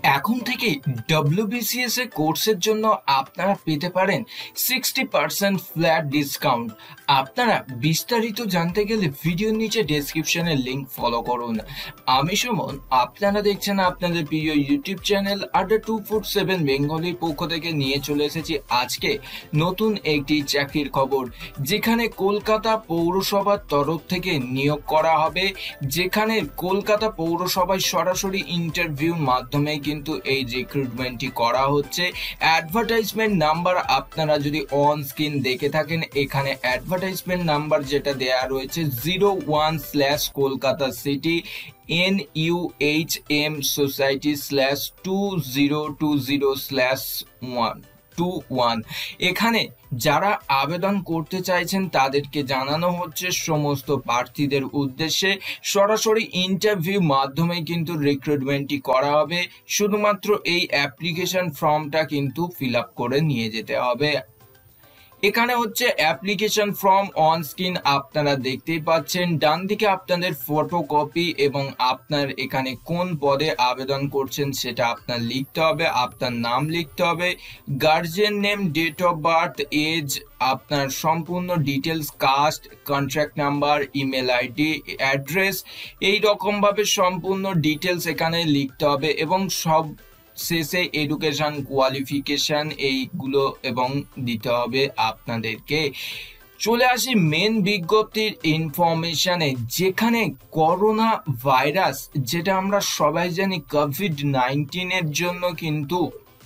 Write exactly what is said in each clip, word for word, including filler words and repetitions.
এখন থেকে ডব্লিউবিসিএস এর কোর্সের জন্য আপনারা পেতে পারেন সিক্সটি পার্সেন্ট ফ্ল্যাট ডিসকাউন্ট। আপনারা বিস্তারিত জানতে গেলে ভিডিওর নিচে ডেসক্রিপশনে লিংক ফলো করুন। আমি সুমন, আপনারা দেখছেন আপনাদের প্রিয় YouTube channel Adda two four seven বেঙ্গলির পক্ষ থেকে নিয়ে চলে এসেছি আজকে নতুন একটি চাকরির খবর, যেখানে কলকাতা পৌরসভার তরফ থেকে নিয়োগ করা হবে, যেখানে কলকাতা পৌরসভায় সরাসরি ইন্টারভিউর মাধ্যমে কিন্তু এই রিক্রুটমেন্টটি করা হচ্ছে। অ্যাডভার্টাইজমেন্ট নাম্বার আপনারা যদি অন স্ক্রিন দেখে থাকেন, এখানে অ্যাডভার্টাইজমেন্ট নাম্বার যেটা দেয়া রয়েছে zero one slash Kolkata city N U H M society slash two zero two zero slash one two one. এখানে যারা আবেদন করতে চাইছেন তাদেরকে জানানো হচ্ছে সমস্ত প্রার্থীদের উদ্দেশ্যে সরাসরি ইন্টারভিউ মাধ্যমে কিন্তু রিক্রুটমেন্টটি করা হবে। শুধুমাত্র এই অ্যাপ্লিকেশন ফর্মটা কিন্তু ফিল আপ করে নিয়ে যেতে হবে। এখানে হচ্ছে অ্যাপ্লিকেশন ফর্ম অন স্ক্রিন আপনারা দেখতেই পাচ্ছেন। ডান দিকে আপনাদের ফটোকপি এবং আপনার এখানে কোন পদে আবেদন করছেন সেটা আপনার লিখতে হবে, আপনার নাম লিখতে হবে, guardian name, date of birth, age, আপনার সম্পূর্ণ details, caste, contract number, email ID, address, এই রকমভাবে সম্পূর্ণ ডিটেলস এখানে লিখতে হবে এবং সব শেষে এডুকেশন কোয়ালিফিকেশন এইগুলো এবং দিতে হবে আপনাদেরকে। চলে আসি মেন বিজ্ঞপ্তির ইনফরমেশনে, যেখানে করোনা ভাইরাস, যেটা আমরা সবাই জানি কোভিড নাইন্টিনের জন্য কিন্তু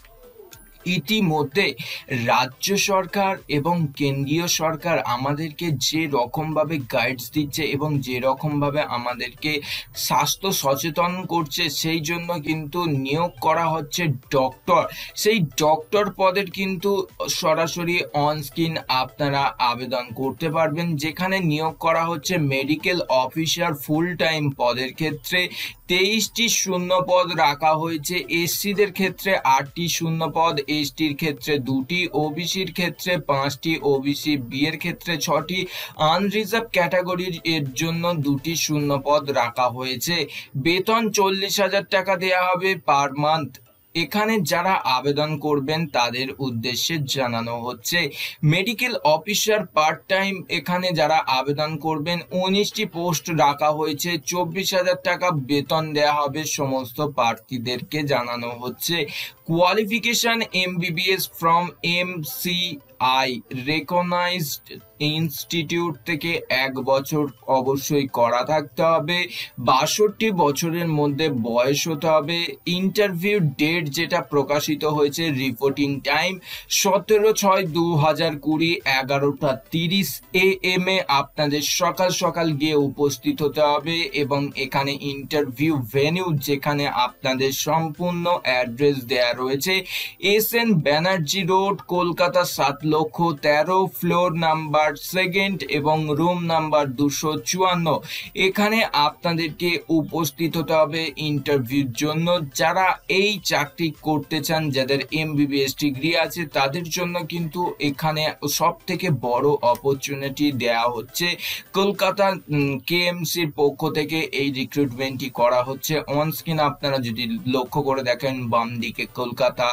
ইতিমধ্যে রাজ্য সরকার এবং কেন্দ্রীয় সরকার আমাদেরকে যে রকমভাবে গাইডস দিচ্ছে এবং যে রকমভাবে আমাদেরকে স্বাস্থ্য সচেতন করছে, সেই জন্য কিন্তু নিয়োগ করা হচ্ছে ডক্টর। সেই ডক্টর পদের কিন্তু সরাসরি অন স্ক্রিন আপনারা আবেদন করতে পারবেন, যেখানে নিয়োগ করা হচ্ছে মেডিকেল অফিসার ফুল টাইম পদের ক্ষেত্রে তেইশটি শূন্য পদ রাখা হয়েছে। এসসিদের ক্ষেত্রে আটটি শূন্য পদ, এসটির ক্ষেত্রে দুটি, ওবিসির ক্ষেত্রে পাঁচটি, ওবিসি বি এর ক্ষেত্রে ছটি, আনরিজার্ভ ক্যাটাগরির এর জন্য দুটি শূন্য পদ রাখা হয়েছে। বেতন চল্লিশ হাজার টাকা দেওয়া হবে পার মান্থ। এখানে যারা আবেদন করবেন তাদের উদ্দেশ্যে জানানো হচ্ছে মেডিকেল অফিসার পার্ট টাইম, এখানে যারা আবেদন করবেন উনিশটি পোস্ট রাখা হয়েছে, চব্বিশ হাজার টাকা বেতন দেওয়া হবে সমস্ত প্রার্থীদেরকে জানানো হচ্ছে। Qualification MBBS from M C I recognised institute থেকে এক বছর অবশ্যই করা থাকতে হবে, বাষট্টি বছরের মধ্যে বয়স হতে হবে। ইন্টারভিউ ডেট যেটা প্রকাশিত হয়েছে, রিপোর্টিং টাইম সতেরো ছয় দু হাজার কুড়ি এগারোটা তিরিশ এ এম এ আপনাদের সকাল সকাল গিয়ে উপস্থিত হতে হবে এবং এখানে ইন্টারভিউ ভেনিউ, যেখানে আপনাদের সম্পূর্ণ অ্যাড্রেস দেয়া রয়েছে, S N Banerjee road, Kolkata, সাত লক্ষ তেরো, ফ্লোর নাম্বার সেকেন্ড এবং রুম নাম্বার দুশো চুয়ান্ন। এখানে আপনাদেরকে উপস্থিত হতে হবে ইন্টারভিউর জন্য। যারা এই চাকরি করতে চান, যাদের এমবিবিএস ডিগ্রি আছে, তাদের জন্য কিন্তু এখানে সব থেকে বড় অপরচুনিটি দেয়া হচ্ছে। কলকাতা কেএমসির পক্ষ থেকে এই রিক্রুটমেন্টটি করা হচ্ছে। অন স্ক্রিন আপনারা যদি লক্ষ্য করে দেখেন, বাম দিকে কলকাতা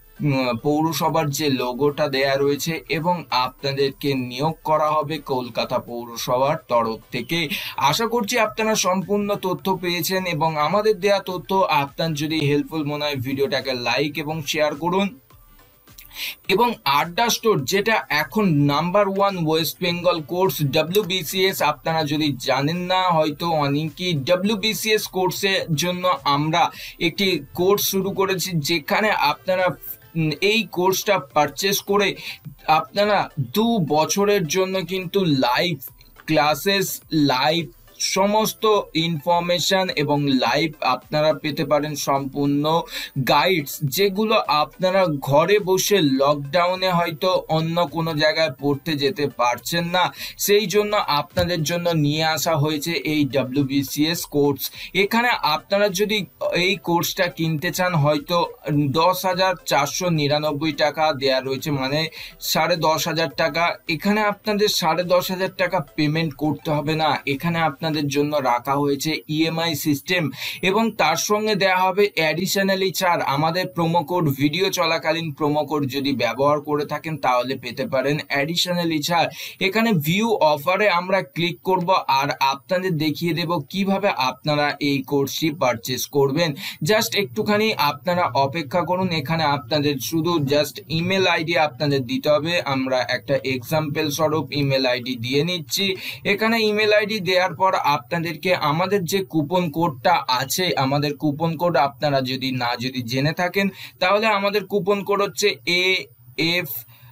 পৌরসভার যে লোগোটা দেয়া রয়েছে এবং আপনাদেরকে নিয়োগ করা হবে কলকাতা পৌরসভার তরফ থেকে। আশা করছি আপনারা সম্পূর্ণ তথ্য পেয়েছেন এবং আমাদের দেয়া তথ্য আপনার যদি হেল্পফুল মনে হয় ভিডিওটাকে লাইক এবং শেয়ার করুন। এবং আড্ডা স্টোর, যেটা এখন number one West Bengal course WBCS, আপনারা যদি জানেন না হয়তো অনেকেই, ডব্লিউবিসিএস কোর্সের জন্য আমরা একটি কোর্স শুরু করেছি, যেখানে আপনারা এই কোর্সটা পারচেস করে আপনারা দু বছরের জন্য কিন্তু লাইভ ক্লাসেস, লাইভ সমস্ত ইনফরমেশন এবং লাইভ আপনারা পেতে পারেন, সম্পূর্ণ গাইডস, যেগুলো আপনারা ঘরে বসে লকডাউনে হয়তো অন্য কোনো জায়গায় পড়তে যেতে পারছেন না, সেই জন্য আপনাদের জন্য নিয়ে আসা হয়েছে এই ডব্লিউবিসিএস কোর্স। এখানে আপনারা যদি এই কোর্সটা কিনতে চান, হয়তো দশ হাজার চারশো নিরানব্বই টাকা দেয়া রয়েছে, মানে সাড়ে দশ হাজার টাকা। এখানে আপনাদের সাড়ে দশ হাজার টাকা পেমেন্ট করতে হবে না, এখানে আপনার আপনাদের জন্য রাখা হয়েছে ইএমআই সিস্টেম এবং তার সঙ্গে দেয়া হবে অ্যাডিশনালি ছাড়। আমাদের প্রোমো কোড ভিডিও চলাকালীন প্রোমো কোড যদি ব্যবহার করে থাকেন তাহলে পেতে পারেন অ্যাডিশনালি ছাড়। এখানে ভিউ অফারে আমরা ক্লিক করব আর আপনাদের দেখিয়ে দেব কিভাবে আপনারা এই কোর্সটি পারচেস করবেন। জাস্ট একটুখানি আপনারা অপেক্ষা করুন। এখানে আপনাদের শুধু জাস্ট ইমেল আইডি আপনাদের দিতে হবে। আমরা একটা এক্সাম্পল স্বরূপ ইমেল আইডি দিয়ে নিচ্ছি। এখানে ইমেল আইডি দেওয়ার পর আপনাদেরকে আমাদের যে কুপন কোডটা আছে, আমাদের কুপন কোড আপনারা যদি না যদি জেনে থাকেন তাহলে আমাদের কুপন কোড হচ্ছে A F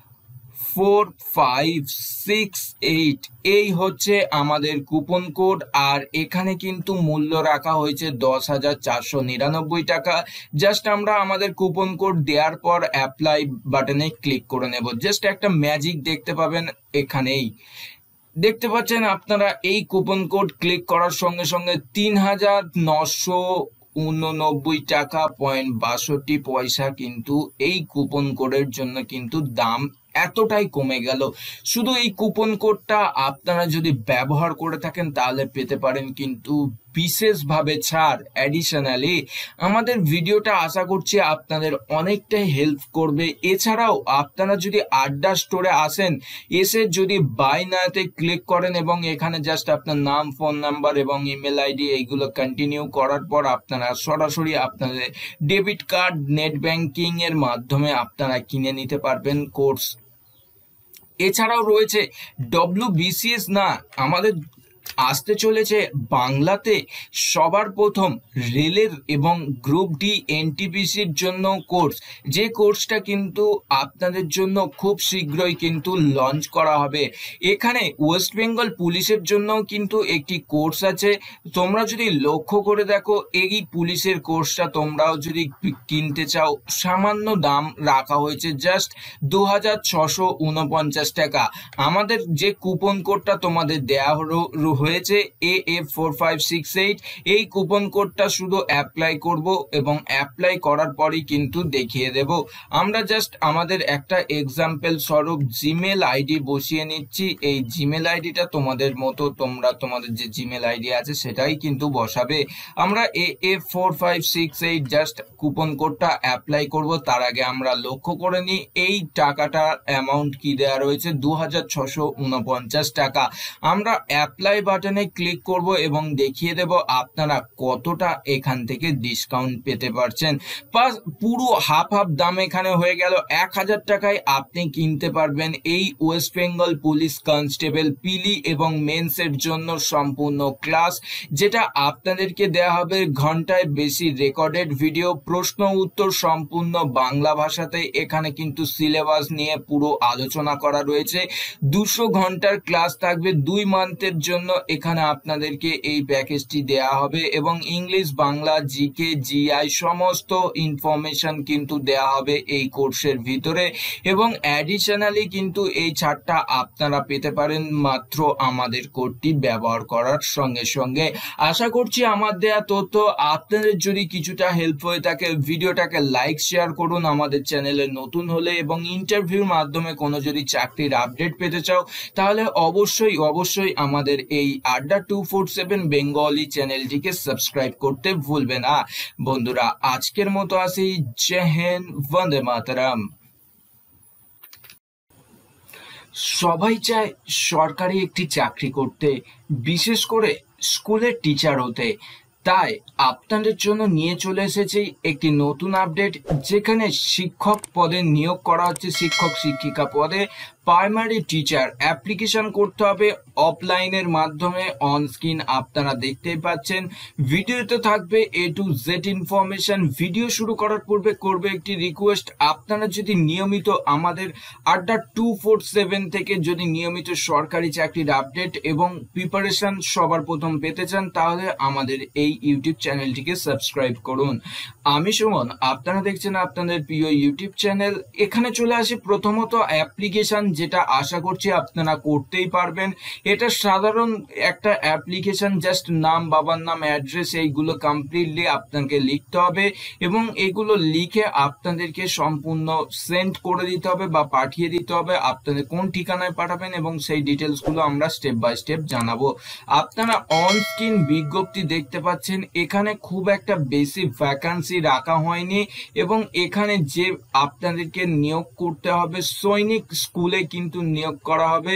four five six eight. এই হচ্ছে আমাদের কুপন কোড আর এখানে কিন্তু মূল্য রাখা হয়েছে দশ হাজার চারশো নিরানব্বই টাকা। জাস্ট আমরা আমাদের কুপন কোড দেওয়ার পর অ্যাপ্লাই বাটনে ক্লিক করে নেব। জাস্ট একটা ম্যাজিক দেখতে পাবেন এখানেই দেখতে পাচ্ছেন আপনারা। এই কুপন কোড ক্লিক করার সঙ্গে সঙ্গে তিন হাজার নশো উননব্বই টাকা পয়েন্ট বাষট্টি পয়সা কিন্তু এই কুপন কোডের জন্য কিন্তু দাম এতটাই কমে গেল। শুধু এই কুপন কোডটা আপনারা যদি ব্যবহার করে থাকেন তাহলে পেতে পারেন কিন্তু বিশেষভাবে ছাড় অ্যাডিশনালি। আমাদের ভিডিওটা আশা করছি আপনাদের অনেকটাই হেল্প করবে। এছাড়াও আপনারা যদি আড্ডা স্টোরে আসেন, এসে যদি বাই নাওতে ক্লিক করেন এবং এখানে জাস্ট আপনার নাম, ফোন নাম্বার এবং ইমেল আইডি এইগুলো কন্টিনিউ করার পর আপনারা সরাসরি আপনাদের ডেবিট কার্ড, নেট ব্যাংকিং এর মাধ্যমে আপনারা কিনে নিতে পারবেন কোর্স। এছাড়াও রয়েছে ডব্লিউবিসিএস না, আমাদের আসতে চলেছে বাংলাতে সবার প্রথম রেলের এবং গ্রুপ ডি এনটিপিসির জন্য কোর্স, যে কোর্সটা কিন্তু আপনাদের জন্য খুব শীঘ্রই কিন্তু লঞ্চ করা হবে। এখানে ওয়েস্ট বেঙ্গল পুলিশের জন্য কিন্তু একটি কোর্স আছে। তোমরা যদি লক্ষ্য করে দেখো এই পুলিশের কোর্সটা তোমরাও যদি কিনতে চাও সামান্য দাম রাখা হয়েছে জাস্ট দু হাজার ছশো উনপঞ্চাশ টাকা। আমাদের যে কুপন কোডটা তোমাদের দেওয়া হয়েছে A F four five six eight, এই কুপন কোডটা শুধু অ্যাপ্লাই করব এবং অ্যাপ্লাই করার পরই কিন্তু দেখিয়ে দেব। আমরা জাস্ট আমাদের একটা এক্সাম্পল স্বরূপ জিমেল আইডি বসিয়ে নিচ্ছি। এই জিমেল আইডিটা তোমাদের মতো তোমরা তোমাদের যে জিমেল আইডি আছে সেটাই কিন্তু বসাবে। আমরা A F four five six eight just coupon কোডটা অ্যাপ্লাই করব। তার আগে আমরা লক্ষ্য করে নিই এই টাকাটার অ্যামাউন্ট কি দেওয়া রয়েছে, দু হাজার ছশো উনপঞ্চাশ টাকা। আমরা অ্যাপ্লাই বাটনে ক্লিক করব এবং দেখিয়ে দেব আপনারা কতটা এখান থেকে ডিসকাউন্ট পেতে পারছেন। প্লাস পুরো হাফ হাফ দাম এখানে হয়ে গেল। এক হাজার টাকায় আপনি কিনতে পারবেন এই ওয়েস্ট বেঙ্গল পুলিশ কনস্টেবল পিলি এবং মেন্সের জন্য সম্পূর্ণ ক্লাস, যেটা আপনাদেরকে দেওয়া হবে ঘন্টায় বেশি রেকর্ডেড ভিডিও, প্রশ্ন উত্তর সম্পূর্ণ বাংলা ভাষাতে। এখানে কিন্তু সিলেবাস নিয়ে পুরো আলোচনা করা রয়েছে। দুশো ঘন্টার ক্লাস থাকবে দুই মান্থের জন্য। এখানে আপনাদেরকে এই প্যাকেজটি দেয়া হবে এবং ইংলিশ, বাংলা, জিকে, জিআই সমস্ত ইনফরমেশন কিন্তু দেয়া হবে এই কোর্সের ভিতরে এবং অ্যাডিশনালি কিন্তু এই ছাড়টা আপনারা পেতে পারেন মাত্র আমাদের কোডটি ব্যবহার করার সঙ্গে সঙ্গে। আশা করছি আমার দেয়া তথ্য আপনাদের যদি কিছুটা হেল্প হয়ে থাকে ভিডিওটাকে লাইক শেয়ার করুন আমাদের চ্যানেলে নতুন হলে, এবং ইন্টারভিউর মাধ্যমে কোনো যদি চাকরির আপডেট পেতে চাও তাহলে অবশ্যই অবশ্যই আমাদের এই Adda two four seven Bengali চ্যানেলটিকে সাবস্ক্রাইব করতে ভুলবেন না। বন্ধুরা আজকের মতো আসি, জয় হিন্দ, বন্দে মাতরম। সবাই চায় সরকারি একটি চাকরি করতে, বিশেষ করে স্কুলের টিচার হতে। তাই আপনাদের জন্য নিয়ে চলে এসেছি একটি নতুন আপডেট, যেখানে শিক্ষক পদে নিয়োগ করা হচ্ছে। শিক্ষক শিক্ষিকা পদে প্রাইমারি টিচার অ্যাপ্লিকেশন করতে হবে অফলাইনের মাধ্যমে। অন স্ক্রিন আপনারা দেখতেই পাচ্ছেন। ভিডিওতে থাকবে A to Z information. Video শুরু করার পূর্বে করবে একটি রিকোয়েস্ট, আপনারা যদি নিয়মিত আমাদের আড্ডা টু ফোর সেভেন থেকে যদি নিয়মিত সরকারি চাকরির আপডেট এবং প্রিপারেশন সবার প্রথম পেতে চান তাহলে আমাদের এই ইউটিউব চ্যানেলটিকে সাবস্ক্রাইব করুন। আমি সুমন, আপনারা দেখছেন আপনাদের প্রিয় ইউটিউব চ্যানেল। এখানে চলে আসি প্রথমত অ্যাপ্লিকেশন যেটা আশা করছি আপনারা করতেই পারবেন। এটা সাধারণ একটা অ্যাপ্লিকেশন, জাস্ট নাম, বাবার নাম, অ্যাড্রেস এইগুলো কমপ্লিটলি আপনাকে লিখতে হবে এবং এগুলো লিখে আপনাদেরকে সম্পূর্ণ সেন্ড করে দিতে হবে বা পাঠিয়ে দিতে হবে। আপনাদের কোন ঠিকানায় পাঠাবেন এবং সেই ডিটেলসগুলো আমরা স্টেপ বাই স্টেপ জানাবো। আপনারা অন স্ক্রিন বিজ্ঞপ্তি দেখতে পাচ্ছেন, এখানে খুব একটা বেশি ভ্যাকান্সি রাখা হয়নি এবং এখানে যে আপনাদেরকে নিয়োগ করতে হবে সৈনিক স্কুলে কিন্তু নিয়োগ করা হবে।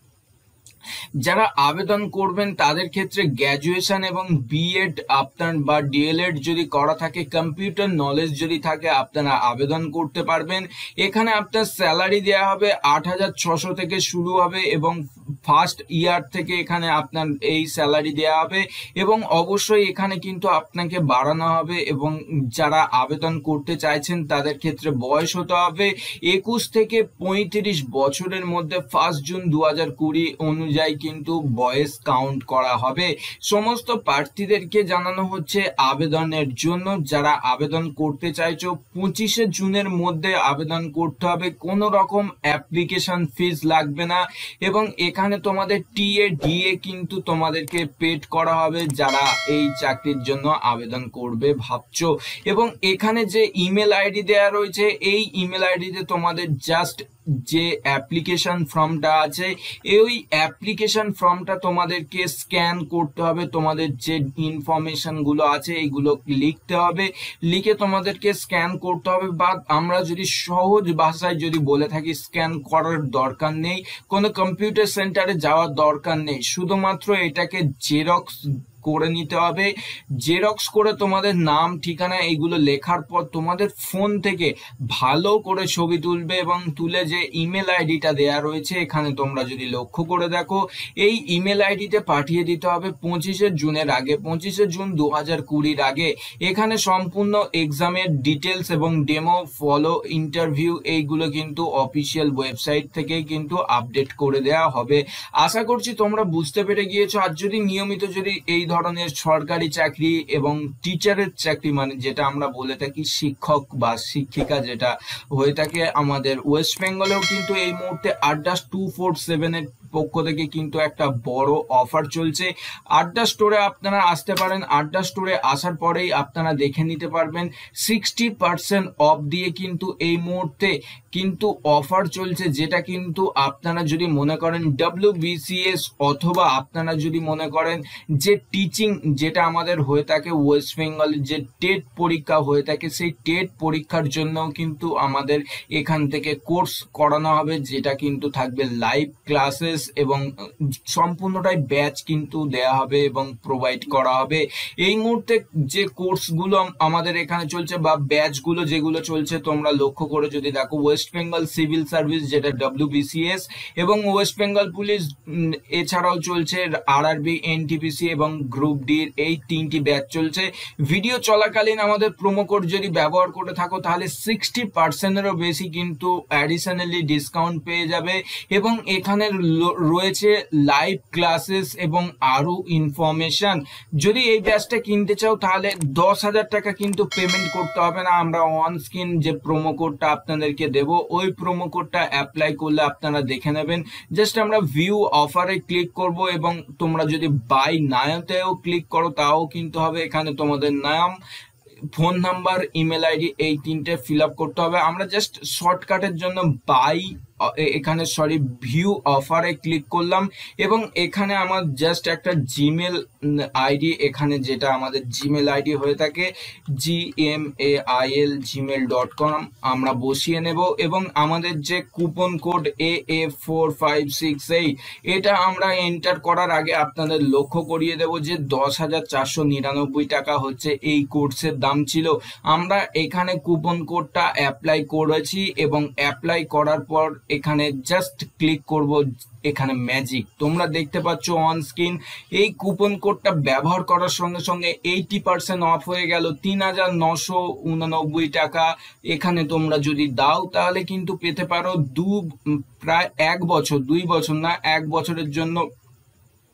যারা আবেদন করবেন তাদের ক্ষেত্রে গ্র্যাজুয়েশন এবং বিএড আপনার বা ডিএলএড যদি করা থাকে, কম্পিউটার নলেজ যদি থাকে, আপনারা আবেদন করতে পারবেন। এখানে আপনার স্যালারি দেওয়া হবে আট হাজার ছশো থেকে শুরু হবে এবং ফার্স্ট ইয়ার থেকে এখানে আপনার এই স্যালারি দেওয়া হবে এবং অবশ্যই এখানে কিন্তু আপনাকে বাড়ানো হবে এবং যারা আবেদন করতে চাইছেন তাদের ক্ষেত্রে বয়স হতে হবে একুশ থেকে পঁয়ত্রিশ বছরের মধ্যে। ফার্স্ট জুন দু হাজার কুড়ি অনুযায়ী কিন্তু বয়স কাউন্ট করা হবে। সমস্ত প্রার্থীদেরকে জানানো হচ্ছে আবেদনের জন্য, যারা আবেদন করতে চাইছো পঁচিশে জুনের মধ্যে আবেদন করতে হবে, কোনো রকম অ্যাপ্লিকেশন ফিস লাগবে না এবং এখানে তোমাদের টিএ ডিএ কিন্তু তোমাদেরকে পেড করা হবে যারা এই চাকরির জন্য আবেদন করবে ভাবছো। এবং এখানে যে ইমেল আইডি দেওয়া রয়েছে এই ইমেল আইডিতে তোমাদের জাস্ট যে অ্যাপ্লিকেশন ফর্মটা আছে এই অ্যাপ্লিকেশন ফর্মটা তোমাদেরকে স্ক্যান করতে হবে, তোমাদের যে ইনফরমেশন গুলো আছে এইগুলো লিখতে হবে, লিখে তোমাদেরকে স্ক্যান করতে হবে। বা আমরা যদি সহজ ভাষায় যদি বলে থাকি, স্ক্যান করার দরকার নেই, কোনো কম্পিউটার সেন্টারে যাওয়ার দরকার নেই, শুধুমাত্র এটাকে জেরক্স করে নিতে হবে। জেরক্স করে তোমাদের নাম, ঠিকানা এইগুলো লেখার পর তোমাদের ফোন থেকে ভালো করে ছবি তুলবে এবং তুলে যে ইমেল আইডিটা দেয়া রয়েছে এখানে তোমরা যদি লক্ষ্য করে দেখো এই ইমেল আইডিতে পাঠিয়ে দিতে হবে পঁচিশে জুনের আগে, পঁচিশে জুন দু হাজার কুড়ির আগে। এখানে সম্পূর্ণ এক্সামের ডিটেলস এবং ডেমো, ফলো, ইন্টারভিউ এইগুলো কিন্তু অফিসিয়াল ওয়েবসাইট থেকে কিন্তু আপডেট করে দেওয়া হবে। আশা করছি তোমরা বুঝতে পেরে গিয়েছো। আর যদি নিয়মিত যদি এই ধরনের সরকারি চাকরি এবং টিচারের চাকরি, মানে যেটা আমরা বলে থাকি শিক্ষক বা শিক্ষিকা যেটা হয়ে থাকে আমাদের ওয়েস্ট বেঙ্গলেও, কিন্তু এই মুহূর্তে আড্ডা টু ফোর সেভেন এর পক্ষ থেকে কিন্তু একটা বড় অফার চলছে। আড্ডা স্টোরে আপনারা আসতে পারেন, আড্ডা স্টোরে আসার পরেই আপনারা দেখে নিতে পারবেন সিক্সটি পার্সেন্ট অফ দিয়ে কিন্তু এই মুহূর্তে কিন্তু অফার চলছে, যেটা কিন্তু আপনারা যদি মনে করেন ডব্লিউবিসিএস অথবা আপনারা যদি মনে করেন যে টিচিং যেটা আমাদের হয়ে থাকে ওয়েস্ট বেঙ্গলের যে টেট পরীক্ষা হয়ে থাকে সেই টেট পরীক্ষার জন্য কিন্তু আমাদের এখান থেকে কোর্স করানো হবে, যেটা কিন্তু থাকবে লাইভ ক্লাসেস এবং সম্পূর্ণটাই ব্যাচ কিন্তু দেয়া হবে এবং প্রোভাইড করা হবে। এই মুহূর্তে যে কোর্সগুলো আমাদের এখানে চলছে বা ব্যাচগুলো যেগুলো চলছে তোমরা লক্ষ্য করে যদি দেখো, ওয়েস্ট বেঙ্গল সিভিল সার্ভিস যেটা ডব্লিউবিসিএস এবং ওয়েস্ট বেঙ্গল পুলিশ, এছাড়াও চলছে আরআরবি, এনটিপিসি এবং গ্রুপ ডির এই তিনটি ব্যাচ চলছে। ভিডিও চলাকালীন আমাদের প্রোমো কোড যদি ব্যবহার করে থাকো তাহলে সিক্সটি পার্সেন্টেরও বেশি কিন্তু অ্যাডিশনালি ডিসকাউন্ট পেয়ে যাবে এবং এখানে রয়েছে লাইভ ক্লাসেস এবং আরো ইনফরমেশন। যদি এই ব্যাচটা কিনতে চাও তাহলে দশ হাজার টাকা কিন্তু পেমেন্ট করতে হবে না, আমরা অন স্ক্রিন যে প্রোমো কোডটা আপনাদেরকে দেব ওই প্রোমো কোডটা অ্যাপ্লাই করলে আপনারা দেখে নেবেন। জাস্ট আমরা ভিউ অফারে ক্লিক করব এবং তোমরা যদি বাই নাওতেও ক্লিক করো তাও কিন্তু হবে। এখানে তোমাদের নাম, ফোন নাম্বার, ইমেল আইডি এই তিনটে ফিল আপ করতে হবে। আমরা জাস্ট শর্টকাটের জন্য বাই এখানে সরি ভিউ অফারে ক্লিক করলাম এবং এখানে আমার জাস্ট একটা জিমেল আইডি, এখানে যেটা আমাদের জিমেল আইডি হয়ে থাকে G M A I L Gmail dot com আমরা বসিয়ে নেব এবং আমাদের যে coupon code A A four five six eight এটা আমরা এন্টার করার আগে আপনাদের লক্ষ্য করিয়ে দেব যে দশ হাজার চারশো নিরানব্বই টাকা হচ্ছে এই কোর্সের দাম ছিল। আমরা এখানে কুপন কোডটা অ্যাপ্লাই করেছি এবং অ্যাপ্লাই করার পর এখানে জাস্ট ক্লিক করব, এখানে ম্যাজিক তোমরা দেখতে পাচ্ছ অন স্ক্রিন। এই কুপন কোডটা ব্যবহার করার সঙ্গে সঙ্গে এইটি পার্সেন্ট অফ হয়ে গেল, তিন হাজার নশো উননব্বই টাকা। এখানে তোমরা যদি দাও তাহলে কিন্তু পেতে পারো দু প্রায় এক বছর, দুই বছর না এক বছরের জন্য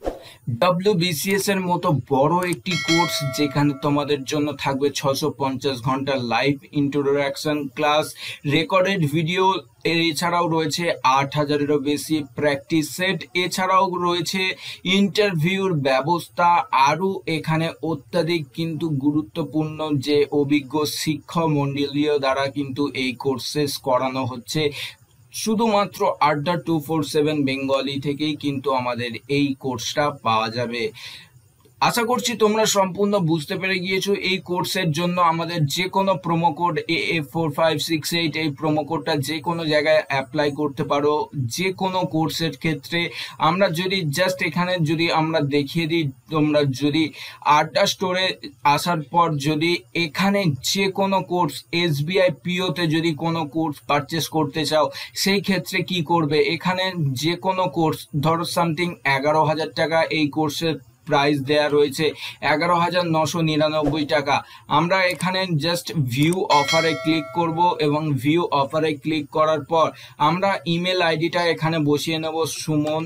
ডব্লিউবিসিএস এর মতো বড় একটি কোর্স যেখানে তোমাদের জন্য থাকবে ছশো পঞ্চাশ ঘন্টা live introduction class, recorded video, এছাড়াও রয়েছে আট হাজারেরও বেশি প্র্যাকটিস সেট, এছাড়াও রয়েছে ইন্টারভিউর ব্যবস্থা। আরও এখানে অত্যাধিক কিন্তু গুরুত্বপূর্ণ যে অভিজ্ঞ শিক্ষক মণ্ডলীয় দ্বারা কিন্তু এই কোর্সেস করানো হচ্ছে। শুধুমাত্র আড্ডা টু ফোর সেভেন বেঙ্গলি থেকেই কিন্তু আমাদের এই কোর্সটা পাওয়া যাবে। আশা করছি তোমরা সম্পূর্ণ বুঝতে পেরে গিয়েছো। এই কোর্সের জন্য আমাদের যে কোনো promo code A A four five six eight এই প্রোমো কোডটা যে কোনো জায়গায় অ্যাপ্লাই করতে পারো যে কোনো কোর্সের ক্ষেত্রে। আমরা যদি জাস্ট এখানে যদি আমরা দেখিয়ে দিই, তোমরা যদি আড্ডা স্টোরে আসার পর যদি এখানে যে কোনো কোর্স এসবিআই পিওতে যদি কোনো কোর্স পারচেস করতে চাও, সেই ক্ষেত্রে কি করবে, এখানে যে কোনো কোর্স ধরো সামথিং এগারো হাজার টাকা এই কোর্সের প্রাইস দেয়া রয়েছে, এগারো হাজার নশো নিরানব্বই টাকা। আমরা এখানে জাস্ট ভিউ অফারে ক্লিক করব এবং ভিউ অফারে ক্লিক করার পর আমরা ইমেল আইডিটা এখানে বসিয়ে নেব, Suman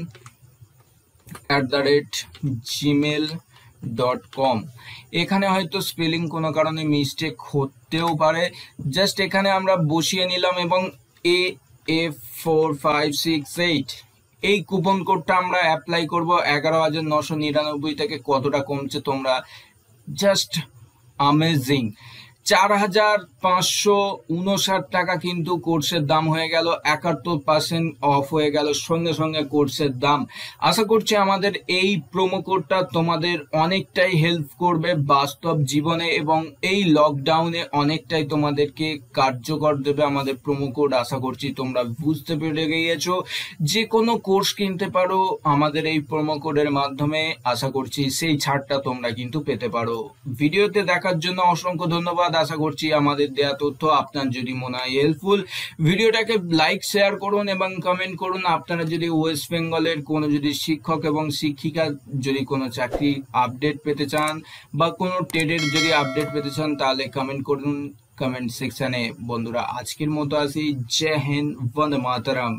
at the rate Gmail dot com. এখানে হয়তো স্পেলিং কোনো কারণে মিস্টেক হতেও পারে, জাস্ট এখানে আমরা বসিয়ে নিলাম এবং A F four five six eight এই কুপন কোডটা আমরা অ্যাপ্লাই করব। এগারো হাজার নশো নিরানব্বই থেকে কতটা কমছে তোমরা জাস্ট আমেজিং, চার হাজার পাঁচশো উনষাট টাকা কিন্তু কোর্সের দাম হয়ে গেল, একাত্তর পার্সেন্ট অফ হয়ে গেল সঙ্গে সঙ্গে কোর্সের দাম। আশা করছি আমাদের এই প্রোমো কোডটা তোমাদের অনেকটাই হেল্প করবে বাস্তব জীবনে এবং এই লকডাউনে অনেকটাই তোমাদেরকে কার্যকর দেবে আমাদের প্রোমো কোড। আশা করছি তোমরা বুঝতে পেরে গিয়েছো। যে কোনো কোর্স কিনতে পারো আমাদের এই প্রোমো কোডের মাধ্যমে, আশা করছি সেই ছাড়টা তোমরা কিন্তু পেতে পারো। ভিডিওতে দেখার জন্য অসংখ্য ধন্যবাদ। আশা করছি আমাদের দেয়া তথ্য আপনার যদি মনে হয় হেল্পফুল, ভিডিওটাকে লাইক শেয়ার করুন এবং কমেন্ট করুন। আপনারা যদি ওয়েস্ট বেঙ্গলের কোনো যদি শিক্ষক এবং শিক্ষিকা যদি কোনো চাকরি আপডেট পেতে চান বা কোনো টেডের যদি আপডেট পেতে চান তাহলে কমেন্ট করুন কমেন্ট সেকশনে। বন্ধুরা আজকের মতো আসি, জয় হিন্দ, বন্দে মাতরম।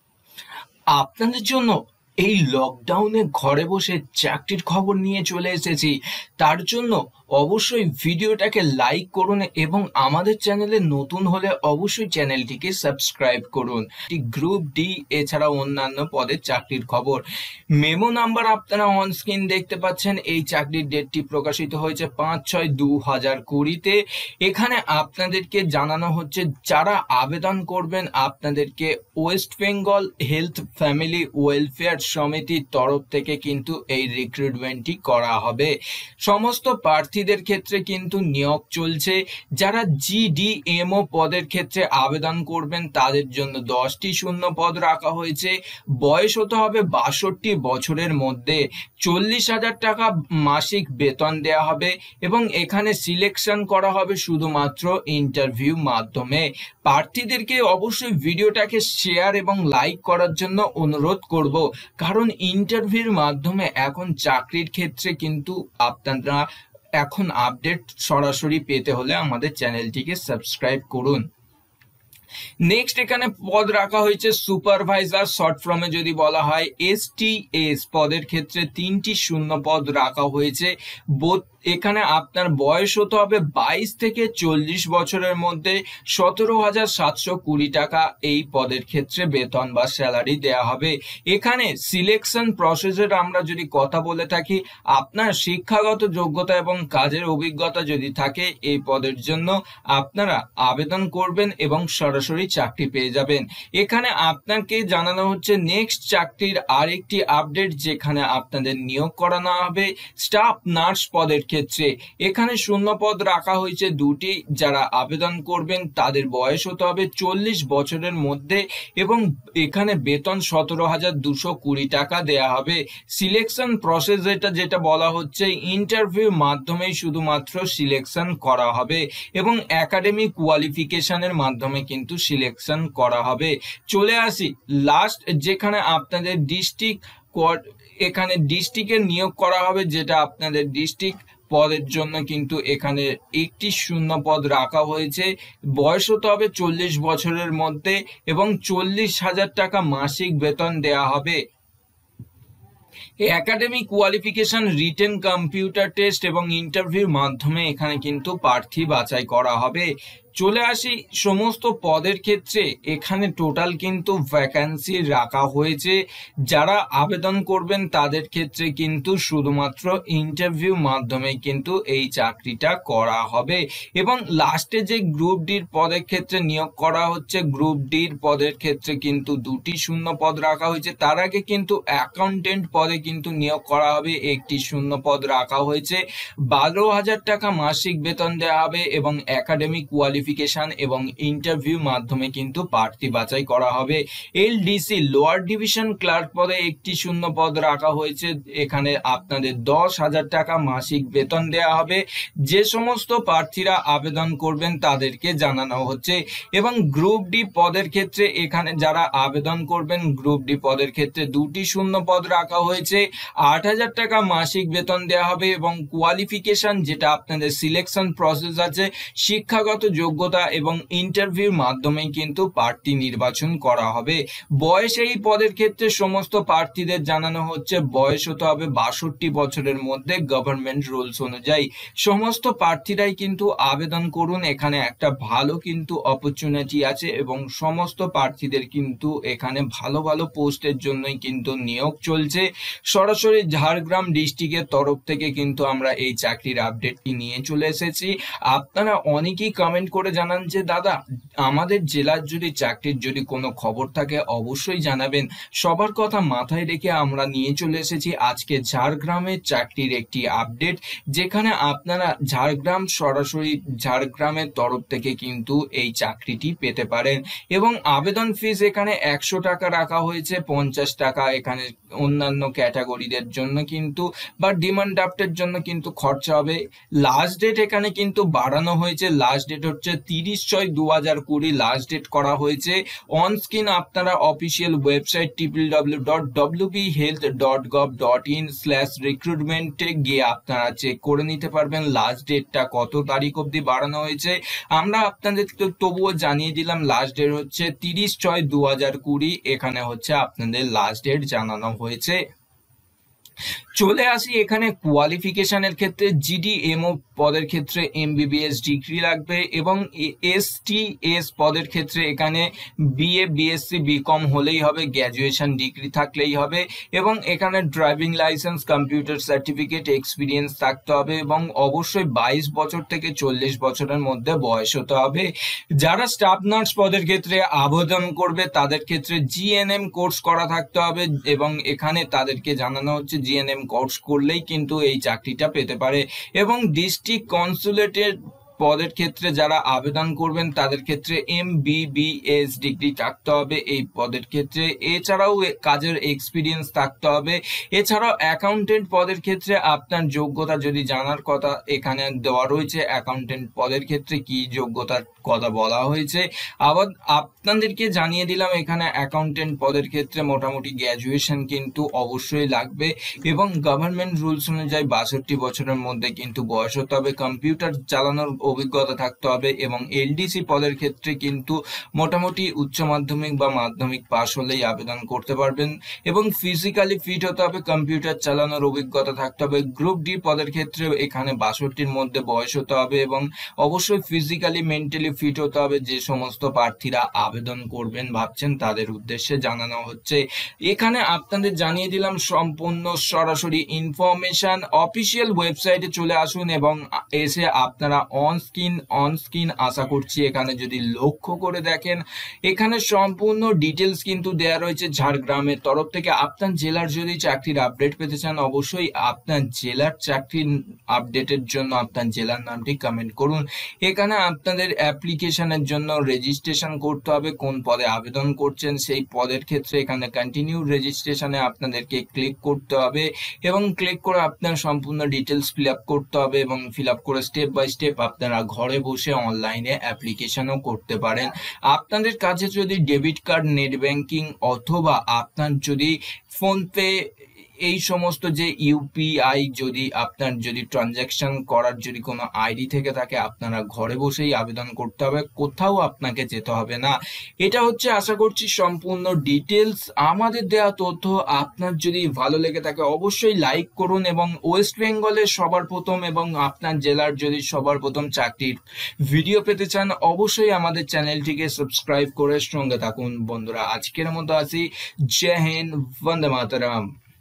আপনাদের জন্য এই লকডাউনে ঘরে বসে চাকরির খবর নিয়ে চলে এসেছি, তার জন্য অবশ্যই ভিডিওটাকে লাইক করুন এবং আমাদের চ্যানেলে নতুন হলে অবশ্যই চ্যানেলটিকে সাবস্ক্রাইব করুন। গ্রুপ ডি এছাড়া অন্যান্য পদের চাকরির খবর মেমো নাম্বার আপনারা অন স্ক্রিন দেখতে পাচ্ছেন। এই চাকরির ডেটটি প্রকাশিত হয়েছে পাঁচ ছয় দু হাজার কুড়িতে। এখানে আপনাদেরকে জানানো হচ্ছে যারা আবেদন করবেন আপনাদেরকে West Bengal health family welfare সমিতির তরফ থেকে কিন্তু এই রিক্রুটমেন্টটি করা হবে। সমস্ত প্রার্থীদের ক্ষেত্রে কিন্তু নিয়োগ চলছে। যারা জিডিএমও পদের ক্ষেত্রে আবেদন করবেন তাদের জন্য দশটি শূন্য পদ রাখা হয়েছে। বয়স হতে হবে বাষট্টি বছরের মধ্যে, চল্লিশ হাজার টাকা মাসিক বেতন দেয়া হবে এবং এখানে সিলেকশন করা হবে শুধুমাত্র ইন্টারভিউ মাধ্যমে। প্রার্থীদেরকে অবশ্যই ভিডিওটাকে শেয়ার এবং লাইক করার জন্য অনুরোধ করব, কারণ ইন্টারভিউর মাধ্যমে এখন চাকরির ক্ষেত্রে কিন্তু আপনারা এখন আপডেট সরাসরি পেতে হলে আমাদের চ্যানেলটিকে সাবস্ক্রাইব করুন। নেক্সট এখানে পদ রাখা হয়েছে সুপারভাইজার, শর্ট ফর্মে যদি বলা হয় এস টি এস পদের ক্ষেত্রে তিনটি শূন্য পদ রাখা হয়েছে। এখানে আপনার বয়স হতে হবে বাইশ থেকে চল্লিশ বছরের মধ্যে, সতেরো হাজার সাতশো কুড়ি টাকা এই পদের ক্ষেত্রে বেতন বা স্যালারি দেয়া হবে। এখানে সিলেকশন প্রসেসের আমরা যদি কথা বলে থাকি, আপনার শিক্ষাগত যোগ্যতা এবং কাজের অভিজ্ঞতা যদি থাকে এই পদের জন্য আপনারা আবেদন করবেন এবং সরাসরি চাকরি পেয়ে যাবেন। এখানে আপনাকে জানানো হচ্ছে নেক্সট চাকরির আরেকটি আপডেট, যেখানে আপনাদের নিয়োগ করানো হবে স্টাফ নার্স পদের ক্ষেত্রে। এখানে শূন্য পদ রাখা হয়েছে দুটি। যারা আবেদন করবেন তাদের বয়স হতে হবে চল্লিশ বছরের মধ্যে এবং এখানে বেতন সতেরো হাজার দুশো কুড়ি টাকা দেয়া হবে। সিলেকশন প্রসেস যেটা যেটা বলা হচ্ছে ইন্টারভিউ মাধ্যমেই শুধুমাত্র সিলেকশন করা হবে এবং একাডেমিক কোয়ালিফিকেশনের মাধ্যমে কিন্তু সিলেকশন করা হবে। চলে আসি লাস্ট, যেখানে আপনাদের ডিস্ট্রিক্ট এখানে ডিস্ট্রিক্টের নিয়োগ করা হবে, যেটা আপনাদের ডিস্ট্রিক্ট পদের জন্য কিন্তু এখানে একটি শূন্য পদ রাখা হয়েছে। বয়স হতে হবে চল্লিশ বছরের মধ্যে এবং চল্লিশ হাজার টাকা মাসিক বেতন দেয়া হবে। Academic qualification, written, computer test এবং ইন্টারভিউর মাধ্যমে এখানে কিন্তু প্রার্থী বাছাই করা হবে। চলে আসি সমস্ত পদের ক্ষেত্রে। এখানে টোটাল কিন্তু ভ্যাকান্সি রাখা হয়েছে। যারা আবেদন করবেন তাদের ক্ষেত্রে কিন্তু শুধুমাত্র ইন্টারভিউ মাধ্যমে কিন্তু এই চাকরিটা করা হবে। এবং লাস্টে যে গ্রুপ ডির পদের ক্ষেত্রে নিয়োগ করা হচ্ছে, গ্রুপ ডির পদের ক্ষেত্রে কিন্তু দুটি শূন্য পদ রাখা হয়েছে। তার আগে কিন্তু অ্যাকাউন্টেন্ট পদে কিন্তু নিয়োগ করা হবে, একটি শূন্য পদ রাখা হয়েছে। বারো হাজার টাকা মাসিক বেতন দেওয়া হবে এবং একাডেমিক কোয়ালিফিকেশন এবং ইন্টারভিউ মাধ্যমে কিন্তু প্রার্থী বাছাই করা হবে। এলডিসি লোয়ার ডিভিশন ক্লার্ক পদে একটি শূন্য পদ রাখা হয়েছে। এখানে আপনাদের দশ হাজার টাকা মাসিক বেতন দেওয়া হবে। যে সমস্ত প্রার্থীরা আবেদন করবেন তাদেরকে জানানো হচ্ছে। এবং গ্রুপ ডি পদের ক্ষেত্রে এখানে যারা আবেদন করবেন, গ্রুপ ডি পদের ক্ষেত্রে দুটি শূন্য পদ রাখা হয়েছে। আট হাজার টাকা মাসিক বেতন দেওয়া হবে এবং কোয়ালিফিকেশন, যেটা আপনাদের সিলেকশন প্রসেস আছে, শিক্ষাগত যোগ্যতা এবং ইন্টারভিউর মাধ্যমে কিন্তু প্রার্থী নির্বাচন করা হবে। বয়স এই পদের ক্ষেত্রে সমস্ত প্রার্থীদের জানানো হচ্ছে বয়স হতে হবে বাষট্টি বছরের মধ্যে গভর্নমেন্ট রুলস অনুযায়ী। সমস্ত প্রার্থীরাই কিন্তু আবেদন করুন, এখানে একটা ভালো কিন্তু অপরচুনিটি আছে এবং সমস্ত প্রার্থীদের কিন্তু এখানে ভালো ভালো পোস্টের জন্যই কিন্তু নিয়োগ চলছে। সরাসরি ঝাড়গ্রাম ডিস্ট্রিক্টের তরফ থেকে কিন্তু আমরা এই চাকরির আপডেটটি নিয়ে চলে এসেছি। আপনারা অনেকেই কমেন্ট করে জানান যে দাদা আমাদের জেলার যদি চাকরির যদি কোনো খবর থাকে অবশ্যই জানাবেন। সবার কথা মাথায় রেখে আমরা নিয়ে চলে এসেছি আজকে ঝাড়গ্রামের চাকরির একটি আপডেট, যেখানে আপনারা ঝাড়গ্রাম সরাসরি ঝাড়গ্রামের তরফ থেকে কিন্তু এই চাকরিটি পেতে পারেন। এবং আবেদন ফিস এখানে একশো টাকা রাখা হয়েছে, পঞ্চাশ টাকা এখানে অন্যান্য ক্যাটাগরিদের জন্য কিন্তু বা ডিমান্ড ড্রাফটের জন্য কিন্তু খরচা হবে। লাস্ট ডেট এখানে কিন্তু বাড়ানো হয়েছে, লাস্ট ডেট হচ্ছে তিরিশ ছয় দু হাজার কুড়ি লাস্ট ডেট করা হয়েছে। অন স্ক্রিন আপনারা official website triple W dot W B health dot gov dot in slash রিক্রুটমেন্টে গিয়ে আপনারা চেক করে নিতে পারবেন লাস্ট ডেটটা কত তারিখ অবধি বাড়ানো হয়েছে। আমরা আপনাদের তবুও জানিয়ে দিলাম লাস্ট ডেট হচ্ছে তিরিশ ছয় দু হাজার কুড়ি এখানে হচ্ছে আপনাদের লাস্ট ডেট জানানো হয়েছে। চলে আসি এখানে কোয়ালিফিকেশনের ক্ষেত্রে। জিডিএমও পদের ক্ষেত্রে এমবিবিএস ডিগ্রি লাগবে এবং এসটিএস পদের ক্ষেত্রে এখানে বিএ বিএসসি বিকম হলেই হবে, গ্র্যাজুয়েশন ডিগ্রি থাকলেই হবে। এবং এখানে driving licence, computer certificate, experience থাকতে হবে এবং অবশ্যই বাইশ বছর থেকে চল্লিশ বছরের মধ্যে বয়স হতে হবে। যারা স্টাফ নার্স পদের ক্ষেত্রে আবেদন করবে তাদের ক্ষেত্রে জিএনএম কোর্স করা থাকতে হবে এবং এখানে তাদেরকে জানানো হচ্ছে জিএনএম কোর্স করলেই কিন্তু এই চাকরিটা পেতে পারে। এবং ডিস্ট্রিক্ট কনসুলেটের পদের ক্ষেত্রে যারা আবেদন করবেন তাদের ক্ষেত্রে এমবিবিএস ডিগ্রি থাকতে হবে এই পদের ক্ষেত্রে। এছাড়াও কাজের এক্সপিরিয়েন্স থাকতে হবে। এছাড়াও অ্যাকাউন্টেন্ট পদের ক্ষেত্রে আপনার যোগ্যতা যদি জানার কথা এখানে দেওয়া রয়েছে, অ্যাকাউন্টেন্ট পদের ক্ষেত্রে কি যোগ্যতার কথা বলা হয়েছে। আবার আপনাদেরকে জানিয়ে দিলাম এখানে অ্যাকাউন্টেন্ট পদের ক্ষেত্রে মোটামুটি গ্র্যাজুয়েশন কিন্তু অবশ্যই লাগবে এবং গভর্নমেন্ট রুলস অনুযায়ী বাষট্টি বছরের মধ্যে কিন্তু বয়স হতে হবে, কম্পিউটার চালানোর অভিজ্ঞতা থাকতে হবে এবং এলডিসি পদের ক্ষেত্রে কিন্তু মোটামুটি উচ্চ মাধ্যমিক বা মাধ্যমিক পাশ হলেই আবেদন করতে পারবেন এবং ফিজিক্যালি ফিট হতে হবে, কম্পিউটার চালানোর অভিজ্ঞতা থাকতে হবে। গ্রুপ ডি পদের ক্ষেত্রে এখানে বাষট্টির মধ্যে বয়স হতে হবে এবং অবশ্যই ফিজিক্যালি মেন্টালি ফিট হতে হবে। যে সমস্ত প্রার্থীরা আবেদন করবেন ভাবছেন তাদের উদ্দেশ্যে জানানো হচ্ছে। এখানে আপনাদের জানিয়ে দিলাম সম্পূর্ণ সরাসরি ইনফরমেশন। অফিসিয়াল ওয়েবসাইটে চলে আসুন এবং এসে আপনারা অন স্ক্রিন অন স্ক্রিন আশা করছি এখানে যদি লক্ষ্য করে দেখেন এখানে সম্পূর্ণ ডিটেলস কিন্তু দেয়া রয়েছে ঝাড়গ্রামের তরফ থেকে। আপনার জেলার যদি চাকরির আপডেট পেতে চান অবশ্যই আপনার জেলার চাকরির আপডেটের জন্য আপনার জেলার নামটি কমেন্ট করুন। এখানে আপনাদের অ্যাপ্লিকেশনের জন্য রেজিস্ট্রেশন করতে হবে, কোন পদে আবেদন করছেন সেই পদের ক্ষেত্রে এখানে কন্টিনিউ রেজিস্ট্রেশনে আপনাদেরকে ক্লিক করতে হবে এবং ক্লিক করে আপনার সম্পূর্ণ ডিটেলস ফিল আপ করতে হবে এবং ফিল আপ করে স্টেপ বাই স্টেপ আপনারা ঘরে বসে অনলাইনে অ্যাপ্লিকেশনও করতে পারেন। আপনাদের কাছে যদি ডেবিট কার্ড, নেট ব্যাংকিং অথবা আপনার যদি ফোনপে এই সমস্ত যে ইউপিআই যদি আপনার যদি ট্রানজ্যাকশন করার যদি কোনো আইডি থেকে থাকে, আপনারা ঘরে বসেই আবেদন করতে হবে, কোথাও আপনাকে যেতে হবে না। এটা হচ্ছে আশা করছি সম্পূর্ণ ডিটেলস। আমাদের দেওয়া তথ্য আপনার যদি ভালো লেগে থাকে অবশ্যই লাইক করুন, এবং ওয়েস্ট বেঙ্গলের সবার প্রথম এবং আপনার জেলার যদি সবার প্রথম চাকরির ভিডিও পেতে চান অবশ্যই আমাদের চ্যানেলটিকে সাবস্ক্রাইব করে সঙ্গে থাকুন। বন্ধুরা আজকের মতো আসি, জয় হিন্দ, বন্দে মাতরম।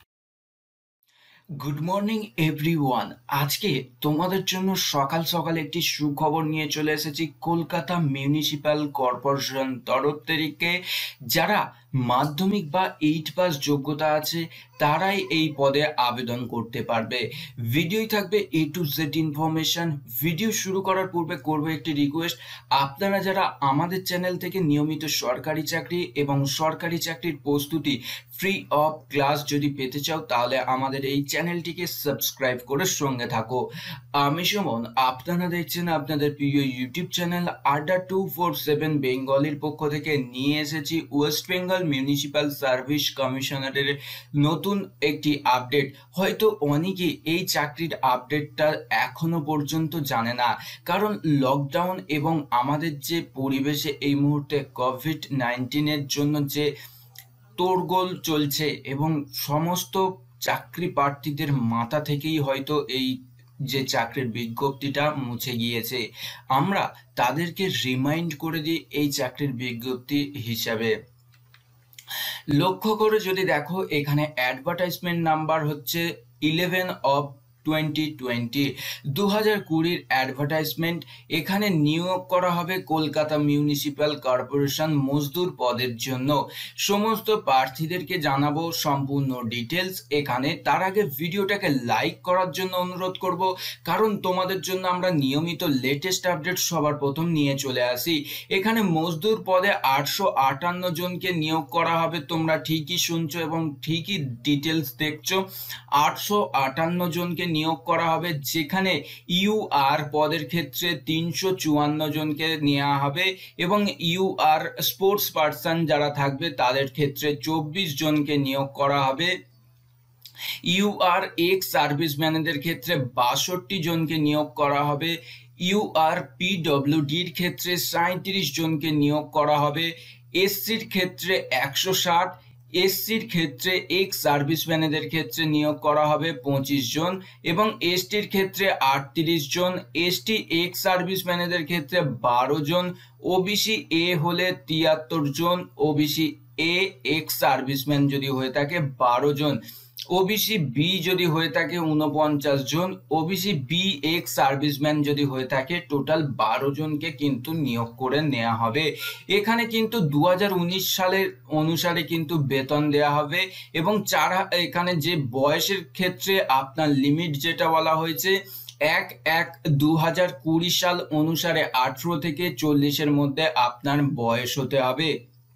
Good morning everyone. আজকে তোমাদের জন্য সকাল সকাল একটি সুখবর নিয়ে চলে এসেছি কলকাতা মিউনিসিপ্যাল কর্পোরেশন তরফ থেকে। যারা মাধ্যমিক বা এইট পাস যোগ্যতা আছে তারাই এই পদে আবেদন করতে পারবে। ভিডিওই থাকবে A to Z information. Video শুরু করার পূর্বে করবো একটি রিকোয়েস্ট, আপনারা যারা আমাদের চ্যানেল থেকে নিয়মিত সরকারি চাকরি এবং সরকারি চাকরির প্রস্তুতি ফ্রি অফ ক্লাস যদি পেতে চাও তাহলে আমাদের এই চ্যানেলটিকে সাবস্ক্রাইব করে সঙ্গে থাকো। আমি সুমন, আপনারা দেখছেন আপনাদের প্রিয় YouTube channel Adda two four seven বেঙ্গলির পক্ষ থেকে নিয়ে এসেছি ওয়েস্ট বেঙ্গল মিউনিসিপ্যাল সার্ভিস কমিশনারের নতুন একটি আপডেট। হয়তো অনেকে এই চাকরির আপডেটটা এখনো পর্যন্ত জানে না, কারণ লকডাউন এবং আমাদের যে পরিবেশে এই মুহূর্তে কোভিড নাইন্টিনের জন্য যে তোড়গোল চলছে এবং সমস্ত চাকরি প্রার্থীদের মাথা থেকেই হয়তো এই যে চাকরির বিজ্ঞপ্তিটা মুছে গিয়েছে। আমরা তাদেরকে রিমাইন্ড করে দিই এই চাকরির বিজ্ঞপ্তি হিসাবে। লক্ষ্য করে যদি দেখো এখানে অ্যাডভার্টাইজমেন্ট নাম্বার হচ্ছে ইলেভেন অফ টোয়েন্টি টোয়েন্টি দু হাজার কুড়ির অ্যাডভার্টাইজমেন্ট। এখানে নিয়োগ করা হবে কলকাতা মিউনিসিপ্যাল কর্পোরেশন মজদুর পদের জন্য। সমস্ত প্রার্থীদেরকে জানাবো সম্পূর্ণ ডিটেলস এখানে। তার আগে ভিডিওটাকে লাইক করার জন্য অনুরোধ করব, কারণ তোমাদের জন্য আমরা নিয়মিত লেটেস্ট আপডেট সবার প্রথম নিয়ে চলে আসি। এখানে মজদুর পদে আটশো আটান্ন জনকে নিয়োগ করা হবে। তোমরা ঠিকই শুনছো এবং ঠিকই ডিটেলস দেখছো, আটশো আটান্ন জনকে নিয়োগ করা হবে, যেখানে ইউআর পদের ক্ষেত্রে তিনশো চুয়ান্ন জনকে নেওয়া হবে এবং ইউআর স্পোর্টস পার্সন যারা থাকবে তাদের ক্ষেত্রে চব্বিশ জনকে নিয়োগ করা হবে। ইউআর এক্স সার্ভিসম্যানদের ক্ষেত্রে বাষট্টি জনকে নিয়োগ করা হবে। ইউআর পিডব্লিউডির ক্ষেত্রে সাঁত্রিশ জনকে নিয়োগ করা হবে। এসসির ক্ষেত্রে একশো ষাট, এসসির ক্ষেত্রে এক্স সার্ভিসম্যানদের ক্ষেত্রে নিয়োগ করা হবে পঁচিশ জন এবং এসটির ক্ষেত্রে আটত্রিশ জন, এসটি এক্স সার্ভিসম্যানদের ক্ষেত্রে বারো জন, ওবিসি এ হলে তিয়াত্তর জন, ওবিসি এ এক্স সার্ভিসম্যান যদি হয়ে থাকে বারো জন, ওবিসি বি যদি হয়ে থাকে উনপঞ্চাশ জন, ওবিসি বি এক্স সার্ভিসম্যান যদি হয়ে থাকে টোটাল বারো জনকে কিন্তু নিয়োগ করে নেওয়া হবে। এখানে কিন্তু দু হাজার উনিশ সালের অনুসারে কিন্তু বেতন দেওয়া হবে এবং চারা এখানে যে বয়সের ক্ষেত্রে আপনার লিমিট যেটা বলা হয়েছে এক এক দু হাজার কুড়ি সাল অনুসারে আঠারো থেকে চল্লিশের মধ্যে আপনার বয়স হতে হবে।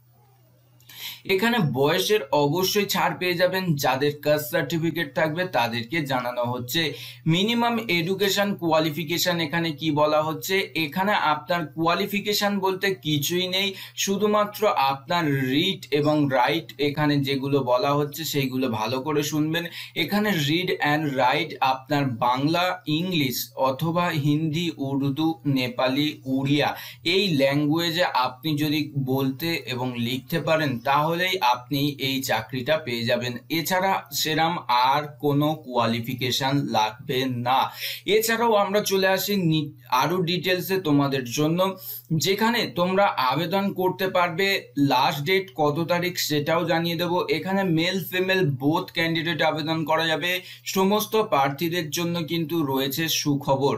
এখানে বয়সের অবশ্যই ছাড় পেয়ে যাবেন, যাদের কাস্ট সার্টিফিকেট থাকবে তাদেরকে জানানো হচ্ছে। মিনিমাম এডুকেশন কোয়ালিফিকেশন এখানে কি বলা হচ্ছে, এখানে আপনার কোয়ালিফিকেশন বলতে কিছুই নেই, শুধুমাত্র আপনার রিড এবং রাইট এখানে যেগুলো বলা হচ্ছে সেইগুলো ভালো করে শুনবেন। এখানে রিড অ্যান্ড রাইট আপনার বাংলা, ইংলিশ অথবা হিন্দি, উর্দু, নেপালি, উড়িয়া এই ল্যাঙ্গুয়েজে আপনি যদি বলতে এবং লিখতে পারেন তাহলে তাহলেই আপনি এই চাকরিটা পেয়ে যাবেন। এছাড়া সেরাম আর কোনো কোয়ালিফিকেশন লাগবে না। এছাড়াও আমরা চলে আসি আরো ডিটেলসে তোমাদের জন্য, যেখানে তোমরা আবেদন করতে পারবে। লাস্ট ডেট কত তারিখ সেটাও জানিয়ে দেবো। এখানে মেল ফিমেল বোথ ক্যান্ডিডেট আবেদন করা যাবে। সমস্ত প্রার্থীদের জন্য কিন্তু রয়েছে সুখবর।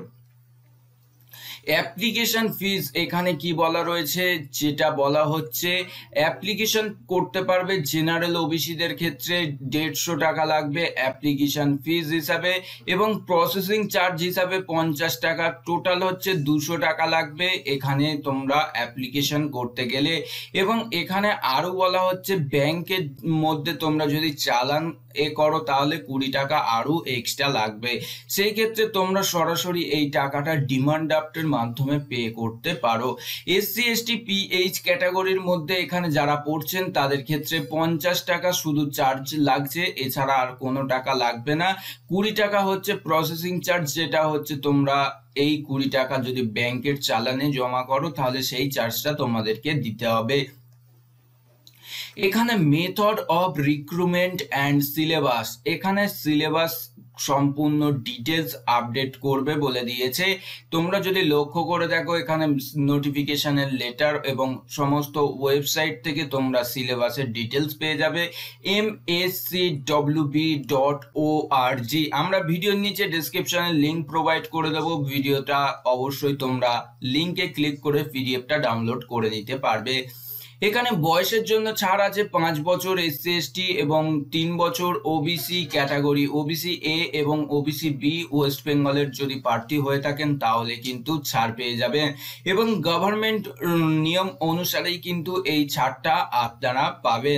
অ্যাপ্লিকেশন ফিজ এখানে কি বলা রয়েছে, যেটা বলা হচ্ছে অ্যাপ্লিকেশন করতে পারবে জেনারেল ওবিসিদের ক্ষেত্রে দেড়শো টাকা লাগবে অ্যাপ্লিকেশন ফিজ হিসাবে এবং প্রসেসিং চার্জ হিসাবে পঞ্চাশ টাকা, টোটাল হচ্ছে দুশো টাকা লাগবে এখানে তোমরা অ্যাপ্লিকেশন করতে গেলে। এবং এখানে আরো বলা হচ্ছে ব্যাংকের মধ্যে তোমরা যদি চালান এ করো তাহলে কুড়ি টাকা আরো এক্সট্রা লাগবে। সেই ক্ষেত্রে তোমরা সরাসরি এই টাকাটা ডিমান্ড ড্রাফটের মাধ্যমে পে করতে পারো। এসসি এসটি পিএইচ ক্যাটাগরির মধ্যে এখানে যারা পড়ছেন তাদের ক্ষেত্রে পঞ্চাশ টাকা শুধু চার্জ লাগছে, এছাড়া আর কোনো টাকা লাগবে না। কুড়ি টাকা হচ্ছে প্রসেসিং চার্জ, যেটা হচ্ছে তোমরা এই কুড়ি টাকা যদি ব্যাংকের চালানে জমা করো তাহলে সেই চার্জটা তোমাদেরকে দিতে হবে। এখানে method of recruitment and syllabus, এখানে সিলেবাস সম্পূর্ণ ডিটেলস আপডেট করবে বলে দিয়েছে। তোমরা যদি লক্ষ্য করে দেখো এখানে নোটিফিকেশনের লেটার এবং সমস্ত ওয়েবসাইট থেকে তোমরা সিলেবাসের ডিটেলস পেয়ে যাবে। M S C W B dot O R G, আমরা ভিডিওর নিচে ডেসক্রিপশনে লিঙ্ক প্রোভাইড করে দেবো, ভিডিওটা অবশ্যই তোমরা লিঙ্কে ক্লিক করে পিডিএফটা ডাউনলোড করে নিতে পারবে। এখানে বয়সের জন্য ছাড় আছে, পাঁচ বছর এসসি এসটি এবং তিন বছর ওবিসি ক্যাটাগরি, ওবিসি এ এবং ওবিসি বি ওয়েস্ট বেঙ্গলের যদি প্রার্থী হয়ে থাকেন তাহলে কিন্তু ছাড় পেয়ে যাবেন, এবং গভর্নমেন্ট নিয়ম অনুসারেই কিন্তু এই ছাড়টা আপনারা পাবেন।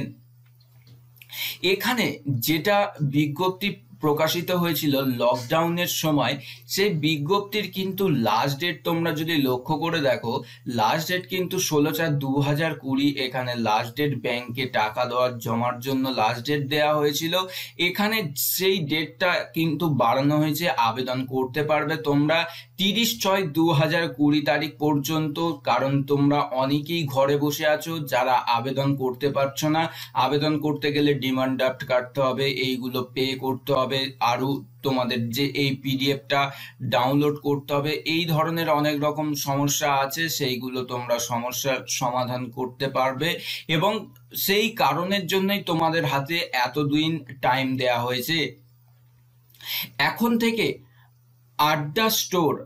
এখানে যেটা বিজ্ঞপ্তি প্রকাশিত হয়েছিল লকডাউনের সময়, সেই বিজ্ঞপ্তির কিন্তু লাস্ট ডেট তোমরা যদি লক্ষ্য করে দেখো, লাস্ট ডেট কিন্তু ষোলো চার দু হাজার কুড়ি এখানে লাস্ট ডেট ব্যাংকে টাকা দেওয়ার জমার জন্য লাস্ট ডেট দেওয়া হয়েছিল। এখানে সেই ডেটটা কিন্তু বাড়ানো হয়েছে, আবেদন করতে পারবে তোমরা তিরিশ ছয় দু হাজার কুড়ি তারিখ পর্যন্ত, কারণ তোমরা অনেকেই ঘরে বসে আছো যারা আবেদন করতে পারছো না। আবেদন করতে গেলে ডিমান্ড ড্রাফট কাটতে হবে, এইগুলো পে করতে হবে, আরো তোমাদের যে এই পিডিএফটা ডাউনলোড করতে হবে, এই ধরনের অনেক রকম সমস্যা আছে, সেইগুলো তোমরা সমস্যার সমাধান করতে পারবে, এবং সেই কারণের জন্যই তোমাদের হাতে এতদিন টাইম দেয়া হয়েছে। এখন থেকে আড্ডা স্টোর,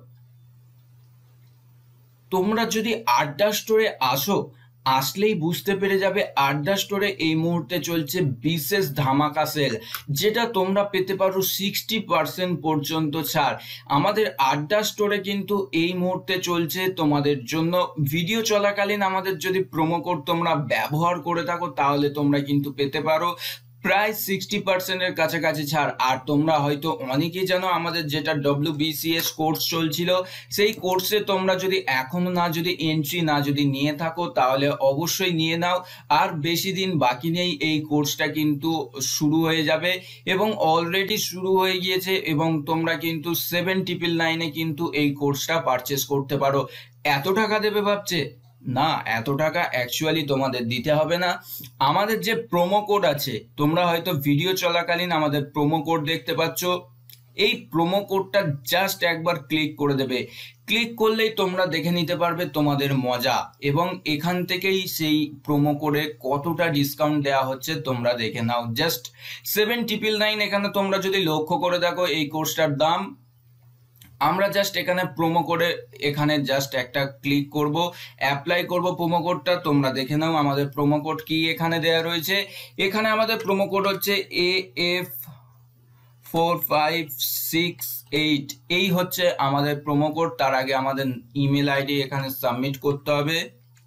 তোমরা যদি আড্ডা স্টোরে আসো, আসলেই বুঝতে পেরে যাবে আড্ডা স্টোরে এই মুহূর্তে চলছে বিশেষ ধামাকা সেল, যেটা তোমরা পেতে পারো সিক্সটি পার্সেন্ট পর্যন্ত ছাড়। আমাদের আড্ডা স্টোরে কিন্তু এই মুহূর্তে চলছে তোমাদের জন্য, ভিডিও চলাকালীন আমাদের যদি প্রোমো কোড তোমরা ব্যবহার করে থাকো তাহলে তোমরা কিন্তু পেতে পারো প্রায় সিক্সটি পার্সেন্টের কাছাকাছি ছাড়। আর তোমরা হয়তো অনেকেই জানো আমাদের যেটা W B C S course চলছিল, সেই কোর্সে তোমরা যদি এখনো না যদি এন্ট্রি না যদি নিয়ে থাকো তাহলে অবশ্যই নিয়ে নাও, আর বেশি দিন বাকি নেই, এই কোর্সটা কিন্তু শুরু হয়ে যাবে এবং অলরেডি শুরু হয়ে গিয়েছে, এবং তোমরা কিন্তু সেভেন ট্রিপল নাইনে কিন্তু এই কোর্সটা পারচেস করতে পারো। এত টাকা দেবে ভাবছে? না, এত টাকা অ্যাকচুয়ালি তোমাদের দিতে হবে না। আমাদের যে প্রোমো কোড আছে, তোমরা হয়তো ভিডিও চলাকালীন আমাদের প্রোমো কোড দেখতে পাচ্ছ, এই প্রোমো কোডটা জাস্ট একবার ক্লিক করে দেবে, ক্লিক করলেই তোমরা দেখে নিতে পারবে তোমাদের মজা, এবং এখান থেকেই সেই প্রোমো কোডে কতটা ডিসকাউন্ট দেওয়া হচ্ছে তোমরা দেখে নাও। জাস্ট সেভেন ট্রিপল নাইন এখানে তোমরা যদি লক্ষ্য করে দেখো এই কোর্সটার দাম, আমরা জাস্ট এখানে প্রোমো কোডে এখানে জাস্ট একটা ক্লিক করব, অ্যাপ্লাই করব প্রোমো কোডটা, তোমরা দেখে নাও আমাদের প্রোমো কোড কি এখানে দেওয়া রয়েছে। এখানে আমাদের প্রোমো কোড হচ্ছে A F four five six eight, এই হচ্ছে আমাদের প্রোমো কোড। তার আগে আমাদের ইমেল আইডি এখানে সাবমিট করতে হবে।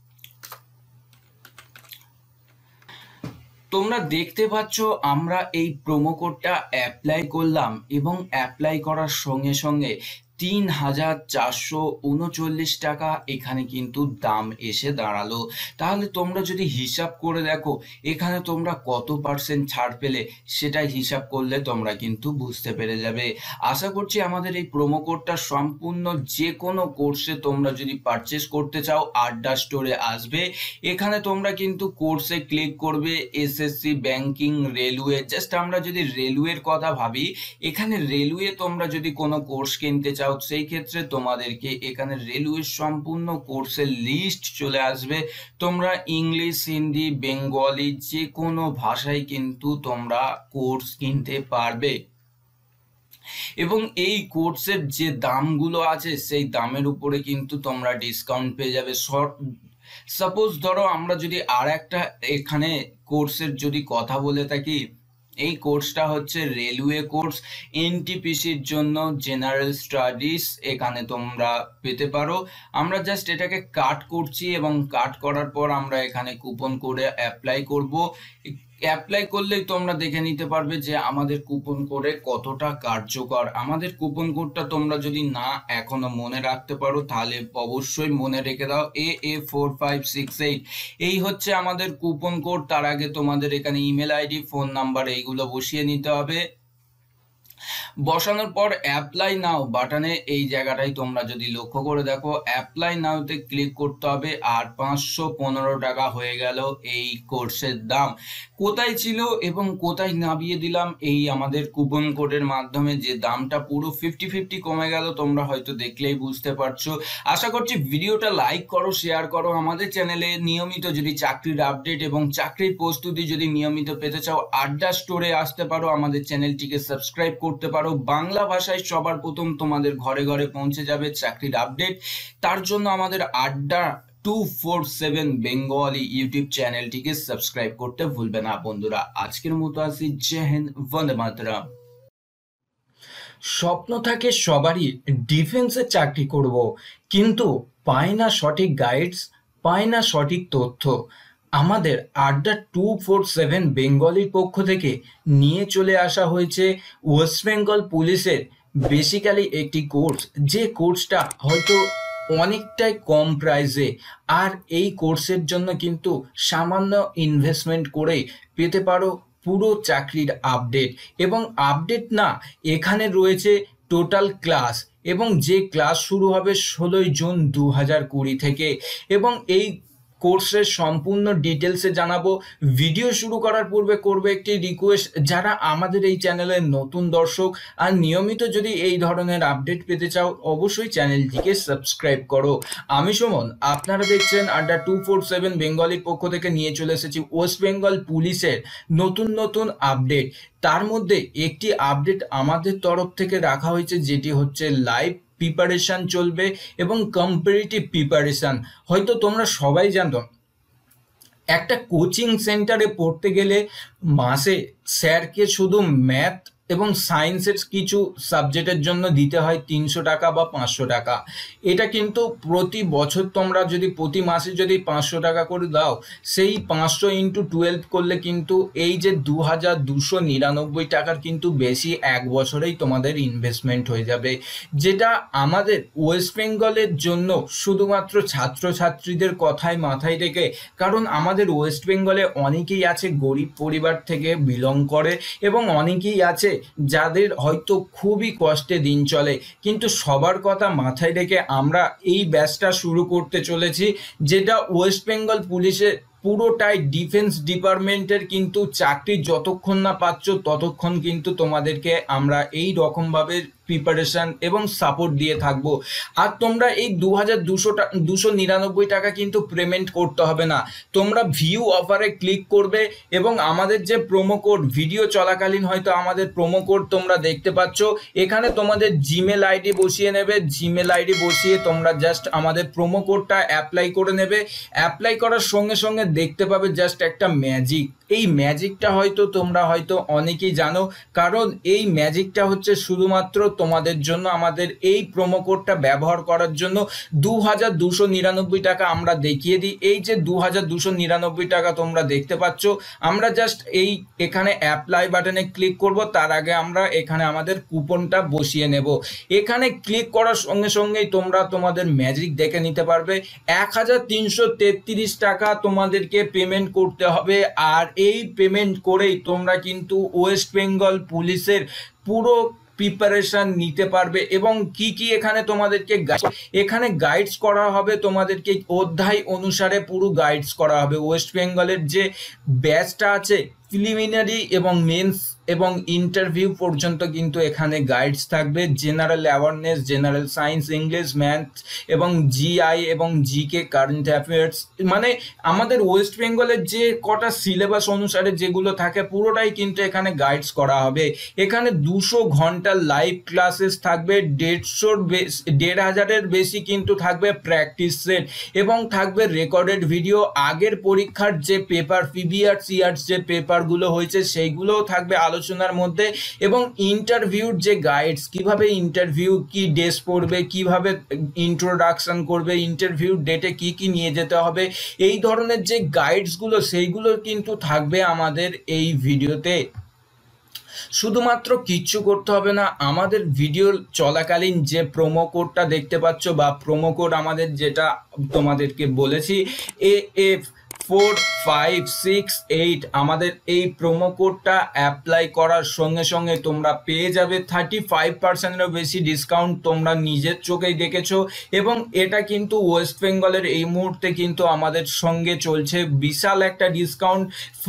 তোমরা দেখতে পাচ্ছ আমরা এই প্রোমো কোডটা অ্যাপ্লাই করলাম, এবং অ্যাপ্লাই করার সঙ্গে সঙ্গে তিন হাজার চারশো উনচল্লিশ টাকা এখানে কিন্তু দাম এসে দাঁড়ালো। তাহলে তোমরা যদি হিসাব করে দেখো এখানে তোমরা কত পার্সেন্ট ছাড় পেলে, সেটাই হিসাব করলে তোমরা কিন্তু বুঝতে পেরে যাবে। আশা করছি আমাদের এই প্রোমো কোডটা সম্পূর্ণ যে কোনো কোর্সে তোমরা যদি পারচেস করতে চাও আড্ডা স্টোরে আসবে, এখানে তোমরা কিন্তু কোর্সে ক্লিক করবে এসএসসি ব্যাংকিং রেলওয়ে। জাস্ট আমরা যদি রেলওয়ের কথা ভাবি, এখানে রেলওয়ে তোমরা যদি কোনো কোর্স কিনতে চাও সেই ক্ষেত্রে তোমাদেরকে এখানে রেলওয়ে সম্পূর্ণ কোর্সের লিস্ট চলে আসবে। তোমরা ইংলিশ, হিন্দি, বেঙ্গলি যে কোনো ভাষায় কিন্তু তোমরা কোর্স কিনতে পারবে, এবং এই কোর্সের যে দামগুলো আছে সেই দামের উপরে কিন্তু তোমরা ডিসকাউন্ট পেয়ে যাবে। সাপোজ ধরো আমরা যদি আর একটা এখানে কোর্সের যদি কথা বলে থাকি, এই কোর্সটা হচ্ছে রেলওয়ে কোর্স, এনটিপিসির জন্য জেনারেল স্টাডিজ এখানে তোমরা পেতে পারো। আমরা জাস্ট এটাকে কাট করছি, এবং কাট করার পর আমরা এখানে কুপন কোডে অ্যাপ্লাই করব। অ্যাপ্লাই করলেই তোমরা দেখে নিতে পারবে যে আমাদের কুপন কোডে কতটা কার্যকর। আমাদের কুপন কোডটা তোমরা যদি না এখনো মনে রাখতে পারো তাহলে অবশ্যই মনে রেখে দাও, A A four five six eight এই হচ্ছে আমাদের কুপন কোড। তার আগে তোমাদের এখানে ইমেল আইডি, ফোন নাম্বার এইগুলো বসিয়ে নিতে হবে। বসানোর পর অ্যাপ্লাই নাও বাটনে এই জায়গাটাই তোমরা যদি লক্ষ্য করে দেখো, অ্যাপ্লাই নাওতে ক্লিক করতে হবে। আর পাঁচশো পনেরো টাকা হয়ে গেল এই কোর্সের দাম। কোথায় ছিল এবং কোথায় নামিয়ে দিলাম এই আমাদের কুপন কোডের মাধ্যমে, যে দামটা পুরো ফিফটি ফিফটি কমে গেল, তোমরা হয়তো দেখলেই বুঝতে পারছো। আশা করছি ভিডিওটা লাইক করো, শেয়ার করো। আমাদের চ্যানেলে নিয়মিত যদি চাকরির আপডেট এবং চাকরির প্রস্তুতি যদি নিয়মিত পেতে চাও, আড্ডা স্টোরে আসতে পারো, আমাদের চ্যানেলটিকে সাবস্ক্রাইব করতে পারো। বাংলা ভাষায় সবার প্রথম তোমাদের ঘরে ঘরে পৌঁছে যাবে চাকরির আপডেট। তার জন্য আমাদের Adda two four seven Bengali YouTube চ্যানেলটিকে সাবস্ক্রাইব করতে ভুলবে না বন্ধুরা। আজকের মতো আসি, জয় হিন্দ, বন্দে মাতরম। স্বপ্ন থাকে সবারই ডিফেন্সে চাকরি করব, কিন্তু পায় না সঠিক গাইডস, পায় না সঠিক তথ্য। আমাদের আড্ডা টু ফোর সেভেন বেঙ্গলির পক্ষ থেকে নিয়ে চলে আসা হয়েছে ওয়েস্ট বেঙ্গল পুলিশের বেসিক্যালি একটি কোর্স, যে কোর্সটা হয়তো অনেকটাই কম প্রাইসে। আর এই কোর্সের জন্য কিন্তু সামান্য ইনভেস্টমেন্ট করে পেতে পারো পুরো চাকরির আপডেট। এবং আপডেট না, এখানে রয়েছে টোটাল ক্লাস, এবং যে ক্লাস শুরু হবে ষোলোই জুন দু হাজার কুড়ি থেকে। এবং এই কোর্সের সম্পূর্ণ ডিটেলসে জানাবো। ভিডিও শুরু করার পূর্বে করবে একটি রিকোয়েস্ট, যারা আমাদের এই চ্যানেলের নতুন দর্শক আর নিয়মিত যদি এই ধরনের আপডেট পেতে চাও, অবশ্যই চ্যানেলটিকে সাবস্ক্রাইব করো। আমি সুমন, আপনারা দেখছেন আড্ডা টু ফোর সেভেন বেঙ্গলির পক্ষ থেকে নিয়ে চলে এসেছি ওয়েস্ট বেঙ্গল পুলিশের নতুন নতুন আপডেট। তার মধ্যে একটি আপডেট আমাদের তরফ থেকে রাখা হয়েছে, যেটি হচ্ছে লাইভ প্রিপারেশন চলবে এবং কম্পারেটিভ প্রিপারেশন। হয়তো তোমরা সবাই জানো, একটা কোচিং সেন্টারে পড়তে গেলে মাসে স্যারকে শুধু ম্যাথ এবং সায়েন্সের কিছু সাবজেক্টের জন্য দিতে হয় তিনশো টাকা বা পাঁচশো টাকা। এটা কিন্তু প্রতি বছর তোমরা যদি প্রতি মাসে যদি পাঁচশো টাকা করে দাও, সেই পাঁচশো ইন্টু টুয়েলভ করলে কিন্তু এই যে দু হাজার দুশো নিরানব্বই টাকার কিন্তু বেশি এক বছরেই তোমাদের ইনভেস্টমেন্ট হয়ে যাবে, যেটা আমাদের ওয়েস্ট বেঙ্গলের জন্য শুধুমাত্র ছাত্রছাত্রীদের কথাই মাথায় রেখে। কারণ আমাদের ওয়েস্ট বেঙ্গলে অনেকেই আছে গরিব পরিবার থেকে বিলং করে, এবং অনেকেই আছে যাদের হয়তো খুবই কষ্টে দিন চলে। কিন্তু সবার কথা মাথায় রেখে আমরা এই ব্যাচটা শুরু করতে চলেছি, যেটা ওয়েস্ট বেঙ্গল পুলিশের পুরোটাই ডিফেন্স ডিপার্টমেন্টের কিন্তু চাকরি যতক্ষণ না পাচ্ছ ততক্ষণ কিন্তু তোমাদেরকে আমরা এই রকমভাবে প্রিপারেশন এবং সাপোর্ট দিয়ে থাকবো। আর তোমরা এই দু হাজার দুশো দুশো নিরানব্বই টাকা কিন্তু পেমেন্ট করতে হবে না। তোমরা ভিউ অফারে ক্লিক করবে এবং আমাদের যে প্রোমো কোড, ভিডিও চলাকালীন হয়তো আমাদের প্রোমো কোড তোমরা দেখতে পাচ্ছ, এখানে তোমাদের জিমেল আইডি বসিয়ে নেবে। জিমেল আইডি বসিয়ে তোমরা জাস্ট আমাদের প্রোমো কোডটা অ্যাপ্লাই করে নেবে। অ্যাপ্লাই করার সঙ্গে সঙ্গে দেখতে পাবে জাস্ট একটা ম্যাজিক। এই ম্যাজিকটা হয়তো তোমরা হয়তো অনেকেই জানো, কারণ এই ম্যাজিকটা হচ্ছে শুধুমাত্র তোমাদের জন্য। আমাদের এই প্রোমো কোডটা ব্যবহার করার জন্য দু হাজার দুশো নিরানব্বই টাকা আমরা দেখিয়ে দিই। এই যে দু হাজার দুশো নিরানব্বই টাকা তোমরা দেখতে পাচ্ছ, আমরা জাস্ট এই এখানে অ্যাপ্লাই বাটনে ক্লিক করব। তার আগে আমরা এখানে আমাদের কুপনটা বসিয়ে নেব। এখানে ক্লিক করার সঙ্গে সঙ্গেই তোমরা তোমাদের ম্যাজিক দেখে নিতে পারবে। এক হাজার তিনশো তেত্রিশ টাকা তোমাদেরকে পেমেন্ট করতে হবে। আর এই পেমেন্ট করেই তোমরা কিন্তু ওয়েস্ট বেঙ্গল পুলিশের পুরো প্রিপারেশন নিতে পারবে। এবং কি কি এখানে তোমাদেরকে এখানে গাইডস করা হবে, তোমাদেরকে অধ্যায় অনুসারে পুরো গাইডস করা হবে। ওয়েস্ট বেঙ্গলের যে ব্যাচটা আছে প্রিলিমিনারি এবং মেন্স এবং ইন্টারভিউ পর্যন্ত কিন্তু এখানে গাইডস থাকবে। General awareness, general science, English, math এবং জিআই এবং জিকে, কারেন্ট অ্যাফেয়ার্স, মানে আমাদের ওয়েস্ট বেঙ্গলের যে কটা সিলেবাস অনুসারে যেগুলো থাকে পুরোটাই কিন্তু এখানে গাইডস করা হবে। এখানে দুশো ঘন্টার লাইভ ক্লাসেস থাকবে, দেড়শোর দেড় হাজারের বেশি কিন্তু থাকবে প্র্যাকটিস সেট, এবং থাকবে রেকর্ডেড ভিডিও। আগের পরীক্ষার যে পেপার, প্রিভিয়াস ইয়ার্স যে পেপার পেপারগুলো হয়েছে সেইগুলোও থাকবে আলোচনার মধ্যে, এবং ইন্টারভিউর যে গাইডস, কিভাবে ইন্টারভিউ, কি ড্রেস পড়বে, কিভাবে ইন্ট্রোডাকশন করবে, ইন্টারভিউ ডেটে কি কি নিয়ে যেতে হবে, এই ধরনের যে গাইডসগুলো সেইগুলো কিন্তু থাকবে আমাদের এই ভিডিওতে। শুধুমাত্র কিচ্ছু করতে হবে না, আমাদের ভিডিও চলাকালীন যে প্রোমো কোডটা দেখতে পাচ্ছ বা প্রোমো কোড আমাদের যেটা তোমাদেরকে বলেছি A F four five six eight, আমাদের এই প্রোমো কোডটা অ্যাপ্লাই করার সঙ্গে সঙ্গে তোমরা পেয়ে যাবে থার্টি ফাইভ পার্সেন্টেরও বেশি ডিসকাউন্ট। তোমরা নিজের চোখেই দেখেছো, এবং এটা কিন্তু ওয়েস্ট বেঙ্গলের এই মুহূর্তে কিন্তু আমাদের সঙ্গে চলছে বিশাল একটা ডিসকাউন্ট।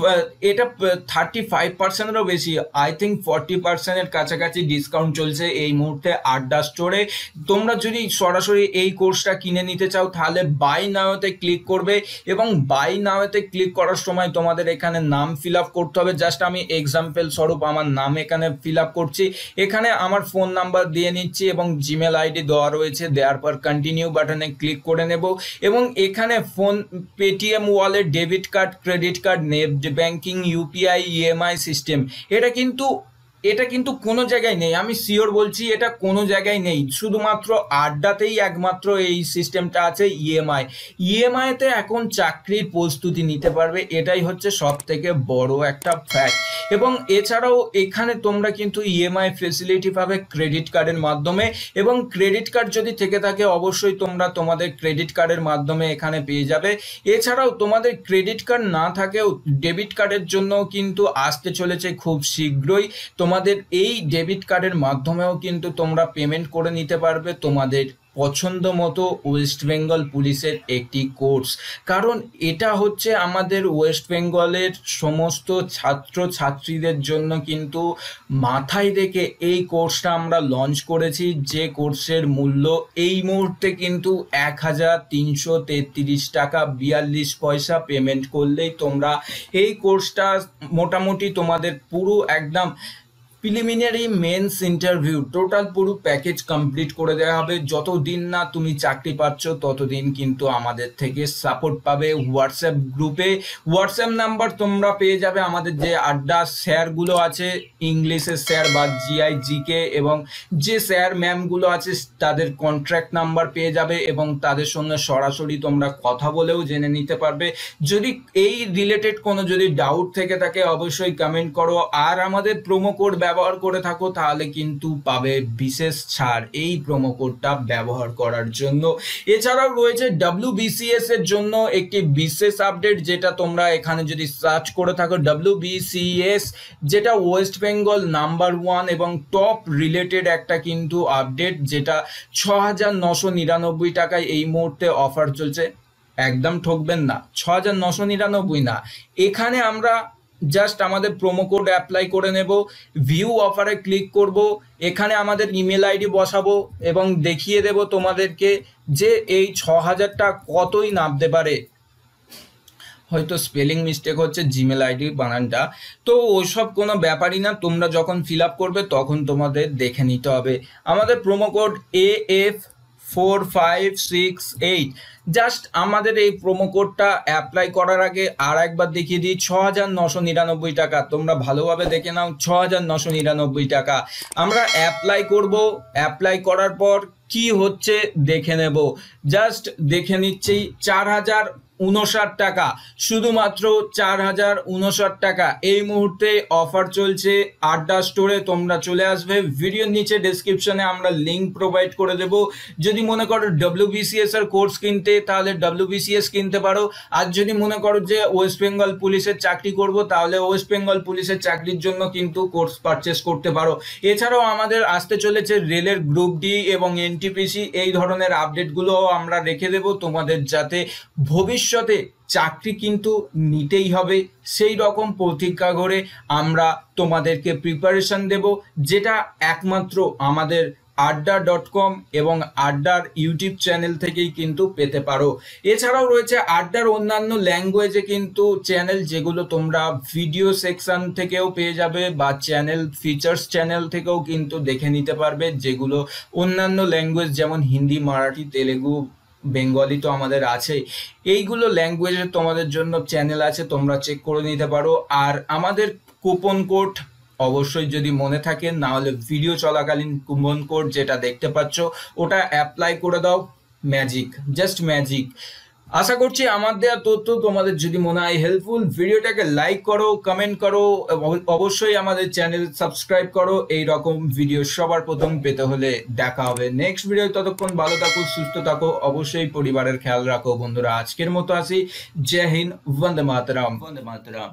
এটা থার্টি ফাইভ পার্সেন্টেরও বেশি, আই থিঙ্ক ফর্টি পার্সেন্টের কাছাকাছি ডিসকাউন্ট চলছে এই মুহূর্তে আড্ডা স্টোরে। তোমরা যদি সরাসরি এই কোর্সটা কিনে নিতে চাও তাহলে বাই নাওতে ক্লিক করবে, এবং বাই নাওতে ক্লিক করার সময় তোমাদের এখানে নাম ফিল আপ করতে হবে। জাস্ট আমি এক্সাম্পল স্বরূপ আমার নাম এখানে ফিল আপ করছি, এখানে আমার ফোন নাম্বার দিয়ে নিচ্ছি এবং জিমেল আইডি দেওয়া রয়েছে। দেওয়ার পর কন্টিনিউ বাটনে ক্লিক করে নেব, এবং এখানে phone, Paytm wallet, debit card, credit card, net banking, UPI, EMI system, এটা কিন্তু এটা কিন্তু কোনো জায়গায় নেই, আমি শিওর বলছি এটা কোনো জায়গায় নেই, শুধুমাত্র আড্ডাতেই একমাত্র এই সিস্টেমটা আছে। ইএমআই ইএমআইতে এখন চাকরির প্রস্তুতি নিতে পারবে, এটাই হচ্ছে সব থেকে বড় একটা ফ্যাক্ট। এবং এছাড়াও এখানে তোমরা কিন্তু ইএমআই ফেসিলিটি পাবে ক্রেডিট কার্ডের মাধ্যমে, এবং ক্রেডিট কার্ড যদি থেকে থাকে অবশ্যই তোমরা তোমাদের ক্রেডিট কার্ডের মাধ্যমে এখানে পেয়ে যাবে। এছাড়াও তোমাদের ক্রেডিট কার্ড না থাকেও ডেবিট কার্ডের জন্য কিন্তু আসতে চলেছে খুব শীঘ্রই। তোমাদের এই ডেবিট কার্ডের মাধ্যমেও কিন্তু তোমরা পেমেন্ট করে নিতে পারবে তোমাদের পছন্দ মতো ওয়েস্ট বেঙ্গল পুলিশের একটি কোর্স। কারণ এটা হচ্ছে আমাদের ওয়েস্ট বেঙ্গলের সমস্ত ছাত্র ছাত্রীদের জন্য কিন্তু মাথায় রেখে এই কোর্সটা আমরা লঞ্চ করেছি, যে কোর্সের মূল্য এই মুহূর্তে কিন্তু এক হাজার তিনশো তেত্রিশ টাকা বিয়াল্লিশ পয়সা পেমেন্ট করলেই তোমরা এই কোর্সটা মোটামুটি তোমাদের পুরো একদম প্রিলিমিনারি, মেন্স, ইন্টারভিউ টোটাল পুরো প্যাকেজ কমপ্লিট করে দেওয়া হবে। যতদিন না তুমি চাকরি পাচ্ছ ততদিন কিন্তু আমাদের থেকে সাপোর্ট পাবে। হোয়াটসঅ্যাপ গ্রুপে হোয়াটসঅ্যাপ নাম্বার তোমরা পেয়ে যাবে, আমাদের যে আড্ডা স্যারগুলো আছে, ইংলিশের স্যার বা জিআই, জিকে, এবং যে স্যার ম্যামগুলো আছে তাদের কন্ট্যাক্ট নাম্বার পেয়ে যাবে, এবং তাদের সঙ্গে সরাসরি তোমরা কথা বলেও জেনে নিতে পারবে। যদি এই রিলেটেড কোনো যদি ডাউট থেকে থাকে অবশ্যই কমেন্ট করো, আর আমাদের প্রোমো কোড ব্যবহার করে থাকো তাহলে কিন্তু পাবে বিশেষ ছাড় এই প্রোমো কোডটা ব্যবহার করার জন্য। এছাড়াও রয়েছে ডব্লিউবিসিএস এর জন্য একটি বিশেষ আপডেট, যেটা তোমরা এখানে যদি সার্চ করে থাকো ডব্লিউবিসিএস, যেটা ওয়েস্ট বেঙ্গল নাম্বার ওয়ান এবং টপ রিলেটেড একটা কিন্তু আপডেট, যেটা ছ হাজার নশো নিরানব্বই টাকায় এই মুহূর্তে অফার চলছে। একদম ঠকবেন না, ছ হাজার নশো নিরানব্বই না, এখানে আমরা জাস্ট আমাদের প্রোমো কোড অ্যাপ্লাই করে নেব, ভিউ অফারে ক্লিক করব, এখানে আমাদের ইমেল আইডি বসাবো এবং দেখিয়ে দেব তোমাদেরকে যে এই ছ হাজারটা কতই নামতে পারে। হয়তো স্পেলিং মিস্টেক হচ্ছে জিমেল আইডি বানানটা, তো ওইসব কোনো ব্যাপারই না, তোমরা যখন ফিল আপ করবে তখন তোমাদের দেখে নিতে হবে। আমাদের promo code A F four five six eight, just আমাদের এই প্রোমো কোডটা অ্যাপ্লাই করার আগে আর একবার দেখিয়ে দিই, ছ হাজার নশো নিরানব্বই টাকা, তোমরা ভালোভাবে দেখে নাও, ছ হাজার নশো নিরানব্বই টাকা আমরা অ্যাপ্লাই করব। অ্যাপ্লাই করার পর কি হচ্ছে দেখে নেব, জাস্ট দেখে নিচ্ছি, চার হাজার উনষাট টাকা, শুধুমাত্র চার হাজার উনষাট টাকা এই মুহূর্তে অফার চলছে আড্ডা স্টোরে। তোমরা চলে আসবে, ভিডিওর নিচে ডেসক্রিপশনে আমরা লিঙ্ক প্রোভাইড করে দেব। যদি মনে করো ডব্লিউবিসিএস এর কোর্স কিনতে তাহলে ডব্লিউবিসিএস কিনতে পারো, আর যদি মনে করো যে ওয়েস্ট বেঙ্গল পুলিশের চাকরি করব তাহলে ওয়েস্ট বেঙ্গল পুলিশের চাকরির জন্য কিন্তু কোর্স পারচেস করতে পারো। এছাড়াও আমাদের আসতে চলেছে রেলের গ্রুপ ডি এবং এনটিপিসি, এই ধরনের আপডেটগুলো আমরা রেখে দেব তোমাদের, যাতে ভবিষ্যতে চাকরি কিন্তু নিতেই হবে সেই রকম প্রতিজ্ঞা করে আমরা তোমাদেরকে প্রিপারেশন দেব, যেটা একমাত্র আমাদের আড্ডা ডট কম এবং আড্ডার ইউটিউব চ্যানেল থেকেই কিন্তু পেতে পারো। এছাড়াও রয়েছে আড্ডার অন্যান্য ল্যাঙ্গুয়েজে কিন্তু চ্যানেল, যেগুলো তোমরা ভিডিও সেকশন থেকেও পেয়ে যাবে বা চ্যানেল ফিচার্স চ্যানেল থেকেও কিন্তু দেখে নিতে পারবে, যেগুলো অন্যান্য ল্যাঙ্গুয়েজ যেমন হিন্দি, মারাঠি, তেলেগু, বেঙ্গলি তো আমাদের আছেই, এইগুলো ল্যাঙ্গুয়েজের তোমাদের জন্য চ্যানেল আছে, তোমরা চেক করে নিতে পারো। আর আমাদের কুপন কোড অবশ্যই যদি মনে থাকে, না হলে ভিডিও চলাকালীন কুপন কোড যেটা দেখতে পাচ্ছ ওটা অ্যাপ্লাই করে দাও, ম্যাজিক, জাস্ট ম্যাজিক। আশা করছি আমার দেওয়া তথ্য তোমাদের যদি মনে হয় হেল্পফুল, ভিডিওটাকে লাইক করো, কমেন্ট করো, অবশ্যই আমাদের চ্যানেল সাবস্ক্রাইব করো এই রকম ভিডিও সবার প্রথম পেতে হলে। দেখা হবে নেক্সট ভিডিও, ততক্ষণ ভালো থাকো, সুস্থ থাকো, অবশ্যই পরিবারের খেয়াল রাখো বন্ধুরা। আজকের মতো আসি, জয় হিন্দ, বন্দে মাতরম, বন্দে মাতরম।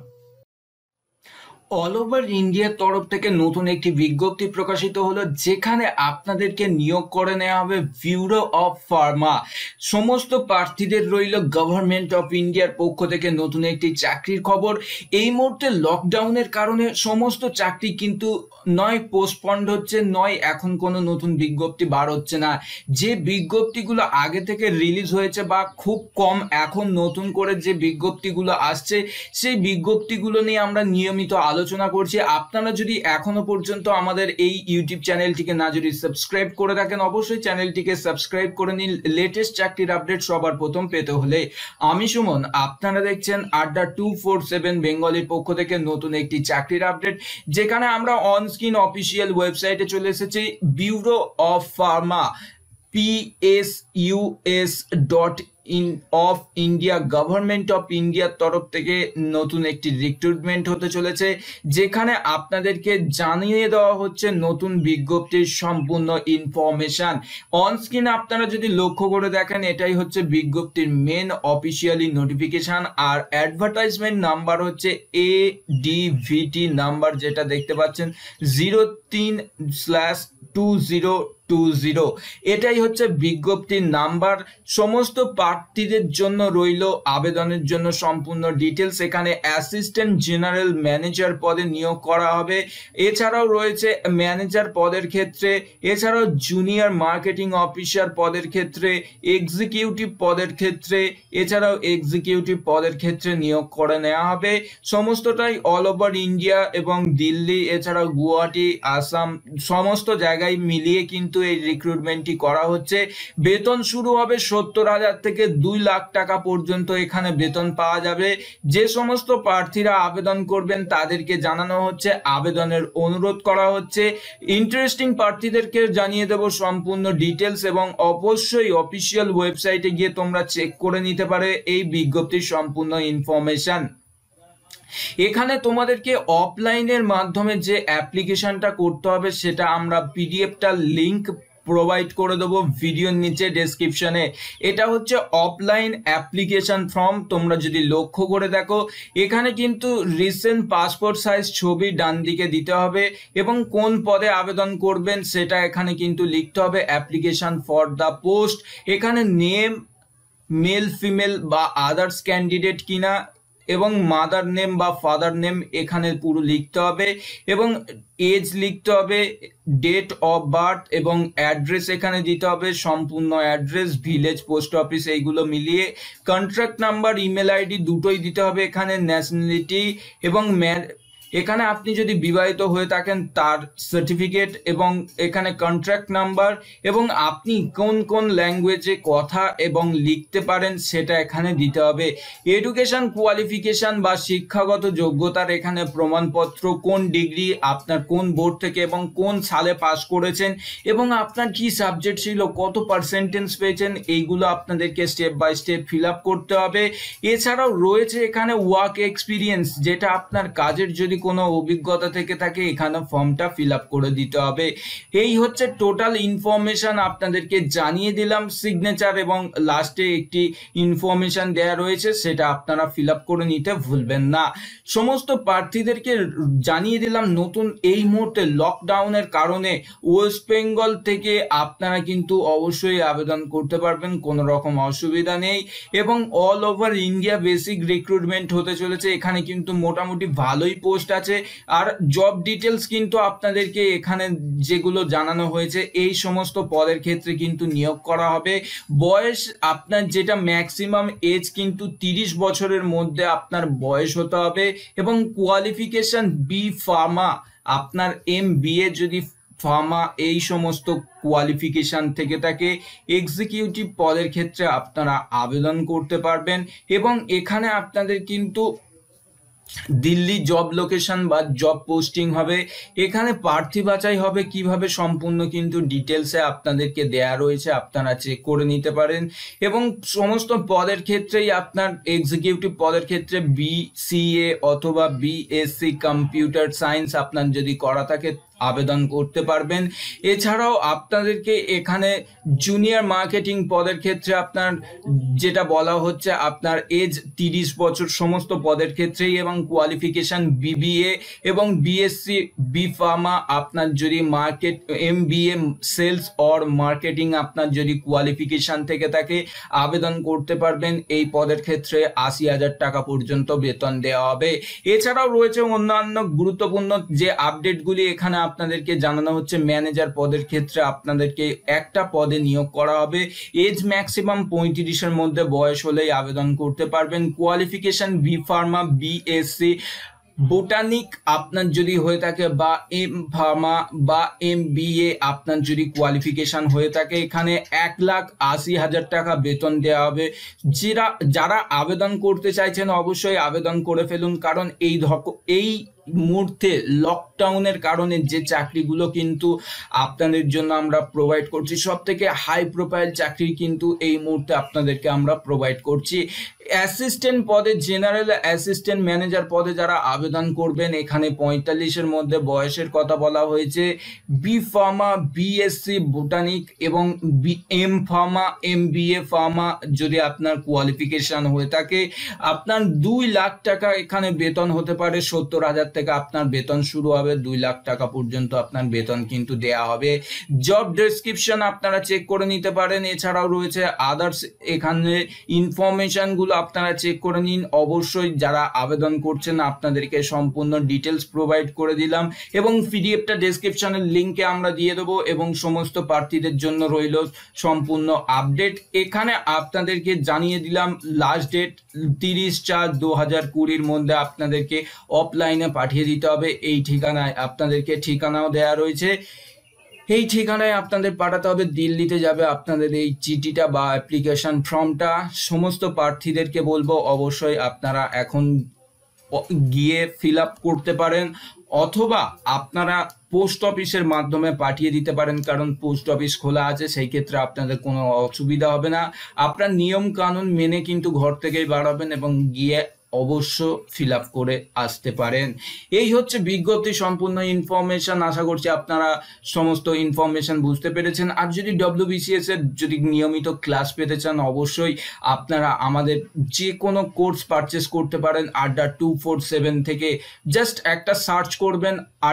অল ওভার ইন্ডিয়ার তরফ থেকে নতুন একটি বিজ্ঞপ্তি প্রকাশিত হলো, যেখানে আপনাদেরকে নিয়োগ করে নেওয়া হবে ব্যুরো অফ ফার্মা। সমস্ত প্রার্থীদের রইল গভর্নমেন্ট অফ ইন্ডিয়ার পক্ষ থেকে নতুন একটি চাকরির খবর। এই মুহূর্তে লকডাউনের কারণে সমস্ত চাকরি কিন্তু নয় পোস্টপন্ড হচ্ছে, নয় এখন কোনো নতুন বিজ্ঞপ্তি বার হচ্ছে না। যে বিজ্ঞপ্তিগুলো আগে থেকে রিলিজ হয়েছে বা খুব কম এখন নতুন করে যে বিজ্ঞপ্তিগুলো আসছে, সেই বিজ্ঞপ্তিগুলো নিয়ে আমরা নিয়মিত আলোচনা করছি। আপনারা যদি এখনো পর্যন্ত আমাদের এই ইউটিউব চ্যানেলটিকে না যদি সাবস্ক্রাইব করে থাকেন, অবশ্যই চ্যানেলটিকে সাবস্ক্রাইব করে নিন লেটেস্ট চাকরির আপডেট সবার প্রথম পেতে হলে। আমি সুমন, আপনারা দেখছেন আড্ডা টু ফোর সেভেন বেঙ্গলির পক্ষ থেকে নতুন একটি চাকরির আপডেট, যেখানে আমরা অন স্ক্রিন অফিসিয়াল ওয়েবসাইটে চলে এসেছি, bureau of pharma পিএসইউএস dot in of India, government of ইন্ডিয়ার তরফ থেকে নতুন একটি রিক্রুটমেন্ট হতে চলেছে, যেখানে আপনাদেরকে জানিয়ে দেওয়া হচ্ছে নতুন বিজ্ঞপ্তির সম্পূর্ণ ইনফরমেশন। অন স্ক্রিন আপনারা যদি লক্ষ্য করে দেখেন, এটাই হচ্ছে বিজ্ঞপ্তির মেন অফিসিয়ালি নোটিফিকেশন। আর অ্যাডভার্টাইজমেন্ট নাম্বার হচ্ছে এ ডিভিটি নাম্বার, যেটা দেখতে পাচ্ছেন জিরো তিন slash two zero two zero. এটাই হচ্ছে বিজ্ঞপ্তির নাম্বার। সমস্ত প্রার্থীদের জন্য রইল আবেদনের জন্য সম্পূর্ণ ডিটেলস। এখানে অ্যাসিস্ট্যান্ট জেনারেল ম্যানেজার পদে নিয়োগ করা হবে, এছাড়াও রয়েছে ম্যানেজার পদের ক্ষেত্রে, এছাড়াও জুনিয়র মার্কেটিং অফিসার পদের ক্ষেত্রে, এক্সিকিউটিভ পদের ক্ষেত্রে, এছাড়াও এক্সিকিউটিভ পদের ক্ষেত্রে নিয়োগ করে নেওয়া হবে। সমস্তটাই অল ওভার ইন্ডিয়া এবং দিল্লি, এছাড়াও গুয়াহাটি, আসাম, সমস্ত জায়গায় মিলিয়ে কিন্তু এই রিক্রুটমেন্টটি করা হচ্ছে। বেতন শুরু হবে সত্তর হাজার থেকে দুই লাখ টাকা পর্যন্ত এখানে বেতন পাওয়া যাবে। যে সমস্ত প্রার্থীরা আবেদন করবেন তাদেরকে জানানো হচ্ছে, আবেদনের অনুরোধ করা হচ্ছে। ইন্টারেস্টিং প্রার্থীদেরকে জানিয়ে দেব সম্পূর্ণ ডিটেলস, এবং অবশ্যই অফিসিয়াল ওয়েবসাইটে গিয়ে তোমরা চেক করে নিতে পারে এই বিজ্ঞপ্তির সম্পূর্ণ ইনফরমেশন। এখানে তোমাদেরকে অফলাইনের মাধ্যমে যে অ্যাপ্লিকেশনটা করতে হবে, সেটা আমরা পিডিএফটা লিংক প্রোভাইড করে দেবো ভিডিওর নিচে ডেসক্রিপশনে। এটা হচ্ছে অফলাইন অ্যাপ্লিকেশন ফর্ম। তোমরা যদি লক্ষ্য করে দেখো, এখানে কিন্তু রিসেন্ট পাসপোর্ট সাইজ ছবি ডান দিকে দিতে হবে, এবং কোন পদে আবেদন করবেন সেটা এখানে কিন্তু লিখতে হবে। অ্যাপ্লিকেশন ফর দ্য পোস্ট, এখানে নেম মেল ফিমেল বা আদার্স ক্যান্ডিডেট কিনা, এবং মাদার নেম বা ফাদার নেম এখানে পুরো লিখতে হবে, এবং এজ লিখতে হবে, ডেট অফ বার্থ এবং অ্যাড্রেস এখানে দিতে হবে, সম্পূর্ণ অ্যাড্রেস, ভিলেজ, পোস্ট অফিস, এইগুলো মিলিয়ে। কন্ট্রাক্ট নাম্বার, ইমেল আইডি দুটোই দিতে হবে এখানে, ন্যাশনালিটি এবং এখানে আপনি যদি বিবাহিত হয়ে থাকেন তার সার্টিফিকেট, এবং এখানে কন্ট্রাক্ট নাম্বার, এবং আপনি কোন কোন ল্যাঙ্গুয়েজে কথা এবং লিখতে পারেন সেটা এখানে দিতে হবে। এডুকেশন কোয়ালিফিকেশন বা শিক্ষাগত যোগ্যতার এখানে প্রমাণপত্র, কোন ডিগ্রি আপনার কোন বোর্ড থেকে এবং কোন সালে পাস করেছেন, এবং আপনার কি সাবজেক্ট ছিল, কত পার্সেন্টেজ পেয়েছেন, এইগুলো আপনাদেরকে step by step fill up করতে হবে। এছাড়াও রয়েছে এখানে ওয়ার্ক এক্সপিরিয়েন্স, যেটা আপনার কাজের যদি কোনো অভিজ্ঞতা থেকে থাকে এখানে ফর্মটা ফিল আপ করে দিতে হবে। এই হচ্ছে টোটাল ইনফরমেশন আপনাদেরকে জানিয়ে দিলাম। সিগনেচার এবং লাস্টে একটি ইনফরমেশন দেয়া রয়েছে, সেটা আপনারা ফিল আপ করে নিতে ভুলবেন না। সমস্ত প্রার্থীদেরকে জানিয়ে দিলাম, নতুন এই মুহূর্তে লকডাউনের কারণে ওয়েস্ট বেঙ্গল থেকে আপনারা কিন্তু অবশ্যই আবেদন করতে পারবেন, কোনো রকম অসুবিধা নেই, এবং all over India basic recruitment হতে চলেছে। এখানে কিন্তু মোটামুটি ভালোই পোস্ট আছে, আর জব ডিটেলস কিন্তু আপনাদেরকে এখানে যেগুলো জানানো হয়েছে এই সমস্ত পদের ক্ষেত্রে কিন্তু নিয়োগ করা হবে। বয়স আপনার যেটা ম্যাক্সিমাম এজ কিন্তু তিরিশ বছরের মধ্যে আপনার বয়স হতে হবে, এবং কোয়ালিফিকেশন বি ফার্মা, আপনার এম বি এ যদি ফার্মা এই সমস্ত কোয়ালিফিকেশান থেকে থাকে এক্সিকিউটিভ পদের ক্ষেত্রে আপনারা আবেদন করতে পারবেন। এবং এখানে আপনাদের কিন্তু দিল্লি জব লোকেশন বা জব পোস্টিং হবে। এখানে প্রার্থী বাছাই হবে কিভাবে সম্পূর্ণ কিন্তু ডিটেলসে আপনাদেরকে দেয়া রয়েছে, আপনারা চেক করে নিতে পারেন। এবং সমস্ত পদের ক্ষেত্রেই আপনার এক্সিকিউটিভ পদের ক্ষেত্রে বিসিএ অথবা বিএসসি কম্পিউটার সায়েন্স আপনার যদি করা থাকে আবেদন করতে পারবেন। এছাড়াও আপনাদেরকে এখানে জুনিয়র মার্কেটিং পদের ক্ষেত্রে আপনার যেটা বলা হচ্ছে আপনার এজ তিরিশ বছর সমস্ত পদের ক্ষেত্রেই, এবং কোয়ালিফিকেশান বিবিএ এবং বিএসসি বি ফার্মা আপনার যদি market MBA sales or marketing আপনার যদি কোয়ালিফিকেশান থেকে থাকে আবেদন করতে পারবেন। এই পদের ক্ষেত্রে আশি হাজার টাকা পর্যন্ত বেতন দেওয়া হবে। এছাড়াও রয়েছে অন্যান্য গুরুত্বপূর্ণ যে আপডেটগুলি এখানে আপনাদেরকে জানানো হচ্ছে। ম্যানেজার পদের ক্ষেত্রে আপনাদেরকে একটা পদে নিয়োগ করা হবে। এজ ম্যাক্সিমাম পঁয়ত্রিশের মধ্যে বয়স হলেই আবেদন করতে পারবেন। Qualification B pharma BSc botanic আপনার যদি হয়ে থাকে বা এম ফার্মা বা এম বিএ আপনার যদি কোয়ালিফিকেশান হয়ে থাকে এখানে এক লাখ আশি হাজার টাকা বেতন দেওয়া হবে। যারা যারা আবেদন করতে চাইছেন অবশ্যই আবেদন করে ফেলুন, কারণ এই ধক এই মুহূর্তে লকডাউনের কারণে যে চাকরিগুলো কিন্তু আপনাদের জন্য আমরা প্রোভাইড করছি সব থেকে হাই প্রোফাইল চাকরি কিন্তু এই মুহূর্তে আপনাদেরকে আমরা প্রোভাইড করছি। অ্যাসিস্ট্যান্ট পদে জেনারেল অ্যাসিস্ট্যান্ট ম্যানেজার পদে যারা আবেদন করবেন এখানে পঁয়তাল্লিশের মধ্যে বয়সের কথা বলা হয়েছে। বি ফার্মা বিএসসি বোটানিক এবং B M pharma M BA pharma যদি আপনার কোয়ালিফিকেশান হয়ে থাকে আপনার দুই লাখ টাকা এখানে বেতন হতে পারে। সত্তর হাজার থেকে আপনার বেতন শুরু হবে, দুই লাখ টাকা পর্যন্ত আপনার বেতন কিন্তু দেয়া হবে। জব ডেসক্রিপশন আপনারা চেক করে নিতে পারেন। এছাড়াও রয়েছে আদার্স এখানে ইনফরমেশনগুলো আপনারা চেক করে নিন। অবশ্যই যারা আবেদন করছেন আপনাদেরকে সম্পূর্ণ ডিটেলস প্রোভাইড করে দিলাম এবং পিডিএফটা ডেসক্রিপশনের লিঙ্কে আমরা দিয়ে দেবো এবং সমস্ত প্রার্থীদের জন্য রইল সম্পূর্ণ আপডেট। এখানে আপনাদেরকে জানিয়ে দিলাম লাস্ট ডেট তিরিশ চার দু হাজার কুড়ির মধ্যে আপনাদেরকে অফলাইনে পাঠিয়ে দিতে হবে। এই ঠিকানায় আপনাদেরকে ঠিকানাও দেয়া রয়েছে, এই ঠিকানায় আপনাদের পাঠাতে হবে। দিল্লিতে যাবে আপনাদের এই চিঠিটা বা অ্যাপ্লিকেশন ফর্মটা। সমস্ত প্রার্থীদেরকে বলবো অবশ্যই আপনারা এখন গিয়ে ফিল আপ করতে পারেন অথবা আপনারা পোস্ট অফিসের মাধ্যমে পাঠিয়ে দিতে পারেন, কারণ পোস্ট অফিস খোলা আছে, সেই ক্ষেত্রে আপনাদের কোনো অসুবিধা হবে না। আপনার নিয়ম কানুন মেনে কিন্তু ঘর থেকেই বাড়াবেন এবং গিয়ে অবশ্য ফিল আপ করে আসতে পারেন। এই হচ্ছে বিজ্ঞপ্তি সম্পূর্ণ ইনফরমেশন। আশা করছি আপনারা সমস্ত ইনফরমেশন বুঝতে পেরেছেন। আর যদি ডব্লিউবিসিএস এর যদি নিয়মিত ক্লাস পেতে চান অবশ্যই আপনারা আমাদের যে কোনো কোর্স পারচেস করতে পারেন আড্ডা টু ফোর সেভেন থেকে। জাস্ট একটা সার্চ করবেন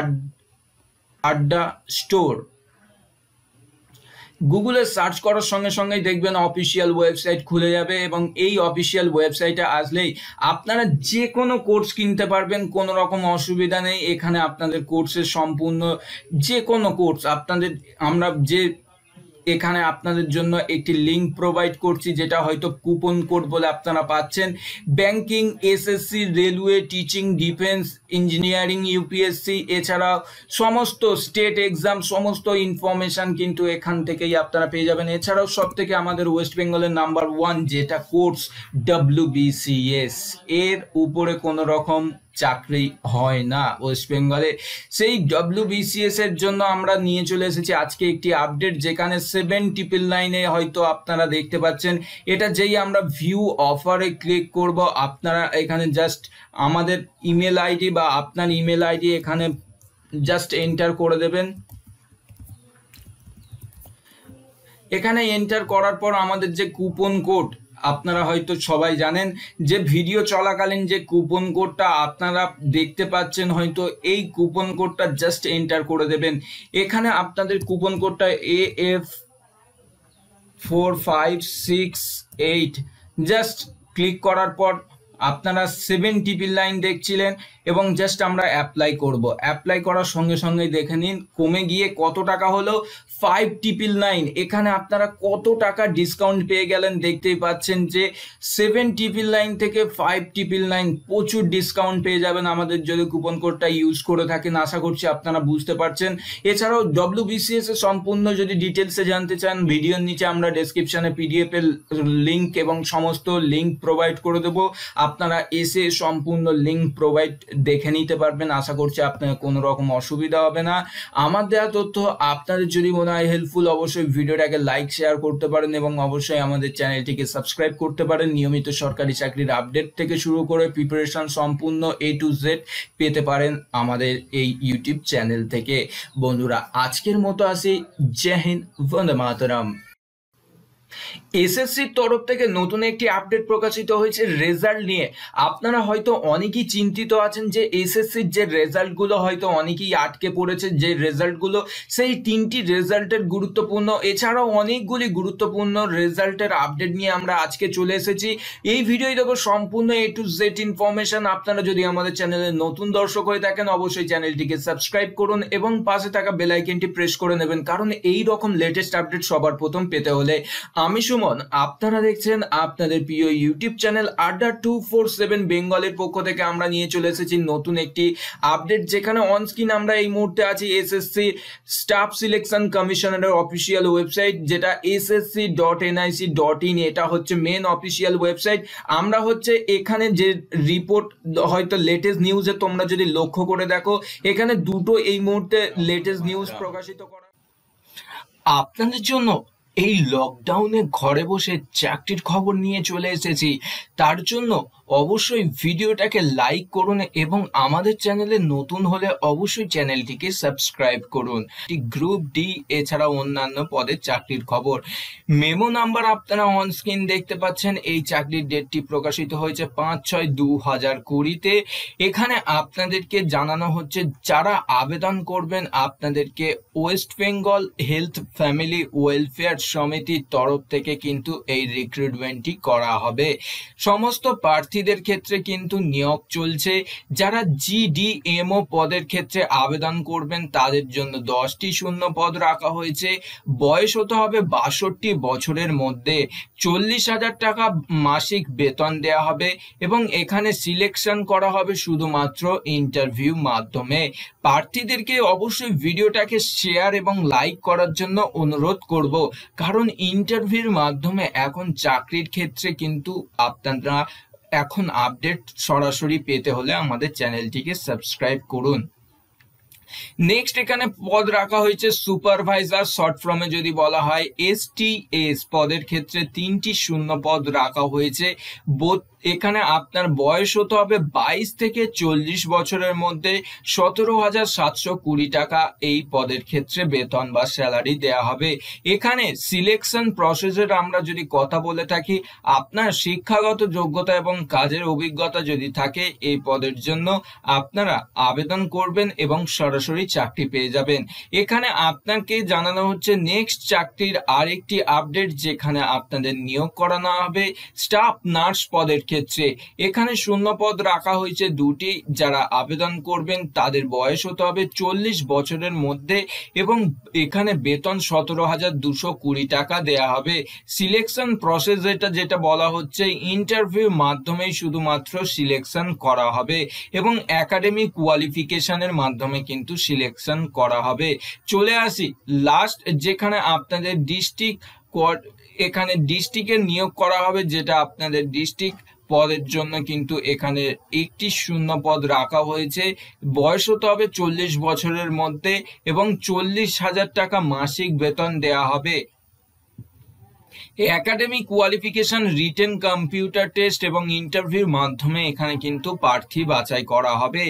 আড্ডা স্টোর, গুগলে সার্চ করার সঙ্গে সঙ্গেই দেখবেন অফিসিয়াল ওয়েবসাইট খুলে যাবে এবং এই অফিসিয়াল ওয়েবসাইটে আসলেই আপনারা যে কোনো কোর্স কিনতে পারবেন, কোনো রকম অসুবিধা নেই। এখানে আপনাদের কোর্সের সম্পূর্ণ যে কোনো কোর্স আপনাদের আমরা যে এখানে আপনাদের জন্য একটি লিঙ্ক প্রোভাইড করছি যেটা হয়তো কুপন কোড বলে আপনারা পাচ্ছেন। Banking, SSC, railway, teaching, defence, engineering, UPSC এছাড়া সমস্ত স্টেট এক্সাম সমস্ত ইনফরমেশান কিন্তু এখান থেকেই আপনারা পেয়ে যাবেন। এছাড়াও সব থেকে আমাদের ওয়েস্ট বেঙ্গলের নাম্বার ওয়ান যেটা কোর্স ডব্লিউবিসিএস, এর উপরে কোনো রকম চাকরি হয় না ওয়েস্ট বেঙ্গলে। সেই ডব্লিউবিসিএস এর জন্য আমরা নিয়ে চলে এসেছি আজকে একটি আপডেট, যেখানে সেভেন ট্রিপল নাইনে হয়তো আপনারা দেখতে পাচ্ছেন। এটা যেই আমরা ভিউ অফারে ক্লিক করব আপনারা এখানে জাস্ট আমাদের ইমেল আইডি বা আপনার ইমেল আইডি এখানে জাস্ট এন্টার করে দেবেন। এখানে এন্টার করার পর আমাদের যে কুপন কোড আপনারা হয়তো সবাই জানেন যে ভিডিও চলাকালীন যে কুপন কোডটা আপনারা দেখতে পাচ্ছেন হয়তো এই কুপন কোডটা জাস্ট এন্টার করে দেবেন। এখানে আপনাদের কুপন কোডটা A F four five six eight just click করার পর আপনারা সেভেন ট্রিপল নাইন দেখছিলেন এবং জাস্ট আমরা অ্যাপ্লাই করব। অ্যাপ্লাই করার সঙ্গে সঙ্গে দেখে নিন কমে গিয়ে কত টাকা হলো, ফাইভ ট্রিপল নাইন। এখানে আপনারা কত টাকা ডিসকাউন্ট পেয়ে গেলেন দেখতেই পাচ্ছেন যে সেভেন ট্রিপল নাইন থেকে ফাইভ ট্রিপল নাইন প্রচুর ডিসকাউন্ট পেয়ে যাবেন আমাদের যদি কুপন কোডটা ইউজ করে থাকেন। আশা করছি আপনারা বুঝতে পারছেন। এছাড়াও ডব্লিউবিসিএস এর সম্পূর্ণ যদি ডিটেলসে জানতে চান ভিডিওর নিচে আমরা ডেসক্রিপশনে পিডিএফ এর লিঙ্ক এবং সমস্ত লিঙ্ক প্রোভাইড করে দেবো, আপনারা এসে সম্পূর্ণ লিঙ্ক প্রোভাইড দেখে নিতে পারবেন। আশা করছি আপনার কোনো রকম অসুবিধা হবে না। আমার দেওয়া তথ্য আপনাদের যদি মনে হয় হেল্পফুল অবশ্যই ভিডিওটাকে লাইক শেয়ার করতে পারেন এবং অবশ্যই আমাদের চ্যানেলটিকে সাবস্ক্রাইব করতে পারেন। নিয়মিত সরকারি চাকরির আপডেট থেকে শুরু করে প্রিপারেশন সম্পূর্ণ এ টু জেড পেতে পারেন আমাদের এই ইউটিউব চ্যানেল থেকে। বন্ধুরা আজকের মতো আসি, জয় হিন্দ, বন্দে মাতরম। এসএসসির তরফ থেকে নতুন একটি আপডেট প্রকাশিত হয়েছে রেজাল্ট নিয়ে। আপনারা হয়তো অনেকেই চিন্তিত আছেন যে এসএসসির যে রেজাল্টগুলো হয়তো অনেকেই আটকে পড়েছে, যে রেজাল্টগুলো সেই তিনটি রেজাল্টের গুরুত্বপূর্ণ এছাড়াও অনেকগুলি গুরুত্বপূর্ণ রেজাল্টের আপডেট নিয়ে আমরা আজকে চলে এসেছি। এই ভিডিওই দেবো সম্পূর্ণ এ টু জেড ইনফরমেশন। আপনারা যদি আমাদের চ্যানেলে নতুন দর্শক হয়ে থাকেন অবশ্যই চ্যানেলটিকে সাবস্ক্রাইব করুন এবং পাশে থাকা বেল আইকনটি প্রেস করে নেবেন, কারণ এই রকম লেটেস্ট আপডেট সবার প্রথম পেতে হলে। আমি সুমন, আপনারা দেখছেন আপনাদের প্রিয় YouTube channel Adda two four seven বেঙ্গলের পক্ষ থেকে আমরা নিয়ে চলে এসেছি নতুন একটি আপডেট, যেখানে অন স্ক্রিন আমরা এই মুহূর্তে আছি এসএসসি স্টাফ সিলেকশন কমিশনারের অফিসিয়াল ওয়েবসাইট, যেটা SSC dot NIC dot in. এটা হচ্ছে মেন অফিসিয়াল ওয়েবসাইট। আমরা হচ্ছে এখানে যে রিপোর্ট হয়তো লেটেস্ট নিউজে তোমরা যদি লক্ষ্য করে দেখো, এখানে দুটো এই মুহূর্তে লেটেস্ট নিউজ প্রকাশিত করা আপনাদের জন্য। এই লকডাউনে ঘরে বসে চাকরির খবর নিয়ে চলে এসেছি, তার জন্য অবশ্যই ভিডিওটাকে লাইক করুন এবং আমাদের চ্যানেলে নতুন হলে অবশ্যই চ্যানেলটিকে সাবস্ক্রাইব করুন। গ্রুপ ডি এছাড়া অন্যান্য পদের চাকরির খবর মেমো নাম্বার আপনারা অন স্ক্রিন দেখতে পাচ্ছেন। এই চাকরির ডেটটি প্রকাশিত হয়েছে পাঁচ ছয় দু হাজার কুড়িতে। এখানে আপনাদেরকে জানানো হচ্ছে যারা আবেদন করবেন আপনাদেরকে West Bengal health family welfare সমিতির তরফ থেকে কিন্তু এই রিক্রুটমেন্টটি করা হবে। সমস্ত প্রার্থীদের ক্ষেত্রে কিন্তু নিয়োগ চলছে। যারা জিডিএমও পদের ক্ষেত্রে আবেদন করবেন তাদের জন্য দশটি শূন্য পদ রাখা হয়েছে। বয়স হতে হবে বাষট্টি বছরের মধ্যে। চল্লিশ হাজার টাকা মাসিক বেতন দেওয়া হবে এবং এখানে সিলেকশন করা হবে শুধুমাত্র ইন্টারভিউ মাধ্যমে। প্রার্থীদেরকে অবশ্যই ভিডিওটাকে শেয়ার এবং লাইক করার জন্য অনুরোধ করব, কারণ ইন্টারভিউর মাধ্যমে এখন চাকরির ক্ষেত্রে কিন্তু আপনারা এখন আপডেট সরাসরি পেতে হলে আমাদের চ্যানেলটিকে সাবস্ক্রাইব করুন। নেক্সট এখানে পদ রাখা হয়েছে সুপারভাইজার, শর্ট ফর্মে যদি বলা হয় এসটিএস পদের ক্ষেত্রে তিনটি শূন্য পদ রাখা হয়েছে। এখানে আপনার বয়স হতে হবে বাইশ থেকে চল্লিশ বছরের মধ্যে। সতেরো হাজার সাতশো কুড়ি টাকা এই পদের ক্ষেত্রে বেতন বা স্যালারি দেয়া হবে। এখানে সিলেকশন প্রসেসের আমরা যদি কথা বলে থাকি, আপনার শিক্ষাগত যোগ্যতা এবং কাজের অভিজ্ঞতা যদি থাকে এই পদের জন্য আপনারা আবেদন করবেন এবং সরাসরি চাকরি পেয়ে যাবেন। এখানে আপনাকে জানানো হচ্ছে নেক্সট চাকরির আরেকটি আপডেট, যেখানে আপনাদের নিয়োগ করানো হবে স্টাফ নার্স পদের ক্ষেত্রে। এখানে শূন্য পদ রাখা হয়েছে দুটি। যারা আবেদন করবেন তাদের বয়স হতে হবে চল্লিশ বছরের মধ্যে এবং এখানে বেতন সতেরো হাজার দুশো কুড়ি টাকা দেয়া হবে। সিলেকশন প্রসেস যেটা যেটা বলা হচ্ছে ইন্টারভিউ মাধ্যমেই শুধুমাত্র সিলেকশন করা হবে এবং একাডেমিক কোয়ালিফিকেশনের মাধ্যমে কিন্তু সিলেকশন করা হবে। চলে আসি লাস্ট, যেখানে আপনাদের ডিস্ট্রিক্ট এখানে ডিস্ট্রিক্টের নিয়োগ করা হবে, যেটা আপনাদের ডিস্ট্রিক্ট পদের জন্য কিন্তু এখানে একটি শূন্য পদ রাখা হয়েছে। বয়স হতে হবে চল্লিশ বছরের মধ্যে এবং চল্লিশ হাজার টাকা মাসিক বেতন দেয়া হবে। Academic qualification, written computer test এবং ইন্টারভিউর মাধ্যমে এখানে কিন্তু প্রার্থী বাছাই করা হবে।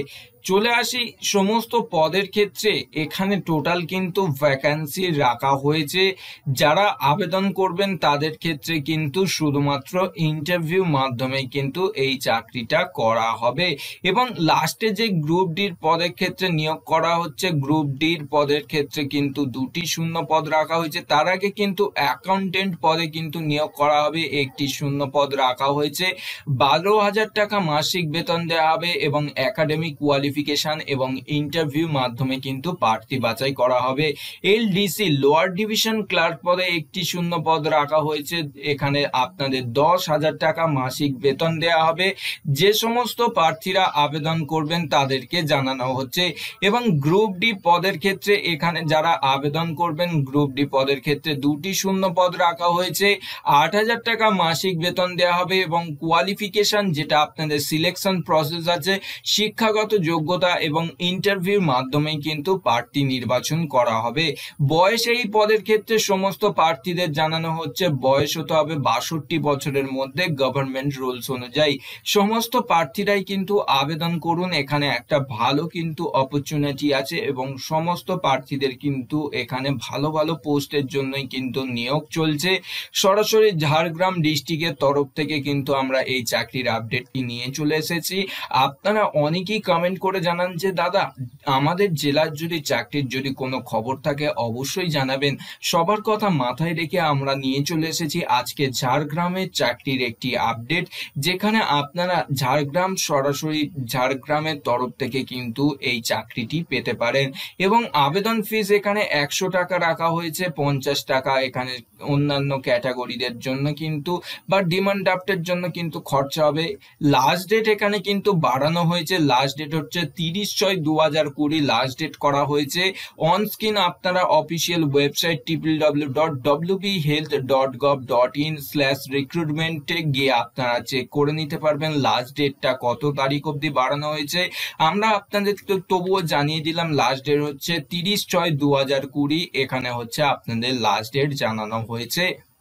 চলে আসি সমস্ত পদের ক্ষেত্রে। এখানে টোটাল কিন্তু ভ্যাকান্সি রাখা হয়েছে। যারা আবেদন করবেন তাদের ক্ষেত্রে কিন্তু শুধুমাত্র ইন্টারভিউ মাধ্যমে কিন্তু এই চাকরিটা করা হবে। এবং লাস্টে যে গ্রুপ ডির পদের ক্ষেত্রে নিয়োগ করা হচ্ছে, গ্রুপ ডির পদের ক্ষেত্রে কিন্তু দুটি শূন্য পদ রাখা হয়েছে। তার আগে কিন্তু অ্যাকাউন্টেন্ট পদে কিন্তু নিয়োগ করা হবে, একটি শূন্য পদ রাখা হয়েছে। বারো হাজার টাকা মাসিক বেতন দেওয়া হবে এবং একাডেমিক কোয়ালিফিকেশন এবং ইন্টারভিউ মাধ্যমে কিন্তু প্রার্থী বাছাই করা হবে। এলডিসি লোয়ার ডিভিশন ক্লার্ক পদে একটি শূন্য পদ রাখা হয়েছে। এখানে আপনাদের দশ হাজার টাকা মাসিক বেতন দেওয়া হবে। যে সমস্ত প্রার্থীরা আবেদন করবেন তাদেরকে জানানো হচ্ছে। এবং গ্রুপ ডি পদের ক্ষেত্রে এখানে যারা আবেদন করবেন, গ্রুপ ডি পদের ক্ষেত্রে দুটি শূন্য পদ রাখা হয়েছে। আট হাজার টাকা মাসিক বেতন দেওয়া হবে এবং কোয়ালিফিকেশন, যেটা আপনাদের সিলেকশন প্রসেস আছে, শিক্ষাগত যোগ্যতা এবং ইন্টারভিউর মাধ্যমে কিন্তু প্রার্থী নির্বাচন করা হবে। বয়স এই পদের ক্ষেত্রে সমস্ত প্রার্থীদের জানানো হচ্ছে বয়স হতে হবে বাষট্টি বছরের মধ্যে গভর্নমেন্ট রুলস অনুযায়ী। সমস্ত প্রার্থীরাই কিন্তু আবেদন করুন, এখানে একটা ভালো কিন্তু অপরচুনিটি আছে এবং সমস্ত প্রার্থীদের কিন্তু এখানে ভালো ভালো পোস্টের জন্যই কিন্তু নিয়োগ চলছে। সরাসরি ঝাড়গ্রাম ডিস্ট্রিক্টের তরফ থেকে কিন্তু আমরা এই চাকরির আপডেটটি নিয়ে চলে এসেছি। আপনারা অনেকেই কমেন্ট করে জানান যে দাদা আমাদের জেলার যদি চাকরির যদি কোনো খবর থাকে অবশ্যই জানাবেন। সবার কথা মাথায় রেখে আমরা নিয়ে চলে এসেছি আজকে ঝাড়গ্রামের চাকরির একটি আপডেট, যেখানে আপনারা ঝাড়গ্রাম সরাসরি ঝাড়গ্রামের তরফ থেকে কিন্তু এই চাকরিটি পেতে পারেন। এবং আবেদন ফিস এখানে একশো টাকা রাখা হয়েছে, পঞ্চাশ টাকা এখানে অন্যান্য ক্যাটাগরিদের জন্য কিন্তু বা ডিমান্ড ড্রাফটের জন্য কিন্তু খরচা হবে। লাস্ট ডেট এখানে কিন্তু বাড়ানো হয়েছে, লাস্ট ডেট হচ্ছে তিরিশ ছয় দু হাজার কুড়ি লাস্ট ডেট করা হয়েছে। অন স্ক্রিন আপনারা official website triple W dot W B health dot gov dot in slash রিক্রুটমেন্টে গিয়ে আপনারা চেক করে নিতে পারবেন লাস্ট ডেটটা কত তারিখ অবধি বাড়ানো হয়েছে। আমরা আপনাদের তবুও জানিয়ে দিলাম লাস্ট ডেট হচ্ছে তিরিশ ছয় দু হাজার কুড়ি এখানে হচ্ছে আপনাদের লাস্ট ডেট জানানো হয়েছে।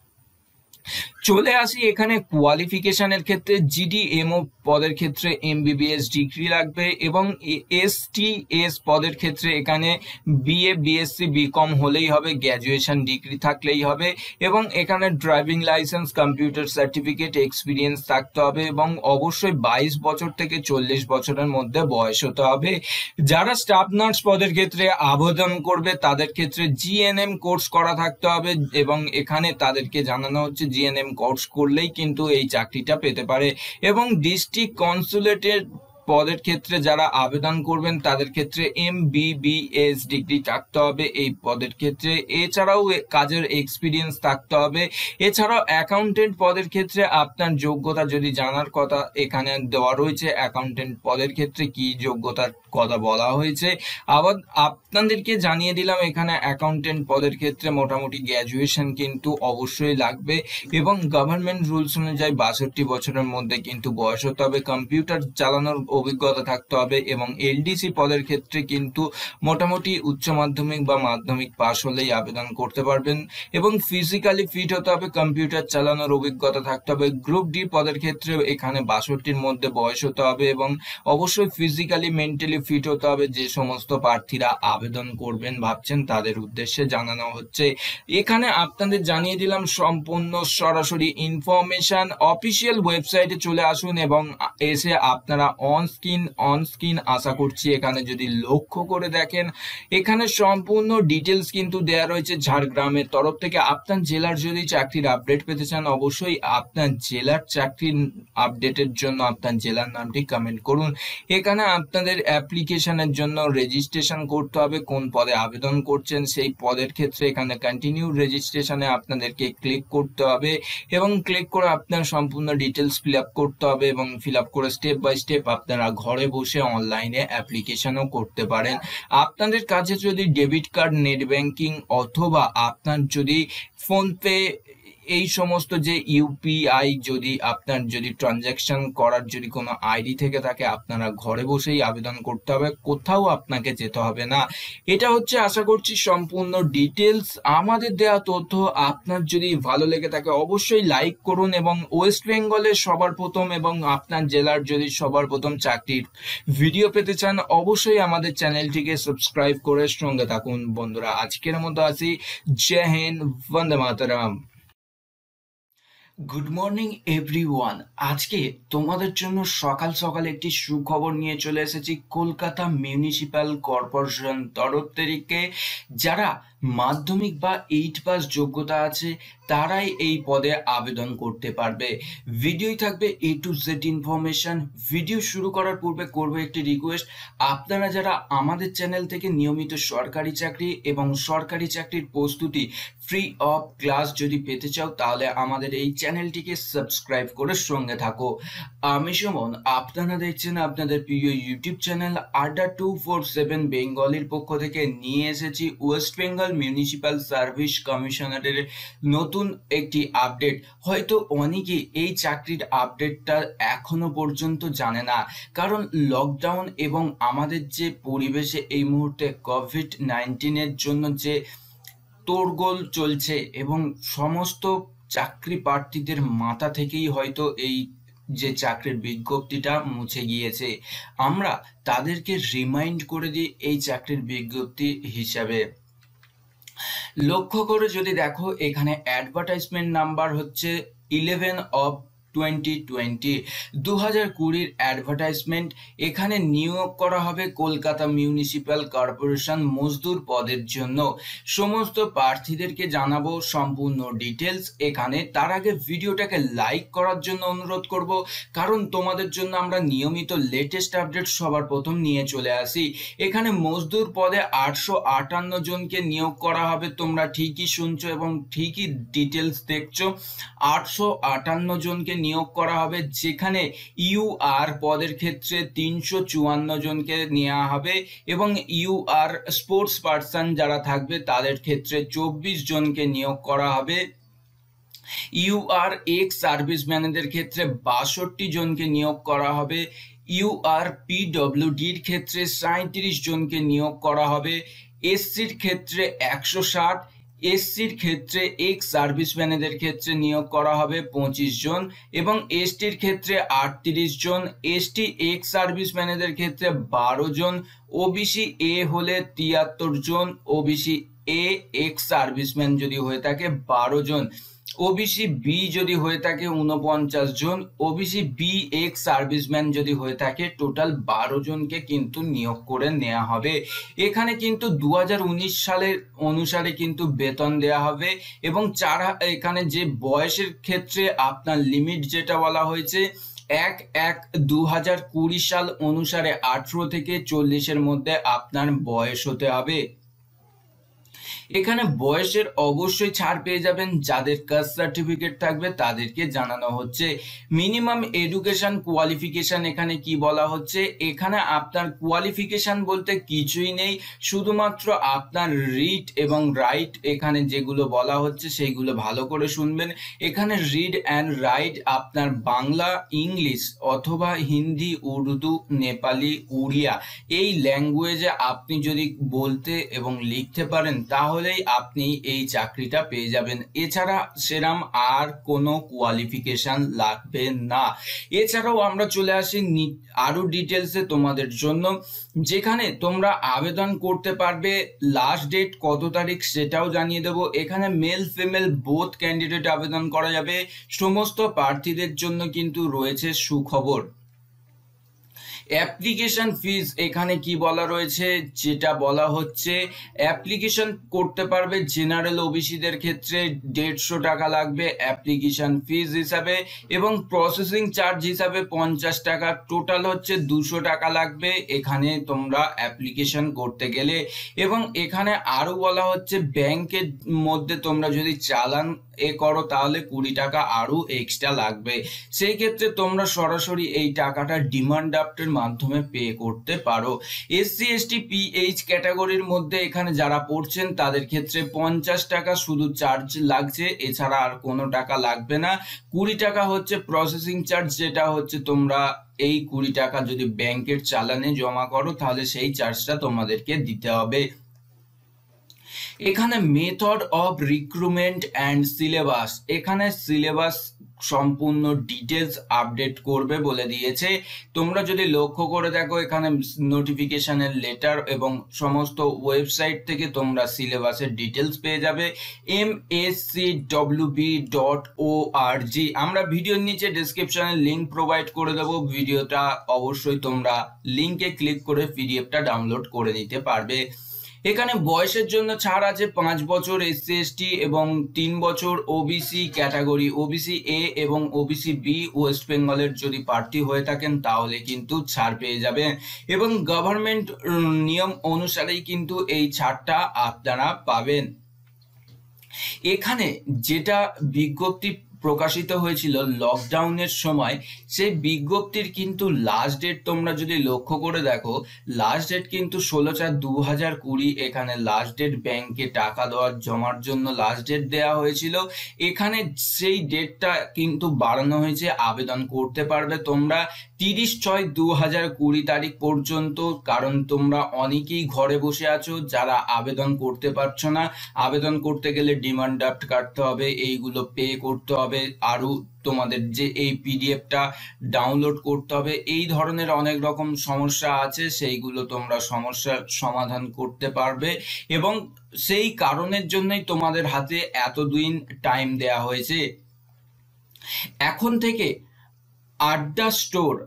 চলে আসি এখানে কোয়ালিফিকেশনের ক্ষেত্রে। জিডিএমও পদের ক্ষেত্রে এমবিবিএস ডিগ্রি লাগবে এবং এসটিএস পদের ক্ষেত্রে এখানে বিএ বিএসসি বিকম হলেই হবে, গ্র্যাজুয়েশন ডিগ্রি থাকলেই হবে। এবং এখানে driving licence, computer certificate, experience থাকতে হবে এবং অবশ্যই বাইশ বছর থেকে চল্লিশ বছরের মধ্যে বয়স হতে হবে। যারা স্টাফ নার্স পদের ক্ষেত্রে আবেদন করবে তাদের ক্ষেত্রে জিএনএম কোর্স করা থাকতে হবে এবং এখানে তাদেরকে জানানো হচ্ছে জিএনএম কোর্স করলেই কিন্তু এই চাকরিটা পেতে পারে। এবং ডিস্ট্রিক্ট কনসুলেটের পদের ক্ষেত্রে যারা আবেদন করবেন তাদের ক্ষেত্রে এমবিবিএস ডিগ্রি থাকতে হবে এই পদের ক্ষেত্রে। এছাড়াও কাজের এক্সপিরিয়েন্স থাকতে হবে। এছাড়াও অ্যাকাউন্টেন্ট পদের ক্ষেত্রে আপনার যোগ্যতা যদি জানার কথা এখানে দেওয়া রয়েছে, অ্যাকাউন্টেন্ট পদের ক্ষেত্রে কি যোগ্যতার কথা বলা হয়েছে। আবার আপনাদেরকে জানিয়ে দিলাম এখানে অ্যাকাউন্টেন্ট পদের ক্ষেত্রে মোটামুটি গ্র্যাজুয়েশন কিন্তু অবশ্যই লাগবে এবং গভর্নমেন্ট রুলস অনুযায়ী বাষট্টি বছরের মধ্যে কিন্তু বয়স হতে হবে, কম্পিউটার চালানোর অভিজ্ঞতা থাকতে হবে এবং এলডিসি পদের ক্ষেত্রে কিন্তু মোটামুটি উচ্চ মাধ্যমিক বা মাধ্যমিক পাশ হলেই আবেদন করতে পারবেন এবং ফিজিক্যালি ফিট হতে হবে, কম্পিউটার চালানোর অভিজ্ঞতা থাকতে হবে। গ্রুপ ডি পদের ক্ষেত্রে এখানে বাষট্টির মধ্যে বয়স হতে হবে এবং অবশ্যই ফিজিক্যালি মেন্টালি ফিট হতে হবে। যে সমস্ত প্রার্থীরা আবেদন করবেন ভাবছেন তাদের উদ্দেশ্যে জানানো হচ্ছে। এখানে আপনাদের জানিয়ে দিলাম সম্পূর্ণ সরাসরি ইনফরমেশন। অফিসিয়াল ওয়েবসাইটে চলে আসুন এবং এসে আপনারা অন স্ক্রিন অন স্ক্রিন আশা করছি এখানে যদি লক্ষ্য করে দেখেন এখানে সম্পূর্ণ ডিটেলস কিন্তু দেয়া রয়েছে ঝাড়গ্রামের তরফ থেকে। আপনার জেলার যদি চাকরির আপডেট পেতে চান অবশ্যই আপনার জেলার চাকরির আপডেটের জন্য আপনার জেলার নামটি কমেন্ট করুন। এখানে আপনাদের অ্যাপ্লিকেশনের জন্য রেজিস্ট্রেশন করতে হবে, কোন পদে আবেদন করছেন সেই পদের ক্ষেত্রে এখানে কন্টিনিউ রেজিস্ট্রেশনে আপনাদেরকে ক্লিক করতে হবে এবং ক্লিক করে আপনার সম্পূর্ণ ডিটেলস ফিল আপ করতে হবে এবং ফিল আপ করে স্টেপ বাই স্টেপ আপনারা ঘরে বসে অনলাইনে অ্যাপ্লিকেশনও করতে পারেন। আপনাদের কাছে যদি ডেবিট কার্ড, নেট ব্যাংকিং অথবা আপনার যদি ফোনপে এই সমস্ত যে ইউপিআই যদি আপনার যদি ট্রানজ্যাকশন করার যদি কোনো আইডি থেকে থাকে, আপনারা ঘরে বসেই আবেদন করতে হবে, কোথাও আপনাকে যেতে হবে না। এটা হচ্ছে আশা করছি সম্পূর্ণ ডিটেলস। আমাদের দেওয়া তথ্য আপনার যদি ভালো লেগে থাকে অবশ্যই লাইক করুন, এবং ওয়েস্ট বেঙ্গলের সবার প্রথম এবং আপনার জেলার যদি সবার প্রথম চাকরির ভিডিও পেতে চান অবশ্যই আমাদের চ্যানেলটিকে সাবস্ক্রাইব করে সঙ্গে থাকুন। বন্ধুরা আজকের মতো আসি, জয় হিন্দ, বন্দে মাতরম। Good morning everyone. আজকে তোমাদের জন্য সকাল সকাল একটি সুখবর নিয়ে চলে এসেছি কলকাতা মিউনিসিপ্যাল কর্পোরেশন তরফ থেকে। যারা মাধ্যমিক বা এইট পাস যোগ্যতা আছে তারাই এই পদে আবেদন করতে পারবে। ভিডিওই থাকবে A to Z information. Video শুরু করার পূর্বে করবো একটি রিকোয়েস্ট, আপনারা যারা আমাদের চ্যানেল থেকে নিয়মিত সরকারি চাকরি এবং সরকারি চাকরির প্রস্তুতি ফ্রি অফ ক্লাস যদি পেতে চাও তাহলে আমাদের এই চ্যানেলটিকে সাবস্ক্রাইব করে সঙ্গে থাকো। আমি সুমন, আপনারা দেখছেন আপনাদের প্রিয় YouTube channel Adda two four seven বেঙ্গলির পক্ষ থেকে নিয়ে এসেছি ওয়েস্ট বেঙ্গল মিউনিসিপ্যাল সার্ভিস কমিশনারের নতুন একটি আপডেট। হয়তো অনেকে এই চাকরির আপডেটটা এখনো পর্যন্ত জানে না, কারণ লকডাউন এবং আমাদের যে পরিবেশে এই মুহূর্তে কোভিড নাইন্টিনের জন্য যে তোড়গোল চলছে এবং সমস্ত চাকরি প্রার্থীদের মাথা থেকেই হয়তো এই যে চাকরির বিজ্ঞপ্তিটা মুছে গিয়েছে। আমরা তাদেরকে রিমাইন্ড করে দিই এই চাকরির বিজ্ঞপ্তি হিসাবে। লক্ষ্য করে যদি দেখো এখানে অ্যাডভার্টাইজমেন্ট নাম্বার হচ্ছে ইলেভেন অফ টোয়েন্টি টোয়েন্টি দু হাজার কুড়ির অ্যাডভার্টাইজমেন্ট। এখানে নিয়োগ করা হবে কলকাতা মিউনিসিপ্যাল কর্পোরেশন মজদুর পদের জন্য। সমস্ত প্রার্থীদেরকে জানাবো সম্পূর্ণ ডিটেলস এখানে। তার আগে ভিডিওটাকে লাইক করার জন্য অনুরোধ করব, কারণ তোমাদের জন্য আমরা নিয়মিত লেটেস্ট আপডেট সবার প্রথম নিয়ে চলে আসি। এখানে মজদুর পদে আটশো আটান্ন জনকে নিয়োগ করা হবে। তোমরা ঠিকই শুনছো এবং ঠিকই ডিটেলস দেখছো, আটশো আটান্ন জনকে নিয়োগ করা হবে, যেখানে ইউআর পদের ক্ষেত্রে তিনশো চুয়ান্ন জনকে নেওয়া হবে এবং ইউআর স্পোর্টস পার্সন যারা থাকবে তাদের ক্ষেত্রে চব্বিশ জনকে নিয়োগ করা হবে। ইউআর এক্স সার্ভিসম্যানদের ক্ষেত্রে বাষট্টি জনকে নিয়োগ করা হবে। ইউআর পিডব্লিউডির ক্ষেত্রে সাঁত্রিশ জনকে নিয়োগ করা হবে। এসসির ক্ষেত্রে একশো ষাট, এসসির ক্ষেত্রে এক্স সার্ভিসম্যানদের ক্ষেত্রে নিয়োগ করা হবে পঁচিশ জন এবং এসটির ক্ষেত্রে আটত্রিশ জন, এসটি এক্স সার্ভিসম্যানদের ক্ষেত্রে বারো জন, ওবিসি এ হলে তিয়াত্তর জন, ওবিসি এ এক্স সার্ভিসম্যান যদি হয়ে থাকে বারো জন, ওবিসি বি যদি হয়ে থাকে উনপঞ্চাশ জন, ওবিসি বি এক্স সার্ভিসম্যান যদি হয়ে থাকে টোটাল বারো জনকে কিন্তু নিয়োগ করে নেওয়া হবে। এখানে কিন্তু দু হাজার উনিশ সালের অনুসারে কিন্তু বেতন দেওয়া হবে এবং চারা এখানে যে বয়সের ক্ষেত্রে আপনার লিমিট যেটা বলা হয়েছে এক এক দু হাজার কুড়ি সাল অনুসারে আঠারো থেকে চল্লিশের মধ্যে আপনার বয়স হতে হবে। এখানে বয়সের অবশ্যই ছাড় পেয়ে যাবেন, যাদের কাস্ট সার্টিফিকেট থাকবে তাদেরকে জানানো হচ্ছে। মিনিমাম এডুকেশন কোয়ালিফিকেশন এখানে কি বলা হচ্ছে, এখানে আপনার কোয়ালিফিকেশন বলতে কিছুই নেই, শুধুমাত্র আপনার রিড এবং রাইট এখানে যেগুলো বলা হচ্ছে সেইগুলো ভালো করে শুনবেন। এখানে রিড অ্যান্ড রাইট আপনার বাংলা, ইংলিশ অথবা হিন্দি, উর্দু, নেপালি, উড়িয়া এই ল্যাঙ্গুয়েজে আপনি যদি বলতে এবং লিখতে পারেন তাহলে তাহলেই আপনি এই চাকরিটা পেয়ে যাবেন। এছাড়া সেরাম আর কোনো কোয়ালিফিকেশন লাগবে না। এছাড়াও আমরা চলে আসি আরো ডিটেলসে তোমাদের জন্য, যেখানে তোমরা আবেদন করতে পারবে। লাস্ট ডেট কত তারিখ সেটাও জানিয়ে দেবো। এখানে মেল ফিমেল বোথ ক্যান্ডিডেট আবেদন করা যাবে। সমস্ত প্রার্থীদের জন্য কিন্তু রয়েছে সুখবর। অ্যাপ্লিকেশন ফিজ এখানে কি বলা রয়েছে, যেটা বলা হচ্ছে অ্যাপ্লিকেশন করতে পারবে জেনারেল ওবিসিদের ক্ষেত্রে দেড়শো টাকা লাগবে অ্যাপ্লিকেশন ফিজ হিসাবে এবং প্রসেসিং চার্জ হিসাবে পঞ্চাশ টাকা, টোটাল হচ্ছে দুশো টাকা লাগবে এখানে তোমরা অ্যাপ্লিকেশন করতে গেলে। এবং এখানে আরো বলা হচ্ছে ব্যাংকের মধ্যে তোমরা যদি চালান এ করো তাহলে কুড়ি টাকা আরো এক্সট্রা লাগবে। সেই ক্ষেত্রে তোমরা সরাসরি এই টাকাটা ডিমান্ড ড্রাফটের মাধ্যমে পে করতে পারো। এসসি এসটি পিএইচ ক্যাটাগরির মধ্যে এখানে যারা পড়ছেন তাদের ক্ষেত্রে পঞ্চাশ টাকা শুধু চার্জ লাগছে, এছাড়া আর কোনো টাকা লাগবে না। কুড়ি টাকা হচ্ছে প্রসেসিং চার্জ, যেটা হচ্ছে তোমরা এই কুড়ি টাকা যদি ব্যাংকের চালানে জমা করো তাহলে সেই চার্জটা তোমাদেরকে দিতে হবে। এখানে method of recruitment and syllabus, এখানে সিলেবাস সম্পূর্ণ ডিটেলস আপডেট করবে বলে দিয়েছে। তোমরা যদি লক্ষ্য করে দেখো এখানে নোটিফিকেশনের লেটার এবং সমস্ত ওয়েবসাইট থেকে তোমরা সিলেবাসের ডিটেলস পেয়ে যাবে। M S C W B dot O R G, আমরা ভিডিওর নিচে ডেসক্রিপশনে লিঙ্ক প্রোভাইড করে দেবো। ভিডিওটা অবশ্যই তোমরা লিঙ্কে ক্লিক করে পিডিএফটা ডাউনলোড করে নিতে পারবে। এখানে বয়সের জন্য ছাড় আছে, পাঁচ বছর এসসি এসটি এবং তিন বছর ওবিসি ক্যাটাগরি, ওবিসি এ এবং ওবিসি বি ওয়েস্ট বেঙ্গলের যদি প্রার্থী হয়ে থাকেন তাহলে কিন্তু ছাড় পেয়ে যাবেন, এবং গভর্নমেন্ট নিয়ম অনুসারেই কিন্তু এই ছাড়টা আপনারা পাবেন। এখানে যেটা বিজ্ঞপ্তি প্রকাশিত হয়েছিল লকডাউনের সময়, সেই বিজ্ঞপ্তির কিন্তু লাস্ট ডেট তোমরা যদি লক্ষ্য করে দেখো, লাস্ট ডেট কিন্তু ষোলো চার দু হাজার কুড়ি এখানে লাস্ট ডেট ব্যাংকে টাকা দেওয়ার জমার জন্য লাস্ট ডেট দেওয়া হয়েছিল। এখানে সেই ডেটটা কিন্তু বাড়ানো হয়েছে, আবেদন করতে পারবে তোমরা তিরিশ ছয় দু হাজার কুড়ি তারিখ পর্যন্ত, কারণ তোমরা অনেকেই ঘরে বসে আছো যারা আবেদন করতে পারছো না। আবেদন করতে গেলে ডিমান্ড ড্রাফট কাটতে হবে, এইগুলো পে করতে হবে, আরো তোমাদের যে এই পিডিএফটা ডাউনলোড করতে হবে, এই ধরনের অনেক রকম সমস্যা আছে, সেইগুলো তোমরা সমস্যার সমাধান করতে পারবে, এবং সেই কারণের জন্যই তোমাদের হাতে এতদিন টাইম দেয়া হয়েছে। এখন থেকে আড্ডা স্টোর,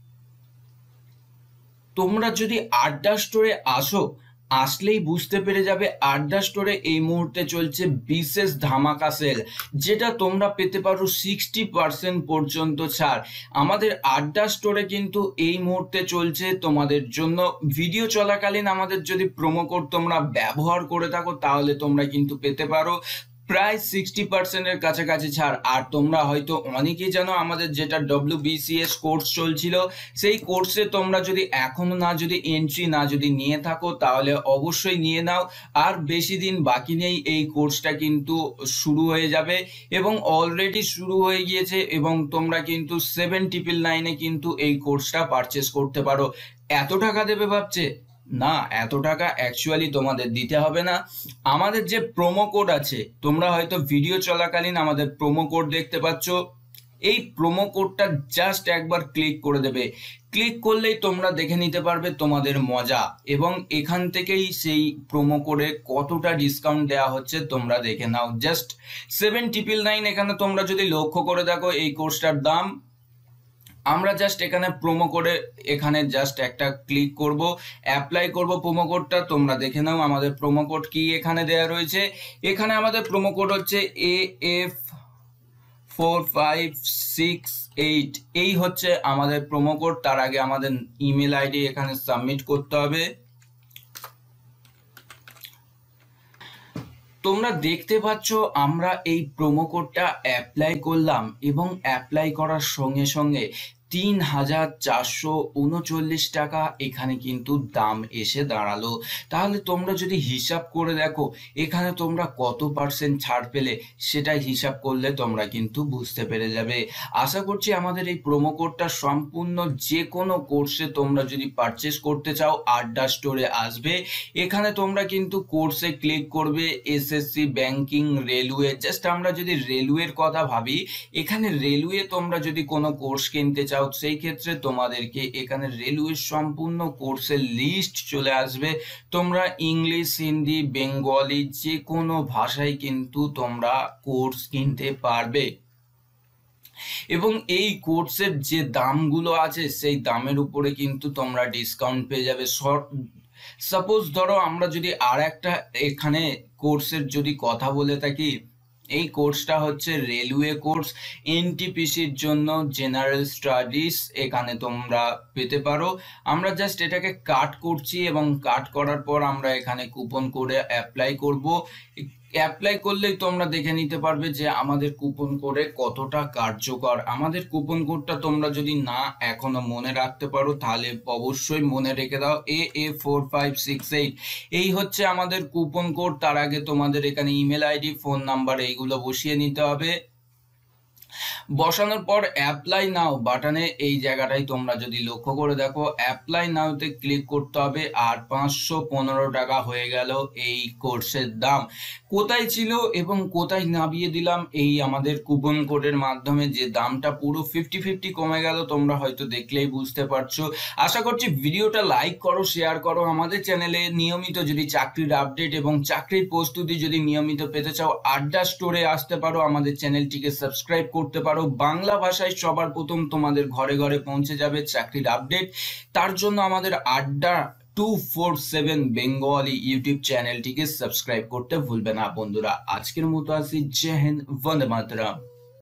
তোমরা যদি আড্ডা স্টোরে আসো, আসলেই বুঝতে পেরে যাবে আড্ডা স্টোরে এই মুহূর্তে চলছে বিশেষ ধামাকা সেল, যেটা তোমরা পেতে পারো সিক্সটি পার্সেন্ট পর্যন্ত ছাড়। আমাদের আড্ডা স্টোরে কিন্তু এই মুহূর্তে চলছে তোমাদের জন্য, ভিডিও চলাকালীন আমাদের যদি প্রোমো কোড তোমরা ব্যবহার করে থাকো তাহলে তোমরা কিন্তু পেতে পারো প্রায় সিক্সটি পার্সেন্টের কাছাকাছি ছাড়। আর তোমরা হয়তো অনেকেই জানো আমাদের যেটা W B C S course চলছিল, সেই কোর্সে তোমরা যদি এখনো না যদি এন্ট্রি না যদি নিয়ে থাকো তাহলে অবশ্যই নিয়ে নাও। আর বেশি দিন বাকি নেই, এই কোর্সটা কিন্তু শুরু হয়ে যাবে এবং অলরেডি শুরু হয়ে গিয়েছে, এবং তোমরা কিন্তু সেভেন ট্রিপল নাইনে কিন্তু এই কোর্সটা পারচেস করতে পারো। এত টাকা দেবে ভাবছে না, এত টাকা অ্যাকচুয়ালি তোমাদের দিতে হবে না। আমাদের যে প্রোমো কোড আছে, তোমরা হয়তো ভিডিও চলাকালীন আমাদের প্রোমো কোড দেখতে পাচ্ছ, এই প্রোমো কোডটা জাস্ট একবার ক্লিক করে দেবে। ক্লিক করলেই তোমরা দেখে নিতে পারবে তোমাদের মজা, এবং এখান থেকেই সেই প্রোমো কোডে কতটা ডিসকাউন্ট দেওয়া হচ্ছে তোমরা দেখে নাও। জাস্ট সেভেন ট্রিপল নাইন এখানে তোমরা যদি লক্ষ্য করে দেখো এই কোর্সটার দাম। আমরা জাস্ট এখানে প্রোমো কোডে এখানে জাস্ট একটা ক্লিক করব, অ্যাপ্লাই করব প্রোমো কোডটা। তোমরা দেখে নাও আমাদের প্রোমো কোড কি এখানে দেওয়া রয়েছে। এখানে আমাদের প্রোমো কোড হচ্ছে A F four five six eight, এই হচ্ছে আমাদের প্রোমো কোড। তার আগে আমাদের ইমেল আইডি এখানে সাবমিট করতে হবে। তোমরা দেখতে পাচ্ছ আমরা এই প্রোমো কোডটা অ্যাপ্লাই করলাম, এবং অ্যাপ্লাই করার সঙ্গে সঙ্গে তিন হাজার চারশো উনচল্লিশ টাকা এখানে কিন্তু দাম এসে দাঁড়ালো। তাহলে তোমরা যদি হিসাব করে দেখো এখানে তোমরা কত পার্সেন্ট ছাড় পেলে, সেটাই হিসাব করলে তোমরা কিন্তু বুঝতে পেরে যাবে। আশা করছি আমাদের এই প্রোমো কোডটা সম্পূর্ণ যে কোনো কোর্সে তোমরা যদি পারচেস করতে চাও আড্ডা স্টোরে আসবে। এখানে তোমরা কিন্তু কোর্সে ক্লিক করবে এসএসসি ব্যাংকিং রেলওয়ে। জাস্ট আমরা যদি রেলওয়ের কথা ভাবি, এখানে রেলওয়ে তোমরা যদি কোনো কোর্স কিনতে চাও সেই ক্ষেত্রে তোমাদেরকে এখানে রেলওয়ে সম্পূর্ণ কোর্সের লিস্ট চলে আসবে। তোমরা ইংলিশ, হিন্দি, বেঙ্গলি যে কোনো ভাষায় কিন্তু তোমরা কোর্স কিনতে পারবে, এবং এই কোর্সের যে দামগুলো আছে সেই দামের উপরে কিন্তু তোমরা ডিসকাউন্ট পেয়ে যাবে। সাপোজ ধরো আমরা যদি আর একটা এখানে কোর্সের যদি কথা বলে থাকি, এই কোর্সটা হচ্ছে রেলওয়ে কোর্স, এনটিপিসির জন্য জেনারেল স্টাডিজ এখানে তোমরা পেতে পারো। আমরা জাস্ট এটাকে কাট করছি, এবং কাট করার পর আমরা এখানে কুপন কোডে অ্যাপ্লাই করব। অ্যাপ্লাই করলেই তোমরা দেখে নিতে পারবে যে আমাদের কুপন কোডে কতটা কার্যকর। আমাদের কুপন কোডটা তোমরা যদি না এখনো মনে রাখতে পারো তাহলে অবশ্যই মনে রেখে দাও, A A four five six eight এই হচ্ছে আমাদের কুপন কোড। তার আগে তোমাদের এখানে ইমেল আইডি, ফোন নাম্বার এইগুলো বসিয়ে নিতে হবে। বসানোর পর অ্যাপ্লাই নাও বাটনে এই জায়গাটাই তোমরা যদি লক্ষ্য করে দেখো, অ্যাপ্লাই নাওতে ক্লিক করতে হবে। আর পাঁচশো পনেরো টাকা হয়ে গেল এই কোর্সের দাম। কোথায় ছিল এবং কোথায় নামিয়ে দিলাম এই আমাদের কুপন কোডের মাধ্যমে, যে দামটা পুরো ফিফটি ফিফটি কমে গেল, তোমরা হয়তো দেখলেই বুঝতে পারছো। আশা করছি ভিডিওটা লাইক করো, শেয়ার করো। আমাদের চ্যানেলে নিয়মিত যদি চাকরির আপডেট এবং চাকরির প্রস্তুতি যদি নিয়মিত পেতে চাও, আড্ডা স্টোরে আসতে পারো, আমাদের চ্যানেলটিকে সাবস্ক্রাইব করতে পারো। বাংলা ভাষায় সবার প্রথম তোমাদের ঘরে ঘরে পৌঁছে যাবে চাকরির আপডেট। তার জন্য আমাদের Adda two four seven Bengali YouTube চ্যানেলটিকে সাবস্ক্রাইব করতে ভুলবে না বন্ধুরা। আজকের মতো আসি, জয় হিন্দ, বন্দে মাতরম।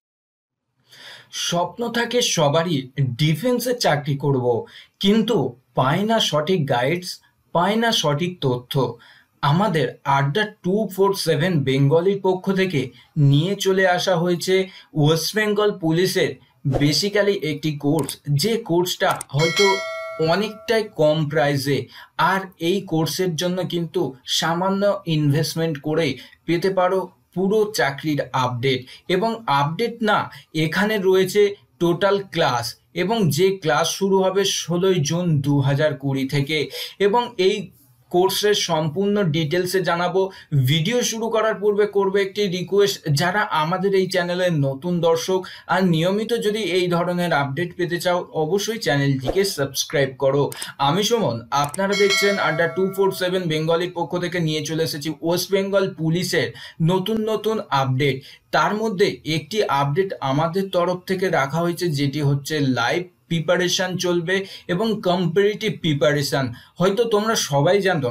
স্বপ্ন থাকে সবারই ডিফেন্সে চাকরি করব, কিন্তু পায় না সঠিক গাইডস, পায় না সঠিক তথ্য। আমাদের আড্ডা টু ফোর সেভেন বেঙ্গলির পক্ষ থেকে নিয়ে চলে আসা হয়েছে ওয়েস্ট বেঙ্গল পুলিশের বেসিক্যালি একটি কোর্স, যে কোর্সটা হয়তো অনেকটাই কম প্রাইসে। আর এই কোর্সের জন্য কিন্তু সামান্য ইনভেস্টমেন্ট করেই পেতে পারো পুরো চাকরির আপডেট। এবং আপডেট না, এখানে রয়েছে টোটাল ক্লাস, এবং যে ক্লাস শুরু হবে ষোলোই জুন দু হাজার কুড়ি থেকে। এবং এই কোর্সের সম্পূর্ণ ডিটেলসে জানাবো। ভিডিও শুরু করার পূর্বে করবে একটি রিকোয়েস্ট, যারা আমাদের এই চ্যানেলের নতুন দর্শক আর নিয়মিত যদি এই ধরনের আপডেট পেতে চাও, অবশ্যই চ্যানেলটিকে সাবস্ক্রাইব করো। আমি সুমন, আপনারা দেখছেন আড্ডা টু ফোর সেভেন বেঙ্গলির পক্ষ থেকে নিয়ে চলে এসেছি ওয়েস্ট বেঙ্গল পুলিশের নতুন নতুন আপডেট। তার মধ্যে একটি আপডেট আমাদের তরফ থেকে রাখা হয়েছে, যেটি হচ্ছে লাইভ প্রিপারেশন চলবে এবং কম্পারেটিভ প্রিপারেশন। হয়তো তোমরা সবাই জানো,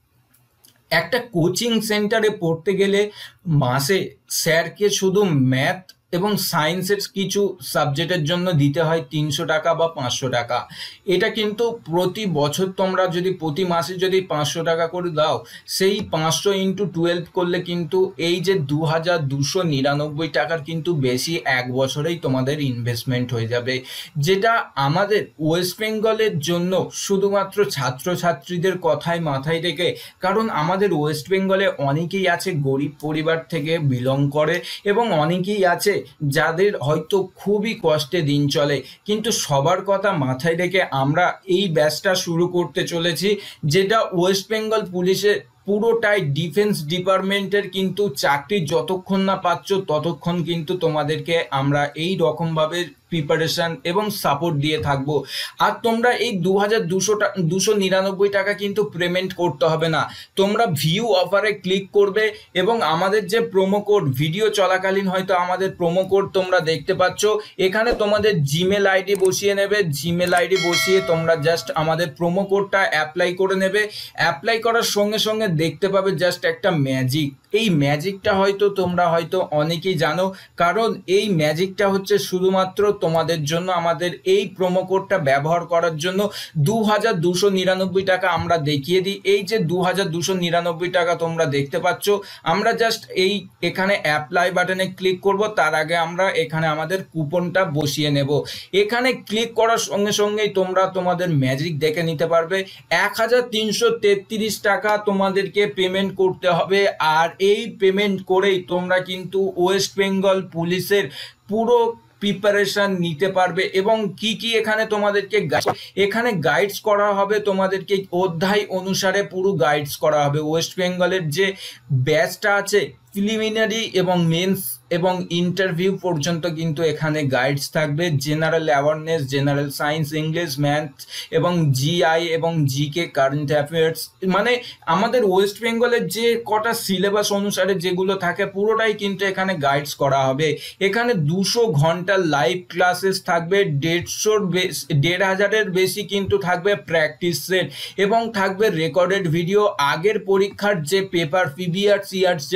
একটা কোচিং সেন্টারে পড়তে গেলে মাসে স্যারকে শুধু ম্যাথ এবং সায়েন্সের কিছু সাবজেক্টের জন্য দিতে হয় তিনশো টাকা বা পাঁচশো টাকা। এটা কিন্তু প্রতি বছর তোমরা যদি প্রতি মাসে যদি পাঁচশো টাকা করে দাও, সেই পাঁচশো ইন্টু টুয়েলভ করলে কিন্তু এই যে দু হাজার দুশো নিরানব্বই টাকার কিন্তু বেশি এক বছরেই তোমাদের ইনভেস্টমেন্ট হয়ে যাবে, যেটা আমাদের ওয়েস্ট বেঙ্গলের জন্য শুধুমাত্র ছাত্রছাত্রীদের কথাই মাথায় রেখে, কারণ আমাদের ওয়েস্ট বেঙ্গলে অনেকেই আছে গরিব পরিবার থেকে বিলং করে, এবং অনেকেই আছে যাদের হয়তো খুবই কষ্টে দিন চলে। কিন্তু সবার কথা মাথায় রেখে আমরা এই ব্যাচটা শুরু করতে চলেছি, যেটা ওয়েস্ট বেঙ্গল পুলিশের পুরোটাই ডিফেন্স ডিপার্টমেন্টের কিন্তু চাকরি যতক্ষণ না পাচ্ছ ততক্ষণ কিন্তু তোমাদেরকে আমরা এই রকমভাবে প্রিপারেশন এবং সাপোর্ট দিয়ে থাকবো। আর তোমরা এই দু হাজার দুশো দুশো নিরানব্বই টাকা কিন্তু পেমেন্ট করতে হবে না। তোমরা ভিউ অফারে ক্লিক করবে এবং আমাদের যে প্রোমো কোড, ভিডিও চলাকালীন হয়তো আমাদের প্রোমো কোড তোমরা দেখতে পাচ্ছ, এখানে তোমাদের জিমেল আইডি বসিয়ে নেবে। জিমেল আইডি বসিয়ে তোমরা জাস্ট আমাদের প্রোমো কোডটা অ্যাপ্লাই করে নেবে। অ্যাপ্লাই করার সঙ্গে সঙ্গে দেখতে পাবে জাস্ট একটা ম্যাজিক। এই ম্যাজিকটা হয়তো তোমরা হয়তো অনেকেই জানো, কারণ এই ম্যাজিকটা হচ্ছে শুধুমাত্র তোমাদের জন্য। আমাদের এই প্রোমো কোডটা ব্যবহার করার জন্য দু হাজার দুশো নিরানব্বই টাকা আমরা দেখিয়ে দিই। এই যে দু হাজার দুশো নিরানব্বই টাকা তোমরা দেখতে পাচ্ছ, আমরা জাস্ট এই এখানে অ্যাপ্লাই বাটনে ক্লিক করব। তার আগে আমরা এখানে আমাদের কুপনটা বসিয়ে নেব। এখানে ক্লিক করার সঙ্গে সঙ্গেই তোমরা তোমাদের ম্যাজিক দেখে নিতে পারবে। এক হাজার তিনশো তেত্রিশ টাকা তোমাদেরকে পেমেন্ট করতে হবে। আর এই পেমেন্ট করেই তোমরা কিন্তু ওয়েস্ট বেঙ্গল পুলিশের পুরো প্রিপারেশন নিতে পারবে। এবং কি কি এখানে তোমাদেরকে এখানে গাইডস করা হবে, তোমাদেরকে অধ্যায় অনুসারে পুরো গাইডস করা হবে। ওয়েস্ট বেঙ্গলের যে ব্যাচটা আছে প্রিলিমিনারি এবং মেন্স এবং ইন্টারভিউ পর্যন্ত কিন্তু এখানে গাইডস থাকবে। General awareness, general science, English, math এবং জিআই এবং জিকে, কারেন্ট অ্যাফেয়ার্স, মানে আমাদের ওয়েস্ট বেঙ্গলের যে কটা সিলেবাস অনুসারে যেগুলো থাকে পুরোটাই কিন্তু এখানে গাইডস করা হবে। এখানে দুশো ঘন্টার লাইভ ক্লাসেস থাকবে, দেড়শোর দেড় হাজারের বেশি কিন্তু থাকবে প্র্যাকটিস সেট, এবং থাকবে রেকর্ডেড ভিডিও। আগের পরীক্ষার যে পেপার, প্রিভিয়াস ইয়ার্স যে পেপার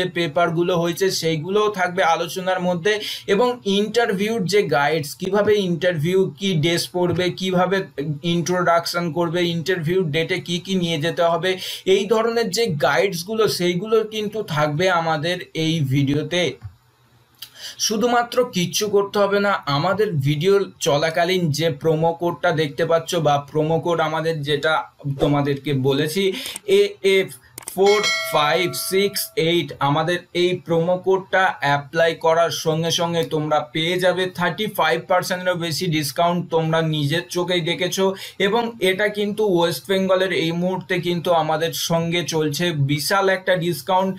পেপারগুলো হয়েছে সেইগুলোও থাকবে আলোচনার মধ্যে, এবং ইন্টারভিউর যে গাইডস, কিভাবে ইন্টারভিউ, কি ড্রেস পড়বে, কিভাবে ইন্ট্রোডাকশন করবে, ইন্টারভিউ ডেটে কি কি নিয়ে যেতে হবে, এই ধরনের যে গাইডসগুলো সেইগুলো কিন্তু থাকবে আমাদের এই ভিডিওতে। শুধুমাত্র কিচ্ছু করতে হবে না, আমাদের ভিডিও চলাকালীন যে প্রোমো কোডটা দেখতে পাচ্ছ বা প্রোমো কোড আমাদের যেটা তোমাদেরকে বলেছি A F four five six eight, আমাদের এই প্রোমো কোডটা অ্যাপ্লাই করার সঙ্গে সঙ্গে তোমরা পেয়ে যাবে থার্টি ফাইভ পার্সেন্টেরও বেশি ডিসকাউন্ট। তোমরা নিজের চোখেই দেখেছো, এবং এটা কিন্তু ওয়েস্ট বেঙ্গলের এই মুহূর্তে কিন্তু আমাদের সঙ্গে চলছে বিশাল একটা ডিসকাউন্ট।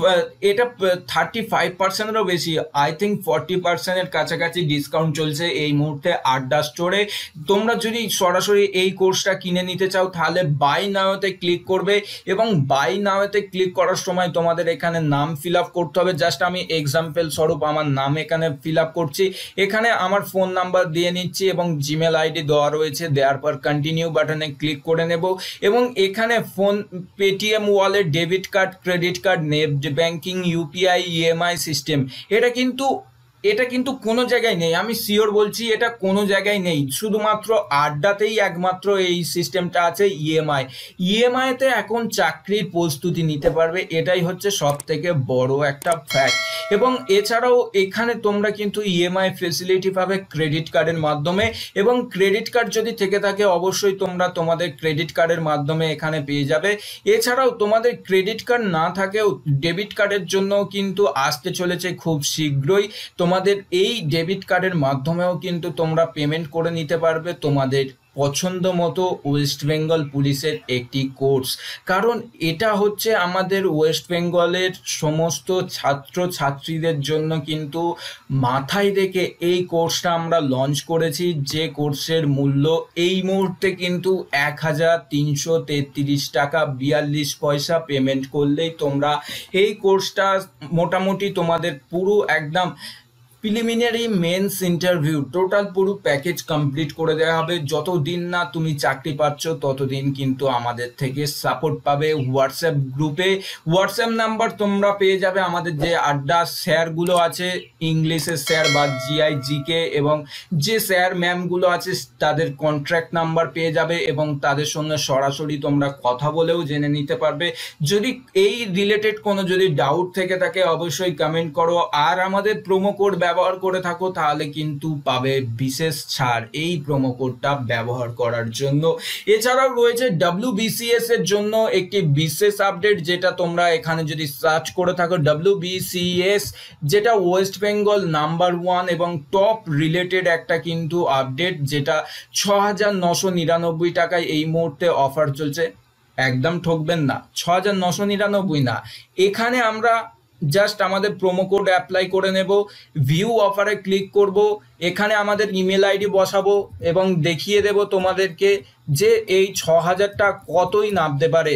এটা থার্টি ফাইভ পার্সেন্টেরও বেশি, আই থিঙ্ক ফর্টি পার্সেন্টের কাছাকাছি ডিসকাউন্ট চলছে এই মুহূর্তে আড্ডা স্টোরে। তোমরা যদি সরাসরি এই কোর্সটা কিনে নিতে চাও তাহলে বাই নাওতে ক্লিক করবে, এবং বাই নাওতে ক্লিক করার সময় তোমাদের এখানে নাম ফিল আপ করতে হবে। জাস্ট আমি এক্সাম্পল স্বরূপ আমার নাম এখানে ফিল আপ করছি, এখানে আমার ফোন নাম্বার দিয়ে নিচ্ছি এবং জিমেল আইডি দেওয়া রয়েছে। দেওয়ার পর কন্টিনিউ বাটনে ক্লিক করে নেব, এবং এখানে phone, Paytm wallet, debit card, credit card, net banking, UPI, EMI system, এটা কিন্তু এটা কিন্তু কোনো জায়গায় নেই, আমি শিওর বলছি এটা কোনো জায়গায় নেই, শুধুমাত্র আড্ডাতেই একমাত্র এই সিস্টেমটা আছে। ইএমআই ইএমআইতে এখন চাকরির প্রস্তুতি নিতে পারবে, এটাই হচ্ছে সব থেকে বড় একটা ফ্যাক্ট। এবং এছাড়াও এখানে তোমরা কিন্তু ইএমআই ফেসিলিটি পাবে ক্রেডিট কার্ডের মাধ্যমে, এবং ক্রেডিট কার্ড যদি থেকে থাকে অবশ্যই তোমরা তোমাদের ক্রেডিট কার্ডের মাধ্যমে এখানে পেয়ে যাবে। এছাড়াও তোমাদের ক্রেডিট কার্ড না থাকেও ডেবিট কার্ডের জন্য কিন্তু আসতে চলেছে খুব শীঘ্রই। তোমাদের এই ডেবিট কার্ডের মাধ্যমেও কিন্তু তোমরা পেমেন্ট করে নিতে পারবে তোমাদের পছন্দ মতো ওয়েস্ট বেঙ্গল পুলিশের একটি কোর্স। কারণ এটা হচ্ছে আমাদের ওয়েস্ট বেঙ্গলের সমস্ত ছাত্র ছাত্রীদের জন্য কিন্তু মাথায় রেখে এই কোর্সটা আমরা লঞ্চ করেছি, যে কোর্সের মূল্য এই মুহূর্তে কিন্তু এক হাজার তিনশো তেত্রিশ টাকা বিয়াল্লিশ পয়সা পেমেন্ট করলেই তোমরা এই কোর্সটা মোটামুটি তোমাদের পুরো একদম প্রিলিমিনারি, মেন্স, ইন্টারভিউ টোটাল পুরো প্যাকেজ কমপ্লিট করে দেওয়া হবে। যতদিন না তুমি চাকরি পাচ্ছ ততদিন কিন্তু আমাদের থেকে সাপোর্ট পাবে। হোয়াটসঅ্যাপ গ্রুপে হোয়াটসঅ্যাপ নাম্বার তোমরা পেয়ে যাবে, আমাদের যে আড্ডা স্যারগুলো আছে, ইংলিশের স্যার বা জিআই, জিকে, এবং যে স্যার ম্যামগুলো আছে তাদের কন্ট্যাক্ট নাম্বার পেয়ে যাবে, এবং তাদের সঙ্গে সরাসরি তোমরা কথা বলেও জেনে নিতে পারবে। যদি এই রিলেটেড কোনো যদি ডাউট থেকে থাকে অবশ্যই কমেন্ট করো, আর আমাদের প্রোমো কোড ব্যবহার করে থাকো তাহলে কিন্তু পাবে বিশেষ ছাড় এই প্রোমো কোডটা ব্যবহার করার জন্য। এছাড়াও রয়েছে ডব্লিউবিসিএস এর জন্য একটি বিশেষ আপডেট, যেটা তোমরা এখানে যদি সার্চ করে থাকো ডব্লিউবিসিএস, যেটা ওয়েস্ট বেঙ্গল নাম্বার ওয়ান এবং টপ রিলেটেড একটা কিন্তু আপডেট, যেটা ছ হাজার নশো নিরানব্বই টাকায় এই মুহূর্তে অফার চলছে। একদম ঠকবেন না, ছ হাজার নশো নিরানব্বই না, এখানে আমরা জাস্ট আমাদের প্রোমো কোড অ্যাপ্লাই করে নেব, ভিউ অফারে ক্লিক করব, এখানে আমাদের ইমেল আইডি বসাবো এবং দেখিয়ে দেব তোমাদেরকে যে এই ছ হাজারটা কতই নামতে পারে।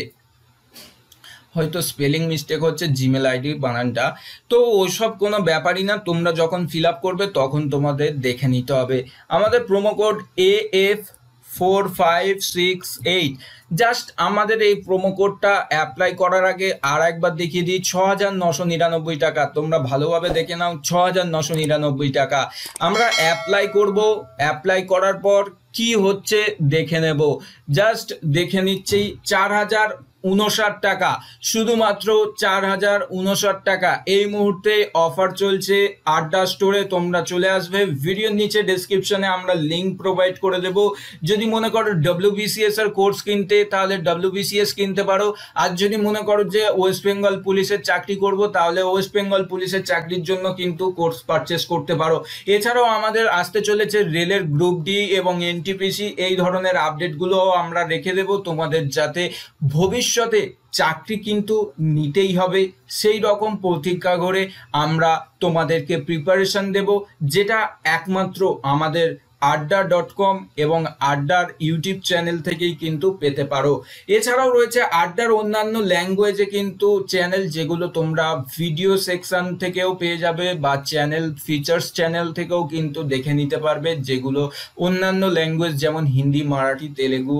হয়তো স্পেলিং মিস্টেক হচ্ছে জিমেল আইডি বানানটা, তো ওইসব কোনো ব্যাপারই না, তোমরা যখন ফিল আপ করবে তখন তোমাদের দেখে নিতে হবে। আমাদের promo code A F four five six eight, just আমাদের এই প্রোমো কোডটা অ্যাপ্লাই করার আগে আর একবার দেখিয়ে দিই, ছ হাজার নশো নিরানব্বই টাকা, তোমরা ভালোভাবে দেখে নাও, ছ হাজার নশো নিরানব্বই টাকা। আমরা অ্যাপ্লাই করব, অ্যাপ্লাই করার পর কি হচ্ছে দেখে নেব। জাস্ট দেখে নিচ্ছি, চার হাজার উনষাট টাকা, শুধুমাত্র চার হাজার উনষাট টাকা এই মুহূর্তে অফার চলছে আড্ডা স্টোরে। তোমরা চলে আসবে, ভিডিওর নিচে ডেসক্রিপশনে আমরা লিঙ্ক প্রোভাইড করে দেব। যদি মনে করো ডব্লিউবিসিএস এর কোর্স কিনতে তাহলে ডব্লিউবিসিএস কিনতে পারো, আর যদি মনে করো যে ওয়েস্ট বেঙ্গল পুলিশের চাকরি করব তাহলে ওয়েস্ট বেঙ্গল পুলিশের চাকরির জন্য কিন্তু কোর্স পারচেস করতে পারো। এছাড়াও আমাদের আসতে চলেছে রেলের গ্রুপ ডি এবং এনটিপিসি, এই ধরনের আপডেটগুলো আমরা রেখে দেব তোমাদের, যাতে ভবিষ্যতে চাকরি কিন্তু নিতেই হবে সেই রকম প্রতিজ্ঞা করে আমরা তোমাদেরকে প্রিপারেশন দেব, যেটা একমাত্র আমাদের আড্ডা ডট কম এবং আড্ডার ইউটিউব চ্যানেল থেকেই কিন্তু পেতে পারো। এছাড়াও রয়েছে আড্ডার অন্যান্য ল্যাঙ্গুয়েজে কিন্তু চ্যানেল, যেগুলো তোমরা ভিডিও সেকশন থেকেও পেয়ে যাবে বা চ্যানেল ফিচার্স চ্যানেল থেকেও কিন্তু দেখে নিতে পারবে, যেগুলো অন্যান্য ল্যাঙ্গুয়েজ যেমন হিন্দি, মারাঠি, তেলেগু,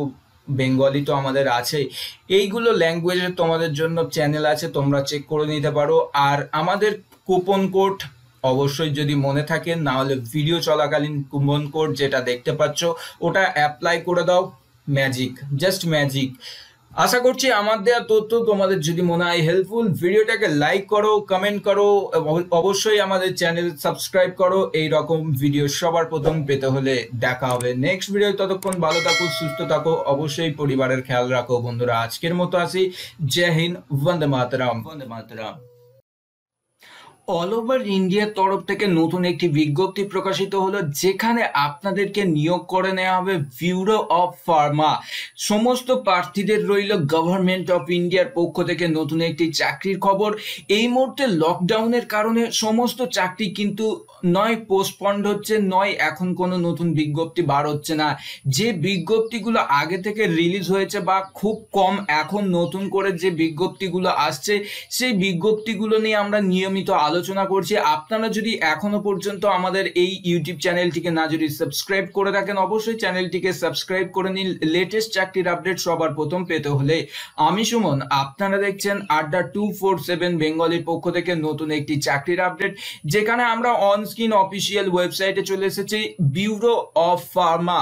বেঙ্গলি তো আমাদের আছেই, এইগুলো ল্যাঙ্গুয়েজের তোমাদের জন্য চ্যানেল আছে, তোমরা চেক করে নিতে পারো। আর আমাদের কুপন কোড অবশ্যই যদি মনে থাকে, না হলে ভিডিও চলাকালীন কুপন কোড যেটা দেখতে পাচ্ছ ওটা অ্যাপ্লাই করে দাও, ম্যাজিক, জাস্ট ম্যাজিক। আশা করছি আমার দেওয়া তথ্য তোমাদের যদি মনে হয় হেল্পফুল, ভিডিওটাকে লাইক করো, কমেন্ট করো, অবশ্যই আমাদের চ্যানেল সাবস্ক্রাইব করো এই রকম ভিডিও সবার প্রথম পেতে হলে। দেখা হবে নেক্সট ভিডিও, ততক্ষণ ভালো থাকো, সুস্থ থাকো, অবশ্যই পরিবারের খেয়াল রাখো বন্ধুরা। আজকের মতো আসি, জয় হিন্দ, বন্দে মাতরম, বন্দে মাতরম। অল ওভার ইন্ডিয়ার তরফ থেকে নতুন একটি বিজ্ঞপ্তি প্রকাশিত হলো, যেখানে আপনাদেরকে নিয়োগ করে নেওয়া হবে ব্যুরো অফ ফার্মা। সমস্ত প্রার্থীদের রইল গভর্নমেন্ট অফ ইন্ডিয়ার পক্ষ থেকে নতুন একটি চাকরির খবর। এই মুহূর্তে লকডাউনের কারণে সমস্ত চাকরি কিন্তু নয় পোস্টপন্ড হচ্ছে, নয় এখন কোনো নতুন বিজ্ঞপ্তি বার হচ্ছে না। যে বিজ্ঞপ্তিগুলো আগে থেকে রিলিজ হয়েছে বা খুব কম এখন নতুন করে যে বিজ্ঞপ্তিগুলো আসছে, সেই বিজ্ঞপ্তিগুলো নিয়ে আমরা নিয়মিত আলোচনা করছি। আপনারা যদি এখনো পর্যন্ত আমাদের এই ইউটিউব চ্যানেলটিকে না যদি সাবস্ক্রাইব করে থাকেন, অবশ্যই চ্যানেলটিকে সাবস্ক্রাইব করে নিন লেটেস্ট চাকরির আপডেট সবার প্রথম পেতে হলে। আমি সুমন, আপনারা দেখছেন আড্ডা টু ফোর সেভেন বেঙ্গলির পক্ষ থেকে নতুন একটি চাকরির আপডেট, যেখানে আমরা অন স্ক্রিন অফিসিয়াল ওয়েবসাইটে চলে এসেছি, bureau of pharma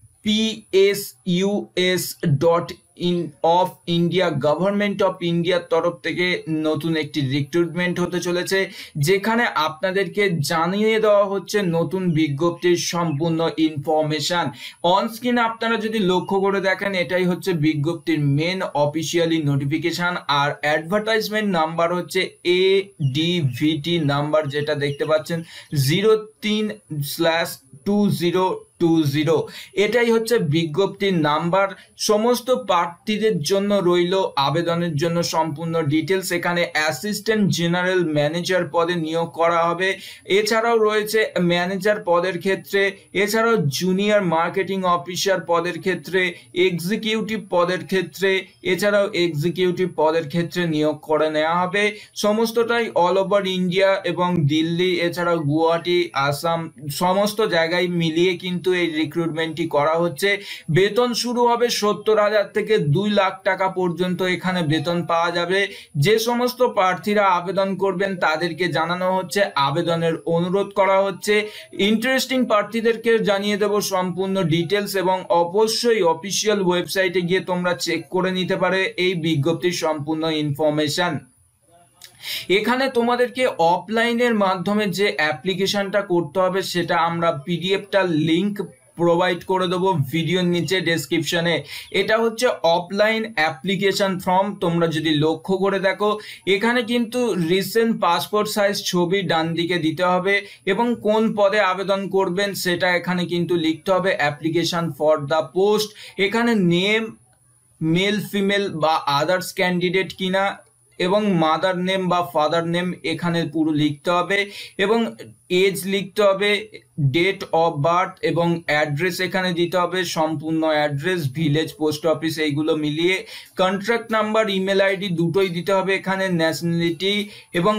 পিএসইউএস dot in of India, government of ইন্ডিয়ার তরফ থেকে নতুন একটি রিক্রুটমেন্ট হতে চলেছে, যেখানে আপনাদেরকে জানিয়ে দেওয়া হচ্ছে নতুন বিজ্ঞপ্তির সম্পূর্ণ ইনফরমেশন। অন স্ক্রিন আপনারা যদি লক্ষ্য করে দেখেন, এটাই হচ্ছে বিজ্ঞপ্তির মেন অফিসিয়ালি নোটিফিকেশন। আর অ্যাডভার্টাইজমেন্ট নাম্বার হচ্ছে এ ডিভিটি নাম্বার, যেটা দেখতে পাচ্ছেন জিরো তিন slash two zero two zero. এটাই হচ্ছে বিজ্ঞপ্তির নাম্বার। সমস্ত প্রার্থীদের জন্য রইল আবেদনের জন্য সম্পূর্ণ ডিটেলস। এখানে অ্যাসিস্ট্যান্ট জেনারেল ম্যানেজার পদে নিয়োগ করা হবে, এছাড়াও রয়েছে ম্যানেজার পদের ক্ষেত্রে, এছাড়াও জুনিয়র মার্কেটিং অফিসার পদের ক্ষেত্রে, এক্সিকিউটিভ পদের ক্ষেত্রে, এছাড়াও এক্সিকিউটিভ পদের ক্ষেত্রে নিয়োগ করে নেওয়া হবে। সমস্তটাই অল ওভার ইন্ডিয়া এবং দিল্লি, এছাড়াও গুয়াহাটি, আসাম, সমস্ত জায়গায় মিলিয়ে কিন্তু এই রিক্রুটমেন্টটি করা হচ্ছে। বেতন শুরু হবে সত্তর হাজার থেকে দুই লাখ টাকা পর্যন্ত এখানে বেতন পাওয়া যাবে। যে সমস্ত প্রার্থীরা আবেদন করবেন তাদেরকে জানানো হচ্ছে, আবেদনের অনুরোধ করা হচ্ছে। ইন্টারেস্টিং প্রার্থীদেরকে জানিয়ে দেব সম্পূর্ণ ডিটেলস, এবং অবশ্যই অফিসিয়াল ওয়েবসাইটে গিয়ে তোমরা চেক করে নিতে পারে এই বিজ্ঞপ্তির সম্পূর্ণ ইনফরমেশন। এখানে তোমাদেরকে অফলাইনের মাধ্যমে যে অ্যাপ্লিকেশনটা করতে হবে, সেটা আমরা পিডিএফটা লিংক প্রোভাইড করে দেবো ভিডিওর নিচে ডেসক্রিপশনে। এটা হচ্ছে অফলাইন অ্যাপ্লিকেশন ফর্ম। তোমরা যদি লক্ষ্য করে দেখো, এখানে কিন্তু রিসেন্ট পাসপোর্ট সাইজ ছবি ডান দিকে দিতে হবে, এবং কোন পদে আবেদন করবেন সেটা এখানে কিন্তু লিখতে হবে। অ্যাপ্লিকেশন ফর দ্য পোস্ট, এখানে নেম, মেল ফিমেল বা আদার্স ক্যান্ডিডেট কিনা, এবং মাদার নেম বা ফাদার নেম এখানে পুরো লিখতে হবে, এবং এজ লিখতে হবে, ডেট অফ বার্থ এবং অ্যাড্রেস এখানে দিতে হবে, সম্পূর্ণ অ্যাড্রেস, ভিলেজ, পোস্ট অফিস, এইগুলো মিলিয়ে। কন্ট্রাক্ট নাম্বার, ইমেল আইডি দুটোই দিতে হবে এখানে, ন্যাশনালিটি এবং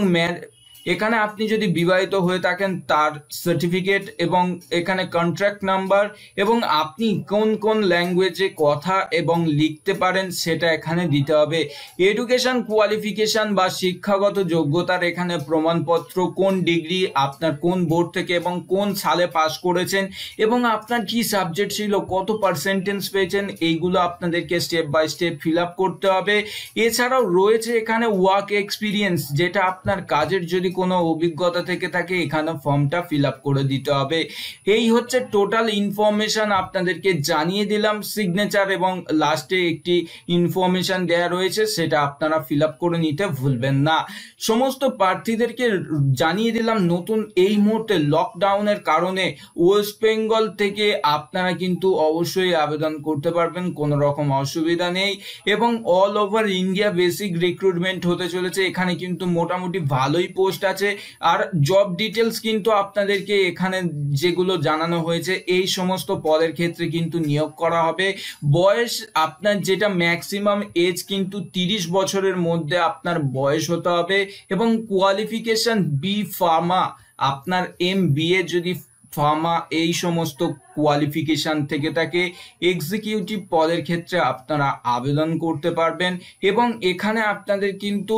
এখানে আপনি যদি বিবাহিত হয়ে থাকেন তার সার্টিফিকেট, এবং এখানে কন্ট্রাক্ট নাম্বার, এবং আপনি কোন কোন ল্যাঙ্গুয়েজে কথা এবং লিখতে পারেন সেটা এখানে দিতে হবে। এডুকেশন কোয়ালিফিকেশন বা শিক্ষাগত যোগ্যতার এখানে প্রমাণপত্র, কোন ডিগ্রি আপনার কোন বোর্ড থেকে এবং কোন সালে পাস করেছেন, এবং আপনার কি সাবজেক্ট ছিল, কত পার্সেন্টেজ পেয়েছেন, এইগুলো আপনাদেরকে step by step fill up করতে হবে। এছাড়াও রয়েছে এখানে ওয়ার্ক এক্সপিরিয়েন্স, যেটা আপনার কাজের যদি কোনো অভিজ্ঞতা থেকে থাকে এখানে ফর্মটা ফিল আপ করে দিতে হবে। এই হচ্ছে টোটাল ইনফরমেশন আপনাদেরকে জানিয়ে দিলাম। সিগনেচার এবং লাস্টে একটি ইনফরমেশন দেয়া রয়েছে, সেটা আপনারা ফিল আপ করে নিতে ভুলবেন না। সমস্ত প্রার্থীদেরকে জানিয়ে দিলাম, নতুন এই মুহূর্তে লকডাউনের কারণে ওয়েস্ট বেঙ্গল থেকে আপনারা কিন্তু অবশ্যই আবেদন করতে পারবেন, কোনো রকম অসুবিধা নেই, এবং all over India basic recruitment হতে চলেছে। এখানে কিন্তু মোটামুটি ভালোই পোস্ট আছে, আর জব ডিটেলস কিন্তু আপনাদেরকে এখানে যেগুলো জানানো হয়েছে এই সমস্ত পদের ক্ষেত্রে কিন্তু নিয়োগ করা হবে। বয়স আপনার যেটা ম্যাক্সিমাম এজ কিন্তু তিরিশ বছরের মধ্যে আপনার বয়স হতে হবে, এবং কোয়ালিফিকেশন বি ফার্মা, আপনার এম বি এ যদি ফার্মা এই সমস্ত কোয়ালিফিকেশান থেকে থাকে এক্সিকিউটিভ পদের ক্ষেত্রে আপনারা আবেদন করতে পারবেন। এবং এখানে আপনাদের কিন্তু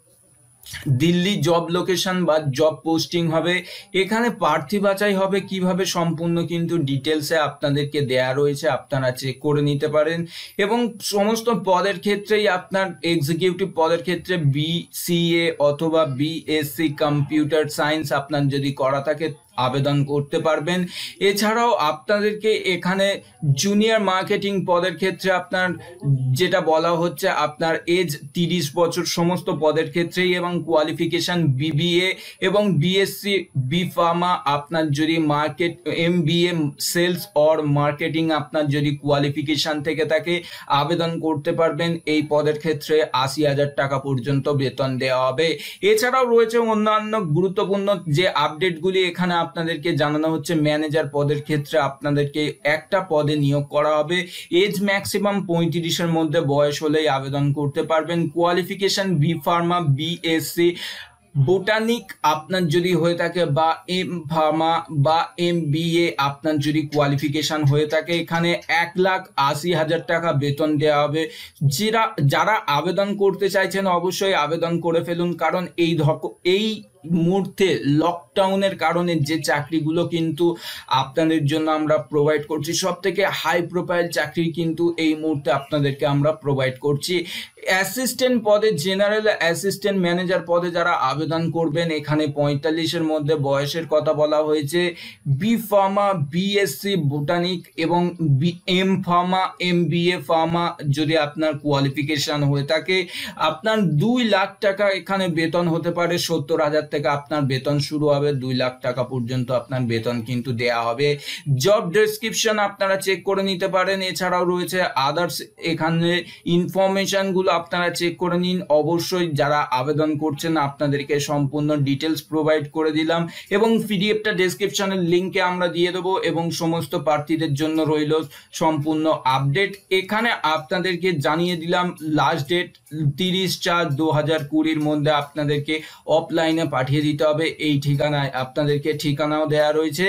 দিল্লি জব লোকেশন বা জব পোস্টিং হবে। এখানে প্রার্থী বাছাই হবে কিভাবে সম্পূর্ণ কিন্তু ডিটেলসে আপনাদেরকে দেয়া রয়েছে, আপনারা চেক করে নিতে পারেন। এবং সমস্ত পদের ক্ষেত্রেই আপনার এক্সিকিউটিভ পদের ক্ষেত্রে বিসিএ অথবা বিএসসি কম্পিউটার সায়েন্স আপনার যদি করা থাকে আবেদন করতে পারবেন। এছাড়াও আপনাদেরকে এখানে জুনিয়র মার্কেটিং পদের ক্ষেত্রে আপনার যেটা বলা হচ্ছে আপনার এজ তিরিশ বছর সমস্ত পদের ক্ষেত্রেই, এবং কোয়ালিফিকেশান বিবিএ এবং বিএসসি বি ফার্মা আপনার যদি market MBA sales or marketing আপনার যদি কোয়ালিফিকেশান থেকে থাকে আবেদন করতে পারবেন। এই পদের ক্ষেত্রে আশি হাজার টাকা পর্যন্ত বেতন দেওয়া হবে। এছাড়াও রয়েছে অন্যান্য গুরুত্বপূর্ণ যে আপডেটগুলি এখানে আপনাদেরকে জানানো হচ্ছে। ম্যানেজার পদের ক্ষেত্রে আপনাদেরকে একটা পদে নিয়োগ করা হবে। এজ ম্যাক্সিমাম পঁয়ত্রিশের মধ্যে বয়স হলেই আবেদন করতে পারবেন। Qualification B pharma BSc botanic আপনার যদি হয়ে থাকে বা এম ফার্মা বা এম বিএ আপনার যদি কোয়ালিফিকেশান হয়ে থাকে এখানে এক লাখ আশি হাজার টাকা বেতন দেওয়া হবে। যারা যারা আবেদন করতে চাইছেন অবশ্যই আবেদন করে ফেলুন, কারণ এই ধক এই মুহূর্তে লকডাউনের কারণে যে চাকরিগুলো কিন্তু আপনাদের জন্য আমরা প্রোভাইড করছি সব থেকে হাই প্রোফাইল চাকরি কিন্তু এই মুহূর্তে আপনাদেরকে আমরা প্রোভাইড করছি। অ্যাসিস্ট্যান্ট পদে জেনারেল অ্যাসিস্ট্যান্ট ম্যানেজার পদে যারা আবেদন করবেন এখানে পঁয়তাল্লিশের মধ্যে বয়সের কথা বলা হয়েছে। বি ফার্মা বিএসসি বোটানিক এবং B M pharma M BA pharma যদি আপনার কোয়ালিফিকেশান হয়ে থাকে আপনার দুই লাখ টাকা এখানে বেতন হতে পারে। সত্তর হাজার থেকে আপনার বেতন শুরু হবে, দুই লাখ টাকা পর্যন্ত আপনার বেতন কিন্তু দেয়া হবে। জব ডেসক্রিপশন আপনারা চেক করে নিতে পারেন। এছাড়াও রয়েছে আদার্স এখানে ইনফরমেশনগুলো আপনারা চেক করে নিন। অবশ্যই যারা আবেদন করছেন আপনাদেরকে সম্পূর্ণ ডিটেলস প্রোভাইড করে দিলাম এবং পিডিএফটা ডেসক্রিপশনের লিঙ্কে আমরা দিয়ে দেবো এবং সমস্ত প্রার্থীদের জন্য রইল সম্পূর্ণ আপডেট। এখানে আপনাদেরকে জানিয়ে দিলাম লাস্ট ডেট তিরিশ চার দু হাজার কুড়ির মধ্যে আপনাদেরকে অফলাইনে পাঠিয়ে দিতে হবে। এই ঠিকানায় আপনাদেরকে ঠিকানাও দেয়া রয়েছে,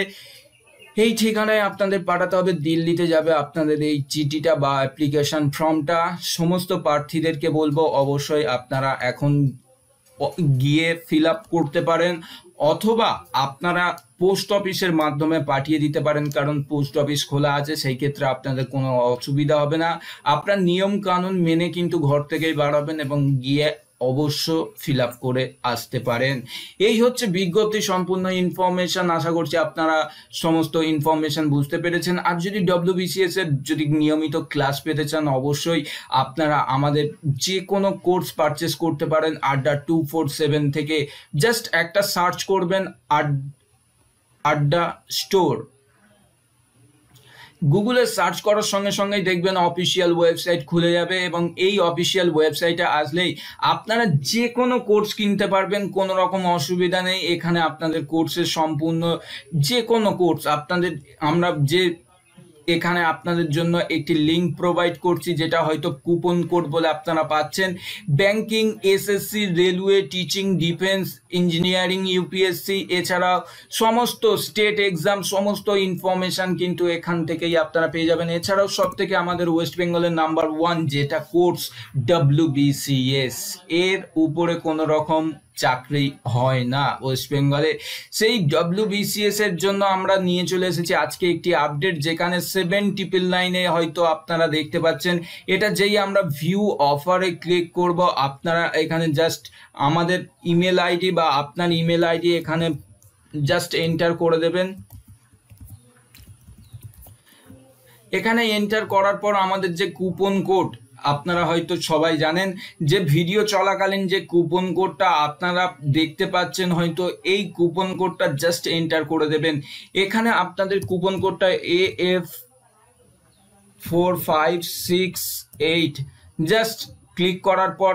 এই ঠিকানায় আপনাদের পাঠাতে হবে। দিল্লিতে যাবে আপনাদের এই চিঠিটা বা অ্যাপ্লিকেশন ফর্মটা। সমস্ত প্রার্থীদেরকে বলবো অবশ্যই আপনারা এখন গিয়ে ফিল আপ করতে পারেন অথবা আপনারা পোস্ট অফিসের মাধ্যমে পাঠিয়ে দিতে পারেন, কারণ পোস্ট অফিস খোলা আছে, সেই ক্ষেত্রে আপনাদের কোনো অসুবিধা হবে না। আপনার নিয়ম কানুন মেনে কিন্তু ঘর থেকেই বাড়াবেন এবং গিয়ে অবশ্য ফিল আপ করে আসতে পারেন। এই হচ্ছে বিজ্ঞপ্তি সম্পূর্ণ ইনফরমেশন। আশা করছি আপনারা সমস্ত ইনফরমেশন বুঝতে পেরেছেন। আর যদি ডব্লিউবিসিএস এর যদি নিয়মিত ক্লাস পেতে চান অবশ্যই আপনারা আমাদের যে কোনো কোর্স পারচেস করতে পারেন আড্ডা টু ফোর সেভেন থেকে। জাস্ট একটা সার্চ করবেন আড্ডা স্টোর, গুগলে সার্চ করার সঙ্গে সঙ্গেই দেখবেন অফিসিয়াল ওয়েবসাইট খুলে যাবে এবং এই অফিসিয়াল ওয়েবসাইটে আসলেই আপনারা যে কোনো কোর্স কিনতে পারবেন, কোনো রকম অসুবিধা নেই। এখানে আপনাদের কোর্সের সম্পূর্ণ যে কোনো কোর্স আপনাদের আমরা যে এখানে আপনাদের জন্য একটি লিঙ্ক প্রোভাইড করছি যেটা হয়তো কুপন কোড বলে আপনারা পাচ্ছেন। Banking, SSC, railway, teaching, defence, engineering, UPSC এছাড়া সমস্ত স্টেট এক্সাম সমস্ত ইনফরমেশান কিন্তু এখান থেকেই আপনারা পেয়ে যাবেন। এছাড়াও সব থেকে আমাদের ওয়েস্ট বেঙ্গলের নাম্বার ওয়ান যেটা কোর্স ডব্লিউবিসিএস, এর উপরে কোনো রকম চাকরি হয় না ওয়েস্ট বেঙ্গলে। সেই ডব্লিউবিসিএস এর জন্য আমরা নিয়ে চলে এসেছি আজকে একটি আপডেট, যেখানে সেভেন ট্রিপল নাইনে হয়তো আপনারা দেখতে পাচ্ছেন। এটা যেই আমরা ভিউ অফারে ক্লিক করব আপনারা এখানে জাস্ট আমাদের ইমেল আইডি বা আপনার ইমেল আইডি এখানে জাস্ট এন্টার করে দেবেন। এখানে এন্টার করার পর আমাদের যে কুপন কোড আপনারা হয়তো সবাই জানেন যে ভিডিও চলাকালীন যে কুপন কোডটা আপনারা দেখতে পাচ্ছেন হয়তো এই কুপন কোডটা জাস্ট এন্টার করে দেবেন। এখানে আপনাদের কুপন কোডটা A F four five six eight just click করার পর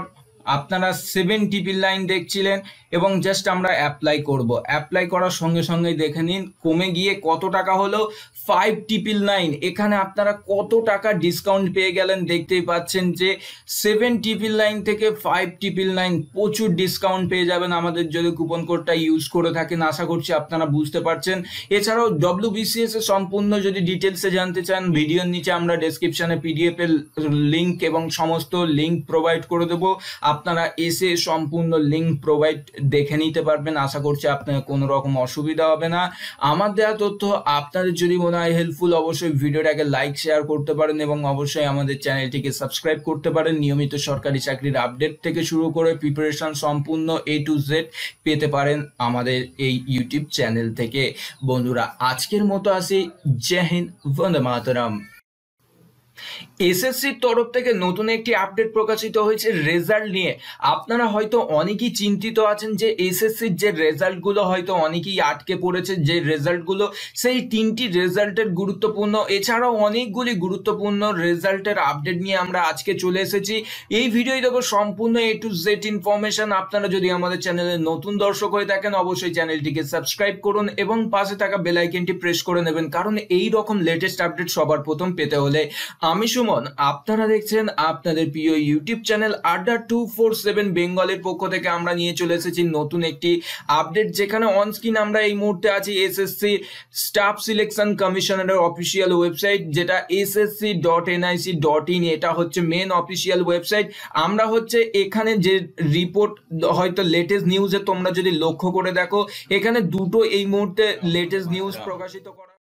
আপনারা সেভেন ট্রিপল নাইন দেখছিলেন এবং জাস্ট আমরা অ্যাপ্লাই করব। অ্যাপ্লাই করার সঙ্গে সঙ্গেই দেখে নিন কমে গিয়ে কত টাকা হলো, ফাইভ ট্রিপল নাইন। এখানে আপনারা কত টাকা ডিসকাউন্ট পেয়ে গেলেন দেখতেই পাচ্ছেন যে সেভেন ট্রিপল নাইন থেকে ফাইভ ট্রিপল নাইন প্রচুর ডিসকাউন্ট পেয়ে যাবেন আমাদের যদি কুপন কোডটা ইউজ করে থাকেন। আশা করছি আপনারা বুঝতে পারছেন। এছাড়াও ডব্লিউবিসিএস এর সম্পূর্ণ যদি ডিটেলসে জানতে চান, ভিডিওর নিচে আমরা ডেসক্রিপশনে পিডিএফ এর লিঙ্ক এবং সমস্ত লিঙ্ক প্রোভাইড করে দেবো, আপনারা এসে সম্পূর্ণ লিঙ্ক প্রোভাইড দেখে নিতে পারবেন। আশা করছি আপনার কোনো রকম অসুবিধা হবে না। আমার দেওয়া তথ্য আপনাদের যদি মনে হয় হেল্পফুল, অবশ্যই ভিডিওটাকে লাইক শেয়ার করতে পারেন এবং অবশ্যই আমাদের চ্যানেলটিকে সাবস্ক্রাইব করতে পারেন। নিয়মিত সরকারি চাকরির আপডেট থেকে শুরু করে প্রিপারেশন সম্পূর্ণ এ টু জেড পেতে পারেন আমাদের এই ইউটিউব চ্যানেল থেকে। বন্ধুরা আজকের মতো আসি, জয় হিন্দ, বন্দে মাতরম। এসএসসির তরফ থেকে নতুন একটি আপডেট প্রকাশিত হয়েছে রেজাল্ট নিয়ে। আপনারা হয়তো অনেকেই চিন্তিত আছেন যে এসএসসির যে রেজাল্টগুলো হয়তো অনেকেই আটকে পড়েছে, যে রেজাল্টগুলো সেই তিনটি রেজাল্টের গুরুত্বপূর্ণ এছাড়াও অনেকগুলি গুরুত্বপূর্ণ রেজাল্টের আপডেট নিয়ে আমরা আজকে চলে এসেছি। এই ভিডিওই দেবো সম্পূর্ণ এ টু জেড ইনফরমেশন। আপনারা যদি আমাদের চ্যানেলে নতুন দর্শক হয়ে থাকেন অবশ্যই চ্যানেলটিকে সাবস্ক্রাইব করুন এবং পাশে থাকা বেল আইকনটি প্রেস করে নেবেন, কারণ এই রকম লেটেস্ট আপডেট সবার প্রথম পেতে হলে। আমি সুমন, আপনারা দেখছেন আপনাদের প্রিয় YouTube channel Adda two four seven বেঙ্গলের পক্ষ থেকে আমরা নিয়ে চলে এসেছি নতুন একটি আপডেট, যেখানে অন স্ক্রিন আমরা এই মুহূর্তে আছি এসএসসি স্টাফ সিলেকশন কমিশনারের অফিসিয়াল ওয়েবসাইট, যেটা SSC dot NIC dot in. এটা হচ্ছে মেন অফিসিয়াল ওয়েবসাইট। আমরা হচ্ছে এখানে যে রিপোর্ট হয়তো লেটেস্ট নিউজে তোমরা যদি লক্ষ্য করে দেখো, এখানে দুটো এই মুহূর্তে লেটেস্ট নিউজ প্রকাশিত করা